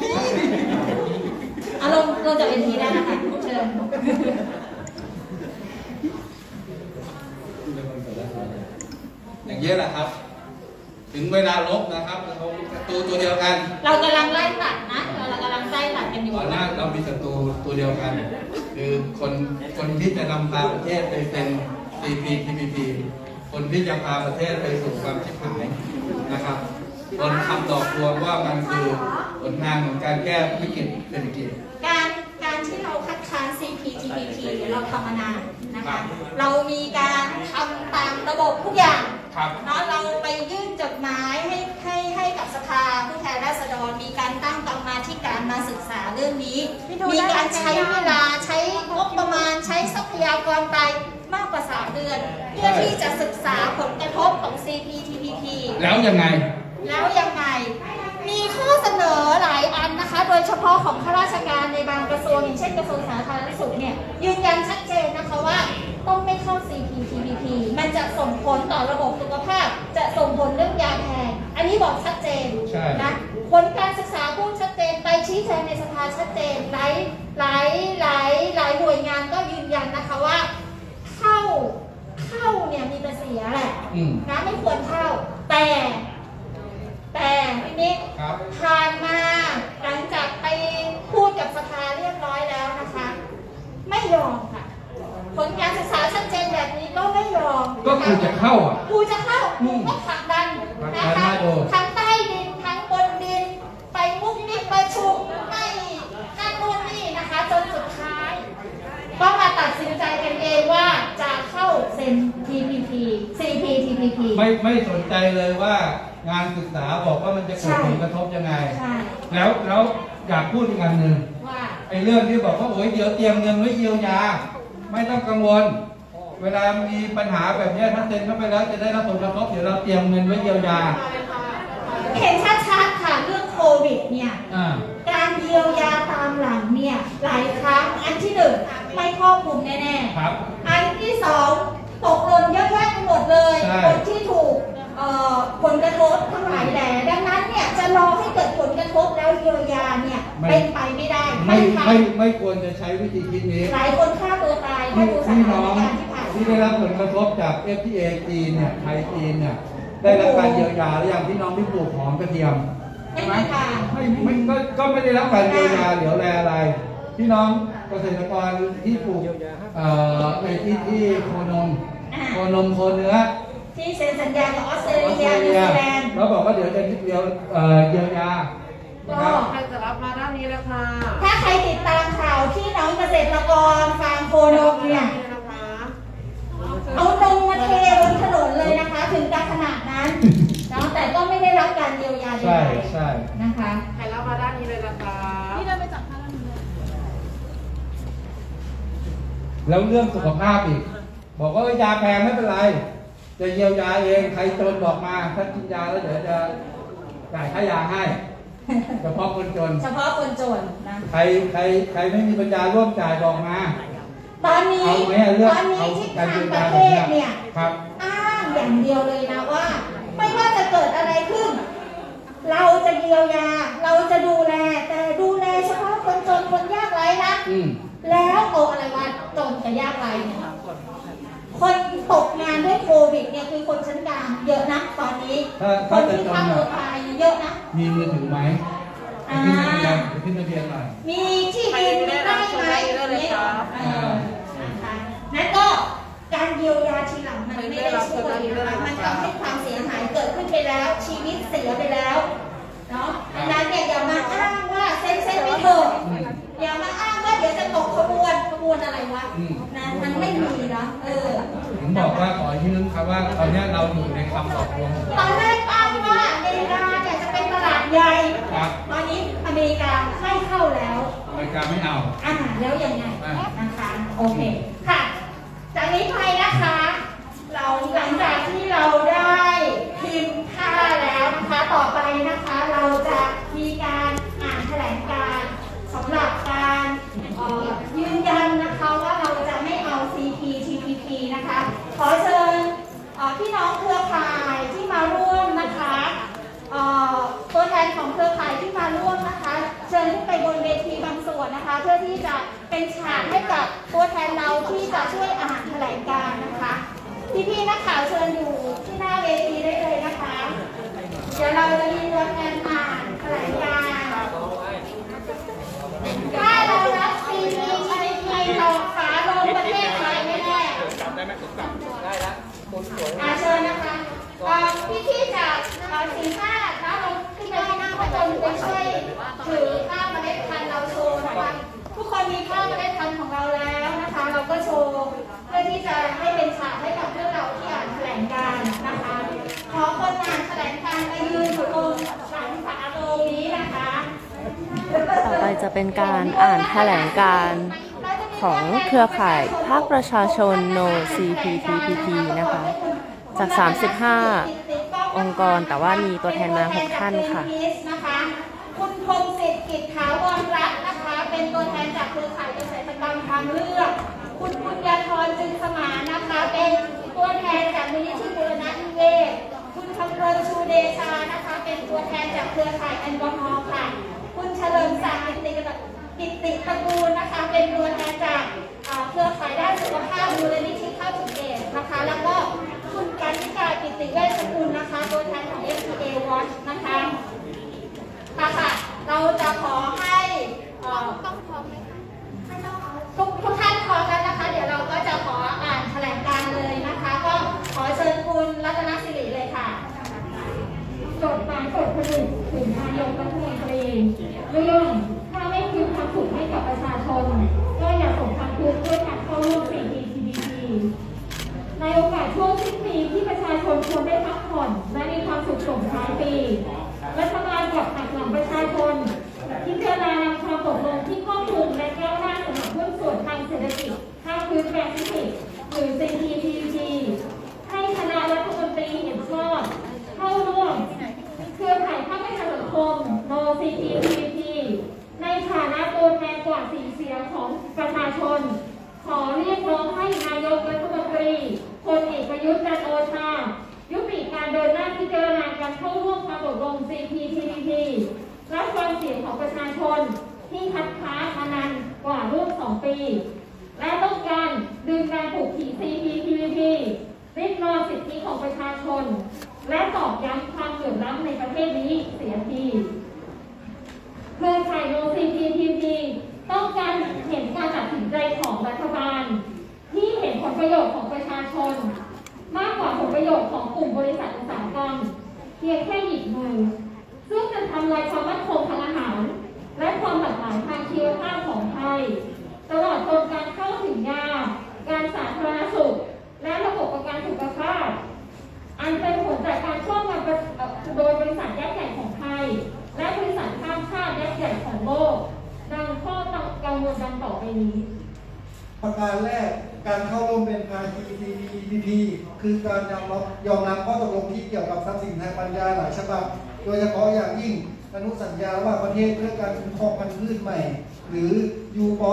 Speaker 4: เราจะเป็นทีได้นะคะเชิญ
Speaker 1: อย่างนี้แหละครับถึงเวลาลบนะครับตัวเดียวกัน
Speaker 4: เรากำลังไล่ตัดนะเรากำลังไล่ตัดกันอยู่
Speaker 1: ตอนนี้เรามีศัตรูตัวเดียวกันคือคนที่จะนำพาประเทศไปเป็น CPTPP คนที่จะพาประเทศไปสู่ความชิบหายนะครับคนคำหลอกลวงว่ามันคือผลงานของการแก้วิกฤตเศรษฐกิจ
Speaker 4: การที่เราคัดค้าน CPTPP เราทำมานานนะคะเรามีการทำตามระบบทุกอย่างเนาะเราไปยื่นจดหมายให้กับสภาผู้แทนราษฎรมีการตั้งกรรมาธิการมาศึกษาเรื่องนี้มีการใช้เวลาใช้งบประมาณใช้ทรัพยากรไปมากกว่า3 เดือนเพื่อที่จะศึกษาผลกระทบของ CPTPP
Speaker 1: แล้วยังไง
Speaker 4: มีข้อเสนอหลายอันนะคะโดยเฉพาะของข้าราชการในบางกระทรวงอย่างเช่นกระทรวงสาธารณสุขเนี่ยยืนยันชัดเจนนะคะว่าต้องไม่เข้า CPTPP มันจะส่งผลต่อระบบสุขภาพจะส่งผลเรื่องยาแพงอันนี้บอกชัดเจนนะผลการศึกษาพูดชัดเจนไปชี้แจงในสภาชัดเจนหลายหน่วยงานก็ยืนยันนะคะว่าเข้าเนี่ยมีแต่เสียแหละนะไม่ควรเข้าแต่ทีนี้ผ่านมาหลังจากไปพูดกับสภาเรียบร้อยแล้วนะคะไม่ยอมค่ะผลการศึกษาชัดเจนแบบนี้ก็ไม่ยอม
Speaker 1: ก็กูจะเข้า
Speaker 4: กูก็ผลักดันนะคะทั้งใต้ดินทั้งบนดินไปมุกมิกประชุมไม่นั่นนู่นนี่นะคะตัดสินใจกันเองว่าจะเข้าเซ็น TPP CPTPP
Speaker 1: ไม่สนใจเลยว่างานศึกษาบอกว่ามันจะเกิดผลกระทบยังไงแล้วอยากพูดอีกอันหนึ่งว่าไอ้เรื่องที่บอกว่าโอ้ยเดี๋ยวเตรียมเงินไว้เยียวยาไม่ต้องกังวลเวลามีปัญหาแบบนี้ถ้าเซ็นเข้าไปแล้วจะได้รับผลกระทบเดี๋ยวเราเตรียมเงินไว้เยียวยา
Speaker 4: เห็นชัดๆค่ะเรื่องโควิดเนี่ยการเยียวยาตามหลังเนี่ยหลายครั้งอันที่หนึ่งไม่ครอบคลุมแน่ๆอันที่สองตกหล่นเยอะแยะไปหมดเลยคนที่ถูกผลกระทบทั้งหลายแหล่ดังนั้นเนี่ยจะรอให้เกิดผลกระทบแล้วเยียวยาเนี่ยเป็นไปไม่ได้
Speaker 1: ไม่ควรจะใช้วิธีคิดนี้
Speaker 4: หลายคนฆ่าตัวตายถ้าดูสถานการณ์
Speaker 1: ที่ได้รับผลกระทบจาก FTA จีนเนี่ยไทยจีนเนี่ยได้รับการเยียวยาหรือยังพี่น้องที่ปลูกหอมกระเทียม
Speaker 4: ใช่ไหม
Speaker 1: ก็ไม่ได้รับการเยียวยาเหลียวแลอะไรพี่น้องเกษตรกรที่ปลูกในที่โคนมโคเนื้อ
Speaker 4: ที่เซ็นสัญญากับออสเตรเลียนิวซีแลนด์
Speaker 1: แล้วบอกว่าเดี๋ยวจะเยียวยา
Speaker 8: ก็ใครจะรับมาด้านนี้แล้วค่ะ
Speaker 4: ถ้าใครติดตามข่าวที่น้องเกษตรกรฟาร์มโคนมเนี่ยเอานมมาเทบนถนนเลยนะคะถึงกับขนาดนั้นแต่ก็ไม่ได้รับการเยียวยาใ
Speaker 1: ช่
Speaker 4: นะคะ
Speaker 8: ใครรับมาด้านนี้เลยนะคะ
Speaker 4: นี่เราไปจับข้างนี้
Speaker 1: แล้วเรื่องสุขภาพอีกบอกว่ายาแพงไม่เป็นไรจะเยียวยาเองใครจนบอกมาถ้ากินยาแล้วเดี๋ยวจะจ่ายค่ายาให้เฉพาะคนจน
Speaker 4: นะ
Speaker 1: ใครไม่มีปัญญาร่วมจ่ายบอกมา
Speaker 4: ตอนนี้ที่ทางประเทศเนี่ยอ้างอย่างเดียวเลยนะว่าไม่ว่าจะเกิดอะไรขึ้นเราจะเยียวยาเราจะดูแลแต่ดูแลเฉพาะคนจนคนยากไร้นะแล้วเอาอะไรวะจนกับยากไร้เนี่ยคนตกงานด้วยโควิดเนี่ยคือคนชั้นกลางเยอะนะตอนนี้คนที่ฆ่าตัวตายเยอะนะ
Speaker 1: มีมือถือไหมขึ้นทะเบียนหน่อย
Speaker 4: มีที่ดินได้ไหมนะคะนั่นก็การเยียวยาทีหลังมันไม่ได้ช่วยนะคะมันทำให้ความเสียหายเกิดขึ้นไปแล้วชีวิตเสียไปแล้วเนาะดังนั้นเนี่ยอย่ามาอ้างว่าเส้นไม่เถอะอย่ามาอ้างว่าเดี๋ยวจะตกขบวนอะไรวะนะมันไม่มีนะ
Speaker 1: ผมบอกว่าขอยืมครับว่าตอนนี้เราอยู่ในคำตอบรวม
Speaker 4: ตอนแรกอ้างว่าอเมริกาเนี่ยจะเป็นตลาดใหญ่ตอนนี้อเมริกาไม่เข้าแล้ว
Speaker 1: อเมริกาไม่เอา
Speaker 4: แล้วยังไงนะคะโอเคค่ะจากนี้ไปนะคะเราหลังจากที่เราได้พิมพ์ค่าแล้วนะคะต่อไปนะคะเราจะมีการอ่านแถลงการณ์สำหรับการยืนยันนะคะว่าเราจะไม่เอา CPTPP นะคะขอเชิญพี่น้องเครือข่ายที่มาร่วมนะคะตัวแทนของเครือข่ายที่มาร่วมนะคะเชิญขึ้นไปบนเวทีบางส่วนนะคะเพื่อที่จะเป็นฉากให้กับตัวแทนเราที่จะช่วยอ่านแถลงการณ์นะคะพี่นักข่าวเชิญอยู่ที่หน้าเวทีได้เลยนะคะเดี๋ยวเราจะมีตัวแทนอ่านแถลงการณ์ถ้าเรารับ CPTPP ต่อฝาลงประเทศไทยไม่แน่เชิญนะคะพี่จากสินค้าแล้วเราขึ้นไปที่หน้าพระจนไปช่วยถือข้าวเมล็ดพันธุ์เราโชว์นะคะทุกคนมีข้าวเมล็ดพันธุ์ของเราแล้วนะคะเราก็โชว์เพื่อที่จะให้เป็นฉากให้กับเพื่อนเราที่อ่านแถลงการณ์นะคะขอคนอ่านแถลงการณ์ไปยืนอยู่ตรงหลังฝาโลงนี้นะคะ
Speaker 2: ต่อไปจะเป็นการอ่านแถลงการณ์ของเครือข่ายภาคประชาชน No CPTPP นะคะจาก 35 องค์กรแต่ว่ามีตัวแทนมา 6 ท่านค่ะ
Speaker 4: คุณพงศิษฐ์กิจขาวรรัตน์นะคะเป็นตัวแทนจากเครือข่ายเกษตรกรรมทางเลือกคุณปุญญาธรจึงสมานนะคะเป็นตัวแทนจากมูลนิธิบูรณะนิเวศคุณคำเริงชูเดชานะคะเป็นตัวแทนจากเครือข่ายแอลกอฮอล์ค่ะคุณเฉลิมศักดิ์กิติตระกูลนะคะเป็นตัวแทนจากเครือข่ายด้านสุขภาพมูลนิธิเข้าถึงเอดนะคะแล้วก็คุณกันนิกากิติเวชกุลนะคะตัวแทนของ FTA Watch นะคะค่ะเราจะขอให้ทุกท่านพร้อมกันนะคะเดี๋ยวเราก็จะขออ่านแถลงการณ์เลยนะคะก็ขอเชิญคุณรัตนศิริเลยค่ะจดหมายกฎผลิตถึงนายกรัฐมนตรีเรื่องถ้าไม่คืนความสุขให้กับประชาชนก็อย่าส่งความทุกข์ด้วยการเข้าร่วมผ่อนและมีความสุขส่งท้ายปีรัฐบาลกลับหักหลังประชาชนพิจารณานำความตกลงที่ครอบคลุมและก้าวหน้าสำหรับหุ้นส่วนทางเศรษฐกิจภาคพื้นแปซิฟิกหรือ CPTPP ให้คณะรัฐมนตรีเห็นชอบเข้าร่วมเครือข่ายภาคประชาสังคม No CPTPP ในฐานะตัวแทนกว่า4เสียงของประชาชนขอเรียกร้องให้นายกรัฐมนตรีพลเอกประยุทธ์จันทร์โอชายุติการเดินหน้าพิจารณาการเข้าร่วมความตกลง CPTPP รับฟังเสียงของประชาชนที่คัดค้านมานานกว่าร่วม2 ปีและต้องการดึงการผูกขีด CPTPP ริดรอนสิทธิของประชาชนและตอกย้ำความเหลื่อมล้ำในประเทศนี้เสียทีเครือข่าย No CPTPP ต้องการเห็นการตัดสินใจของรัฐบาลที่เห็นผลประโยชน์ของประชาชนมากกว่าผลประโยชน์ของกลุ่มบริษัทอุตสาหกรรมเพียงแค่หยิบมือซึ่งจะทำลายความมั่นคงทางอาหารและความหลากหลายทางชีวภาพของไทยตลอดจนการเข้าถึงยาการสาธารณสุขและระบบประกันสุขภาพอันเป็นผลจากการครอบงำโดยบริษัทยักษ์ใหญ่ของไทยและบริษัทข้ามชาติยักษ์ใหญ่ของโลกดังข้อกังวลดังต่อไปนี้
Speaker 10: ประการแรกการเข้าร่วมเป็นภาคี CPTPP คือการยอมรับข้อตกลงที่เกี่ยวกับทรัพย์สินทางปัญญาหลายฉบับโดยเฉพาะอย่างยิ่งอนุสัญญาระหว่างประเทศเพื่อการคุ้มครองพันธุ์พืชใหม่หรือ UPOP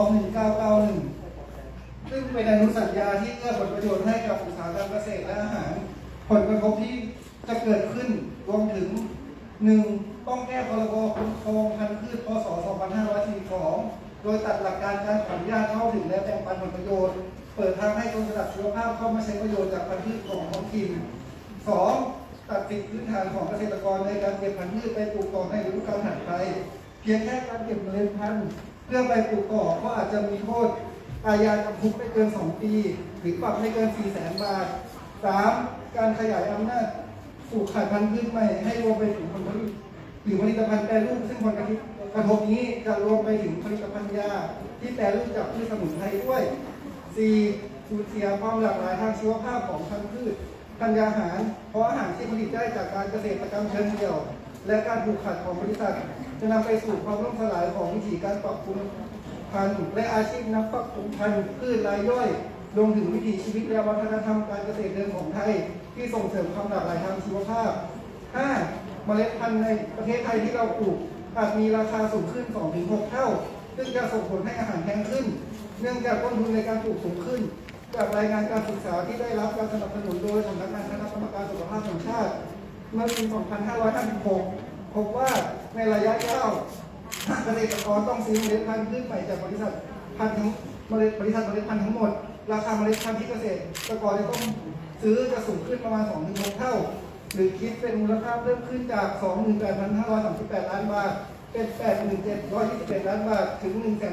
Speaker 10: 1991ซึ่งเป็นอนุสัญญาที่เอื้อผลประโยชน์ให้กับอุตสาหกรรมเกษตรและอาหารผลกระทบที่จะเกิดขึ้นรวมถึง 1. ต้องแก้พรบคุ้มครองพันธุ์พืชพ.ศ. 2542โดยตัดหลักการการขออนุญาตเข้าถึงและแบ่งปันผลประโยชน์เปิดทางให้กรมสลักชีวภาพเข้ามาใช้ประโยชน์จากพันธุ์พืชของท้องถิ่น 2. ตัดสิทธิพื้นฐานของเกษตรกรในการเก็บพันธุ์พืชไปปลูกต่อในฤดูกาลถัดไปเพียงแค่การเก็บเมล็ดพันธุ์เพื่อไปปลูกต่อก็อาจจะมีโทษอาญาจำคุกไม่เกิน2 ปีหรือปรับไม่เกิน 400,000 บาท 3. การขยายอำนาจปลูกขายพันธุ์พืชใหม่ให้รวมไปถึงผลผลิตหรือผลิตภัณฑ์แปรรูปซึ่งผลกระทบนี้จะรวมไปถึงผลิตภัณฑ์ยาที่แปรรูปจากพืชสมุนไพรด้วย 4. สูญเสียความหลากหลายทางชีวภาพของพันธุ์พืชธัญญาหารเพราะอาหารที่ผลิตได้จากการเกษตรกรรมเชิงเดี่ยวและการผูกขาดของบริษัทจะนำไปสู่ความล่มสลายของวิถีการปรับปรุงพันธุ์และอาชีพนักปรับปรุงพันธุ์พืชรายย่อยรวมถึงวิถีชีวิตและวัฒนธรรมการเกษตรเดิมของไทยที่ส่งเสริมความหลากหลายทางชีวภาพ 5. เมล็ดพันธุ์ในประเทศไทยที่เราปลูกอาจมีราคาสูงขึ้น 2-6 เท่าซึ่งจะส่งผลให้อาหารแพงขึ้นเนื่องจากต้นทุนในการปลูกสูงขึ้นจากรายงานการศึกษาที่ได้รับการสนับสนุนโดยสำนักงานคณะกรรมการสุขภาพแห่งชาติเมื่อปี 2556 พบว่าในระยะยาวเกษตรกรต้องซื้อเมล็ดพันธุ์พืชใหม่จากบริษัทเมล็ดพันธุ์ทั้งหมดราคาเมล็ดพันธุ์ที่เกษตรกรจะต้องซื้อจะสูงขึ้นประมาณ 2-6 เท่าหรือคิดเป็นมูลค่าเพิ่มขึ้นจาก 28,538 ล้านบาทเป็น 87,121 ล้านบาทถึง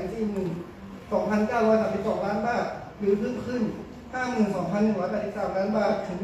Speaker 10: 142,932 ล้านบาทหรือเพิ่มขึ้น 52,183 ล้านบาทถึง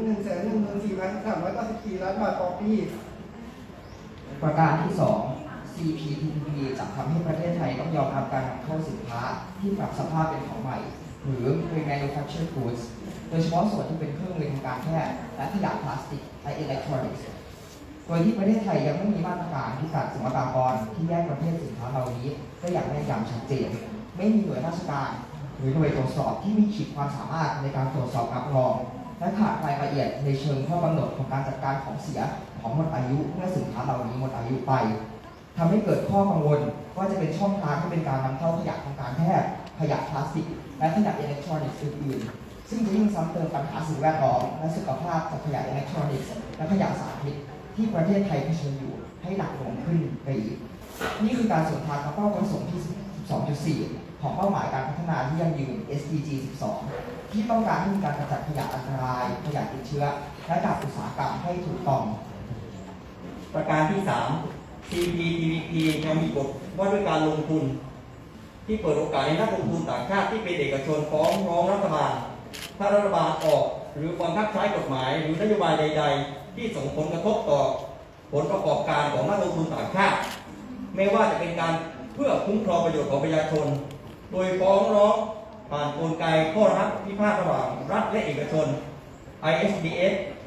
Speaker 10: 114,394 ล้านบาทต่อปี
Speaker 11: ประการที่ 2 CPTPP จะทำให้ประเทศไทยต้องยอมรับการนำเข้าสินค้าที่ปรับสภาพเป็นของใหม่หรือ Remanufactured Goods โดยเฉพาะส่วนที่เป็นเครื่องมือทางการแพทย์และขยะพลาสติกและอิเล็กทรอนิกส์โดยที่ประเทศไทยยังไม่มีมาตรการที่จัดศุลกากรที่แยกประเภทสินค้าเหล่านี้ได้อย่างแน่นยำชัดเจนไม่มีหน่วยราชการหรือหน่วยตรวจสอบที่มีขีดความสามารถในการตรวจสอบรับรองและขาดรายละเอียดในเชิงข้อกำหนดของการจัดการของเสียของหมดอายุเมื่อสินค้าเหล่านี้หมดอายุไปทำให้เกิดข้อกังวลว่าจะเป็นช่องทางที่เป็นการนำเข้าขยะทางการแพทย์ขยะพลาสติกและขยะอิเล็กทรอนิกส์อื่นๆซึ่งจะยิ่งซ้ำเติมปัญหาสิ่งแวดล้อมและสุขภาพจากขยะอิเล็กทรอนิกส์และขยะสารพิษที่ประเทศไทยเผชิญอยู่ให้หนักหน่วงขึ้นไปอีกนี่คือการสวนทางกับเป้าประสงค์ที่ 12.4 ของเป้าหมายการพัฒนาที่ยั่งยืน SDG 12 ที่ต้องการให้มีการกำจัดขยะอันตรายขยะติดเชื้อและดับอุตสาหกรรมให้ถูกต้อง
Speaker 7: ประการที่ 3 CPTPP ยังมีบทว่าด้วยการลงทุนที่เปิดโอกาสให้นักลงทุนต่างชาติที่เป็นเอกชนฟ้องร้องรัฐบาลถ้ารัฐบาลออกหรือบังคับใช้กฎหมายหรือนโยบายใดๆที่ส่งผลกระทบต่อผลประกอบการของนักลงทุนต่างชาติไม่ว่าจะเป็นการเพื่อคุ้มครองประโยชน์ของประชาชนโดยฟ้องร้องผ่านกลไกข้อพิพาทระหว่างรัฐและเอกชน ISDS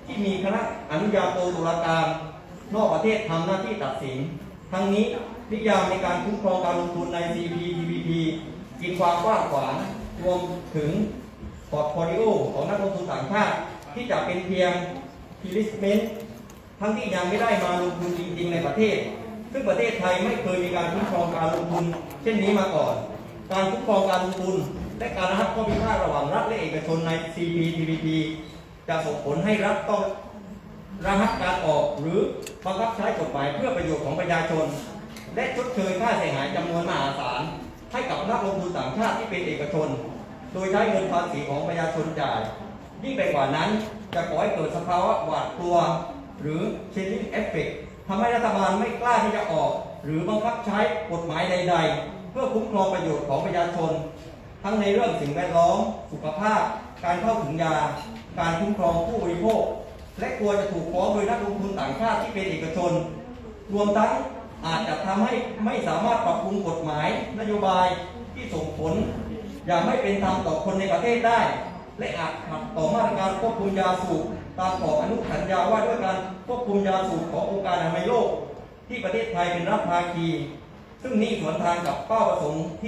Speaker 7: ที่มีคณะอนุญาโตตุลาการนอกประเทศทำหน้าที่ตัดสินทั้งนี้นิยามในการคุ้มครองการลงทุนใน CPTPP กินความกว้างขวางรวมถึงพอร์ตโฟลิโอของนักลงทุนต่างชาติที่จะเป็นเพียง investment ทั้งที่ยังไม่ได้มาลงทุนจริงๆในประเทศซึ่งประเทศไทยไม่เคยมีการคุ้มครองการลงทุนเช่นนี้มาก่อนการคุ้มครองการลงทุนและการระงับข้อพิพาทระหว่างรัฐและเอกชนใน CPTPP จะส่งผลให้รัฐต้องระงับการออกหรือบังคับใช้กฎหมายเพื่อประโยชน์ของประชาชนและชดเชยค่าเสียหายจำนวนมหาศาลให้กับนักลงทุนต่างชาติที่เป็นเอกชนโดยใช้เงินภาษีของประชาชนจ่ายยิ่งไปกว่านั้นจะก่อให้เกิดสภาวะหวาดกลัวหรือ chilling effect ทำให้รัฐบาลไม่กล้าที่จะออกหรือบังคับใช้กฎหมายใดๆเพื่อคุ้มครองประโยชน์ของประชาชนทั้งในเรื่องสิ่งแวดล้อมสุขภาพการเข้าถึงยาการคุ้มครองผู้บริโภคและกลัวจะถูกฟ้องโดยนักลงทุนต่างชาติที่เป็นเอกชนรวมทั้งอาจจะทำให้ไม่สามารถปรับปรุงกฎหมายนโยบายที่ส่งผลอย่างไม่เป็นธรรมต่อคนในประเทศได้และอาจขัดต่อมาตรการควบคุมยาสูบตามข้ออนุสัญญาว่าด้วยการควบคุมยาสูบขององค์การอนามัยโลกที่ประเทศไทยเป็นรัฐภาคีซึ่งนี่สวนทางกับเป้าประสงค์ที่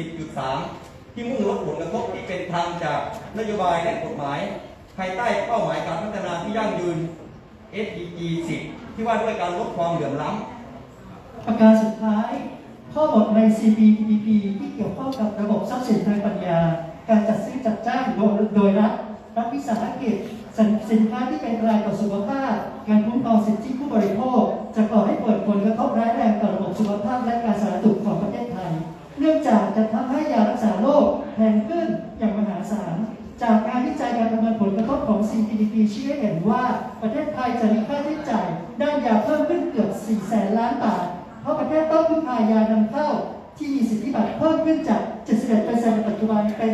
Speaker 7: 10.3 ที่มุ่งลดผลกระทบที่เป็นธรรมจากนโยบายและกฎหมายภายใต้เป้าหมายการพัฒนาที่ยั่งยืน SDG 10 ที่ว่าด้วยการลดความเหลื่อมล้ำ
Speaker 6: ประการสุดท้ายข้อบทใน CPTPP ที่เกี่ยวข้องกับระบบทรัพย์สินทางปัญญาการจัดซื้อจัดจ้างโดยรัฐวิสาหกิจสินค้าที่เป็นอันตรายต่อสุขภาพการคุ้มครองสิทธิผู้บริโภคจะก่อให้เกิดผลกระทบร้ายแรงต่อระบบสุขภาพและการสาธารณสุขของประเทศไทยเนื่องจากจะทำให้ยารักษาโรคแพงขึ้นอย่างมหาศาลจากการวิจัยการประเมินผลกระทบของ CPTPP ชี้ให้เห็นว่าประเทศไทยจะมีค่าใช้จ่ายด้านยาเพิ่มขึ้นเกือบ 400,000 ล้านบาทเพราะประเทศต้องพึ่งพายานำเข้าที่มีสิทธิบัตรเพิ่มขึ้นจาก 71% ในปัจจุบันเป็น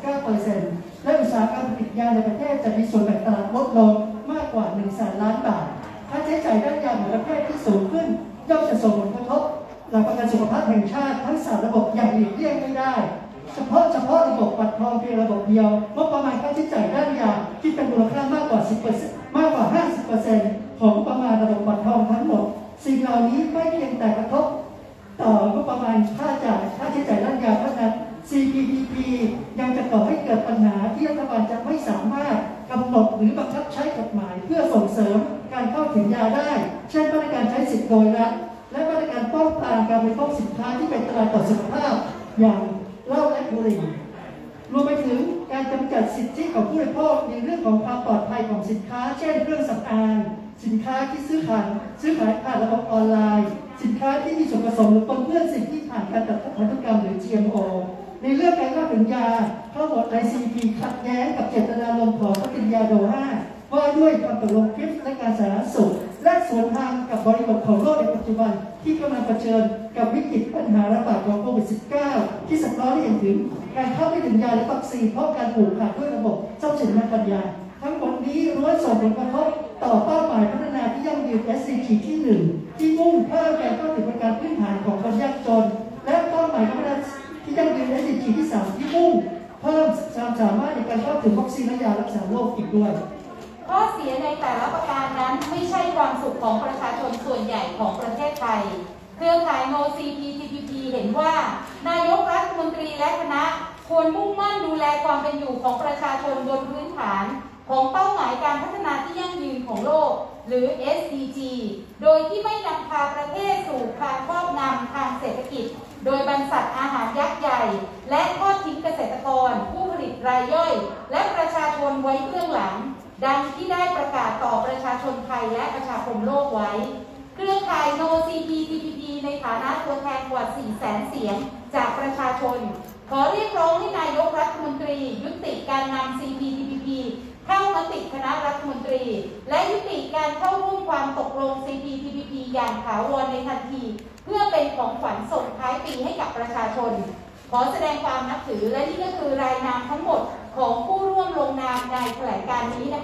Speaker 6: 89% และอุตสาหกรรมผลิตยาในประเทศจะมีส่วนแบ่งตลาดลดลงมากกว่า 100,000 ล้านบาทค่าใช้จ่ายด้านยาของประเทศที่สูงขึ้นย่อมจะส่งผลกระทบหลักประกันสุขภาพแห่งชาติทั้ง3ระบบอย่างหลีกเลี่ยงไม่ได้เฉพาะระบบบัตรทองเพียงระบบเดียวงบประมาณค่าใช้จ่ายด้านยาที่เป็นมูลค่ามากกว่า 10% มากกว่า 50% ของงบประมาณระบบบัตรทองทั้งหมดสิ่งเหล่านี้ไม่เพียงแต่กระทบต่องบประมาณค่าใช้จ่ายด้านยาเท่านั้น CPTPP ยังจะก่อให้เกิดปัญหาที่รัฐบาลจะไม่สามารถกำหนดหรือบังคับใช้กฎหมายเพื่อส่งเสริมการเข้าถึงยาได้เช่นมาตรการใช้สิทธิโดยรัฐและมาตรการป้องกันการบริโภคสินค้าที่เป็นอันตรายต่อสุขภาพอย่างเหล้าและบุหรี่รวมไปถึงการจำกัดสิทธิของผู้บริโภคในเรื่องของความปลอดภัยของสินค้าเช่นเครื่องสำอางสินค้าที่ซื้อขายผ่านระบบออนไลน์สินค้าที่มีส่วนผสมหรือปนเปื้อนสิ่งที่ผ่านการตัดพันธุกรรมหรือ GMO ในเรื่องการเข้าถึงยาข้อบท ICP ขัดแย้งกับเจตนารมณ์ของปฏิญญาโดฮาว่าด้วยความตกลงคริปและการสาธารณสุขและสวนทางกับบริบทของโลกในปัจจุบันที่กำลังเผชิญกับวิกฤตปัญหาระบาดของโควิด -19 ที่สะท้อนให้เห็นถึงการเข้าไม่ถึงยาและวัคซีนเพราะการผูกขาดด้วยระบบทรัพย์สินทางปัญญาทั้งหมดนี้ล้วนส่งผลกระทบต่อเป้าหมายพัฒนาที่ยั่งยืน SDG ที่ 1 ที่มุ่งเพิ่มการเข้าถึงบริการพื้นฐานของคนยากจนและเป้าหมายพัฒนาที่ยั่งยืน SDG ที่ 3 ที่มุ่งเพิ่มความสามารถในการเข้าถึงวัคซีนและยารักษาโรคอีกด้วย
Speaker 4: ข้อเสียในแต่ละประการนั้นไม่ใช่ความสุขของประชาชนส่วนใหญ่ของประเทศไทยเครือข่าย No CPTPP เห็นว่านายกรัฐมนตรีและคณะควรมุ่งมั่นดูแลความเป็นอยู่ของประชาชนบนพื้นฐานของเป้าหมายการพัฒนาที่ยั่งยืนของโลกหรือ SDG โดยที่ไม่นำพาประเทศสู่การครอบงำทางเศรษฐกิจโดยบรรษัทอาหารยักษ์ใหญ่และทอดทิ้งเกษตรกรผู้ผลิตรายย่อยและประชาชนไว้เบื้องหลังดังที่ได้ประกาศต่อประชาชนไทยและประชาคมโลกไว้เครือข่าย No CPTPP ในฐานะตัวแทนกว่า 400,000 เสียงจากประชาชนขอเรียกร้องให้นายกรัฐมนตรียุติการนำ CPTPP เข้ามติคณะรัฐมนตรีและยุติการเข้าร่วมความตกลง CPTPP อย่างถาวรในทันทีเพื่อเป็นของขวัญส่งท้ายปีให้กับประชาชนขอแสดงความนับถือและนี่ก็คือรายนามทั้งหมดของผู้ร่วมลงนามในแถลงการนี้นะคะ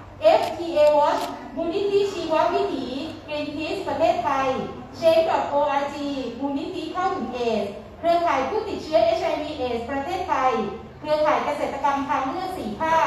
Speaker 4: FTA Watch มูลนิธิชีววิถี Greenpeace ประเทศไทย Change.org มูลนิธิเข้าถึงเอดส์เครือข่ายผู้ติดเชื้อ HIV/AIDS ประเทศไทยเครือข่ายเกษตรกรรมทางเลือก4 ภาค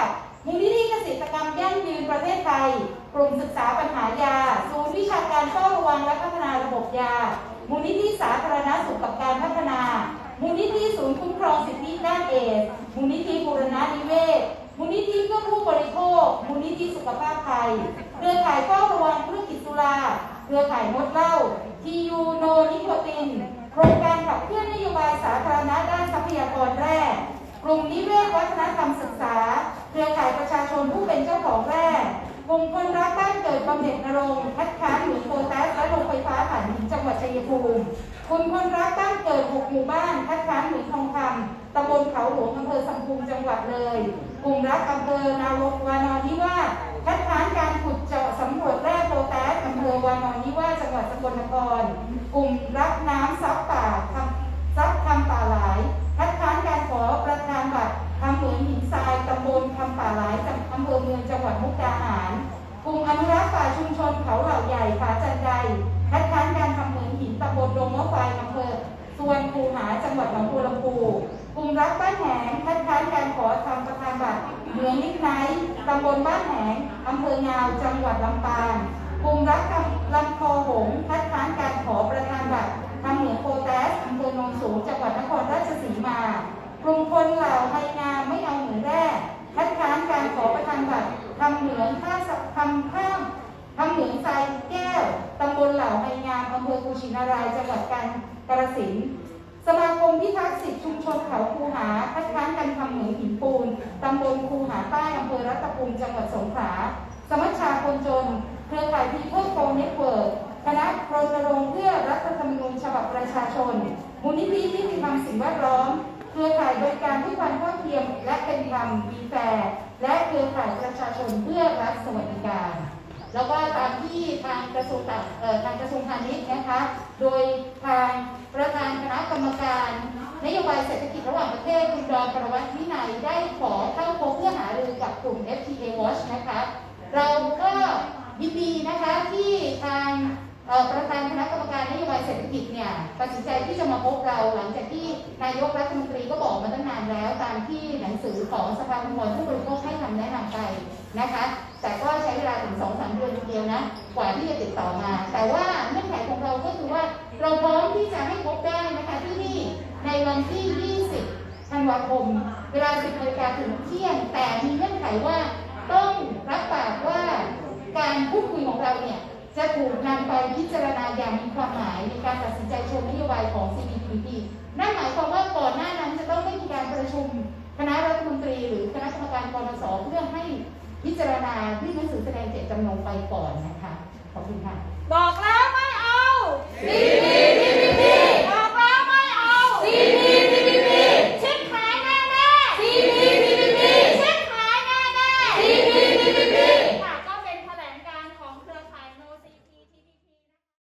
Speaker 4: มูลนิธิเกษตรกรรมยั่งยืนประเทศไทยกลุ่มศึกษาปัญหายาศูนย์วิชาการเฝ้าระวังและพัฒนาระบบยามูลนิธิสาธารณสุขกับการพัฒนามูลนิธิศูนย์คุ้มครองสิทธิด้านเอดส์มูลนิธิบูรณะนิเวศมูลนิธิเพื่อผู้บริโภคมูลนิธิสุขภาพไทยเครือข่ายเฝ้าระวังธุรกิจสุราเครือข่ายงดเหล้าทียูโนนิโคตินโครงการขับเคลื่อนนโยบายสาธารณะด้านทรัพยากรแร่กลุ่มนิเวศวัฒนธรรมศึกษาเครือข่ายประชาชนผู้เป็นเจ้าของแร่กลุ่มคนรักบ้านเกิดบำเหน็จนรงค์คัดค้านเหมืองโพแทสและโรงไฟฟ้าถ่านหินจังหวัดชัยภูมิกลุ่มคนรักบ้านเกิด6หมู่บ้านคัดค้านเหมืองทองคำตำบลเขาหลวงอำเภอสัมพุงจังหวัดเลยกลุ่มรักอำเภอนาวานอนนิวาสคัดค้านการขุดเจาะสำรวจแร่โพแทสอำเภอวานอนนิวาสจังหวัดสกลนครกลุ่มรักน้ำซับป่าซับทำป่าหลายคัดค้านการขอประทานบัตรทำเหมืองหินทรายตำบลทำป่าหลายอำเภอเมืองจังหวัดมุกดาหารกลุ่มอนุรักษ์ป่าชุมชนเขาเหล่าใหญ่ผาจันไดคัดค้านการทำเหมืองหินตำบลดงมะไฟอำเภอสุวรรณคูหาจังหวัดหนองบัวลำพูกลุ่มรักบ้านแหงคัดค้านการขอทำประทานบัตรเหมืองลิกไนท์ตำบลบ้านแหงอำเภองาวจังหวัดลำปางกลุ่มรักลำคอหงคัดค้านการขอประทานบัตรทำเหมืองโพแทสอำเภอโนนสูงจังหวัดนครราชสีมากลุ่มคนเหล่าไฮงามไม่เอาเหมืองแร่คัดค้านการขอประทานบัตรทำเหมืองทำเหมืองทรายแก้วตำบลเหล่าไฮงามอำเภอกุชินารายจังหวัดกาฬสินธุ์สมาคมพิทักษ์สิทธิชุมชนเขาคูหาคัดค้านการทำเหมืองหินปูนตำบลคูหาใต้อำเภอรัตภูมิจังหวัดสงขลาสมัชชาคนจนเครือข่ายพีเพิลโฟเน็ตเวิร์กคณะรณรงค์เพื่อรัฐธรรมนูญฉบับประชาชนมูลนิธินิติธรรมสิ่งแวดล้อมเครือข่ายบริการเพื่อความเท่าเทียมและเป็นธรรมมีแฟร์และเครือข่ายประชาชนเพื่อรัฐสวัสดิการแล้วก็ตามที่ทางกระทรวงพาณิชย์นะคะโดยทางประธานคณะกรรมการนโยบายเศรษฐกิจระหว่างประเทศคุณดอนประวัติวินัยได้ขอเข้าพบเพื่อหารือกับกลุ่ม FTA Watch นะคะเราก็ยินดีนะคะที่ทางประธานคณะกรรมการนโยบายเศรษฐกิจเนี่ยตัดสินใจที่จะมาพบเราหลังจากที่นายกรัฐมนตรีก็บอกมาตั้งนานแล้วตามที่หนังสือของสภาองค์กรผู้บริโภคให้คำแนะนำไปนะคะแต่ก็ใช้เวลาถึง 2-3 เดือนทีเดียวนะกว่าที่จะติดต่อมาแต่ว่าเงื่อนไขของเราก็คือว่าเราพร้อมที่จะให้พบได้นะคะที่นี่ในวันที่ 20 ธันวาคมเวลา 10 นาฬิกาถึงเที่ยงแต่มีเงื่อนไขว่าต้องรับปากว่าการพูดคุยของเราเนี่ยจะถูกนำไปพิจารณาอย่างมีความหมายในการตัดสินใจชมนโยบายของ CPTPP นั่นหมายความว่าก่อนหน้านั้นจะต้องไม่มีการประชุมคณะรัฐมนตรีหรือคณะกรรมการกนส.เพื่อให้พิจารณาที่หนังสือแสดงเจตจำนงไปก่อนนะคะขอบคุณค่ะ
Speaker 5: บอกแล้วไม่เอา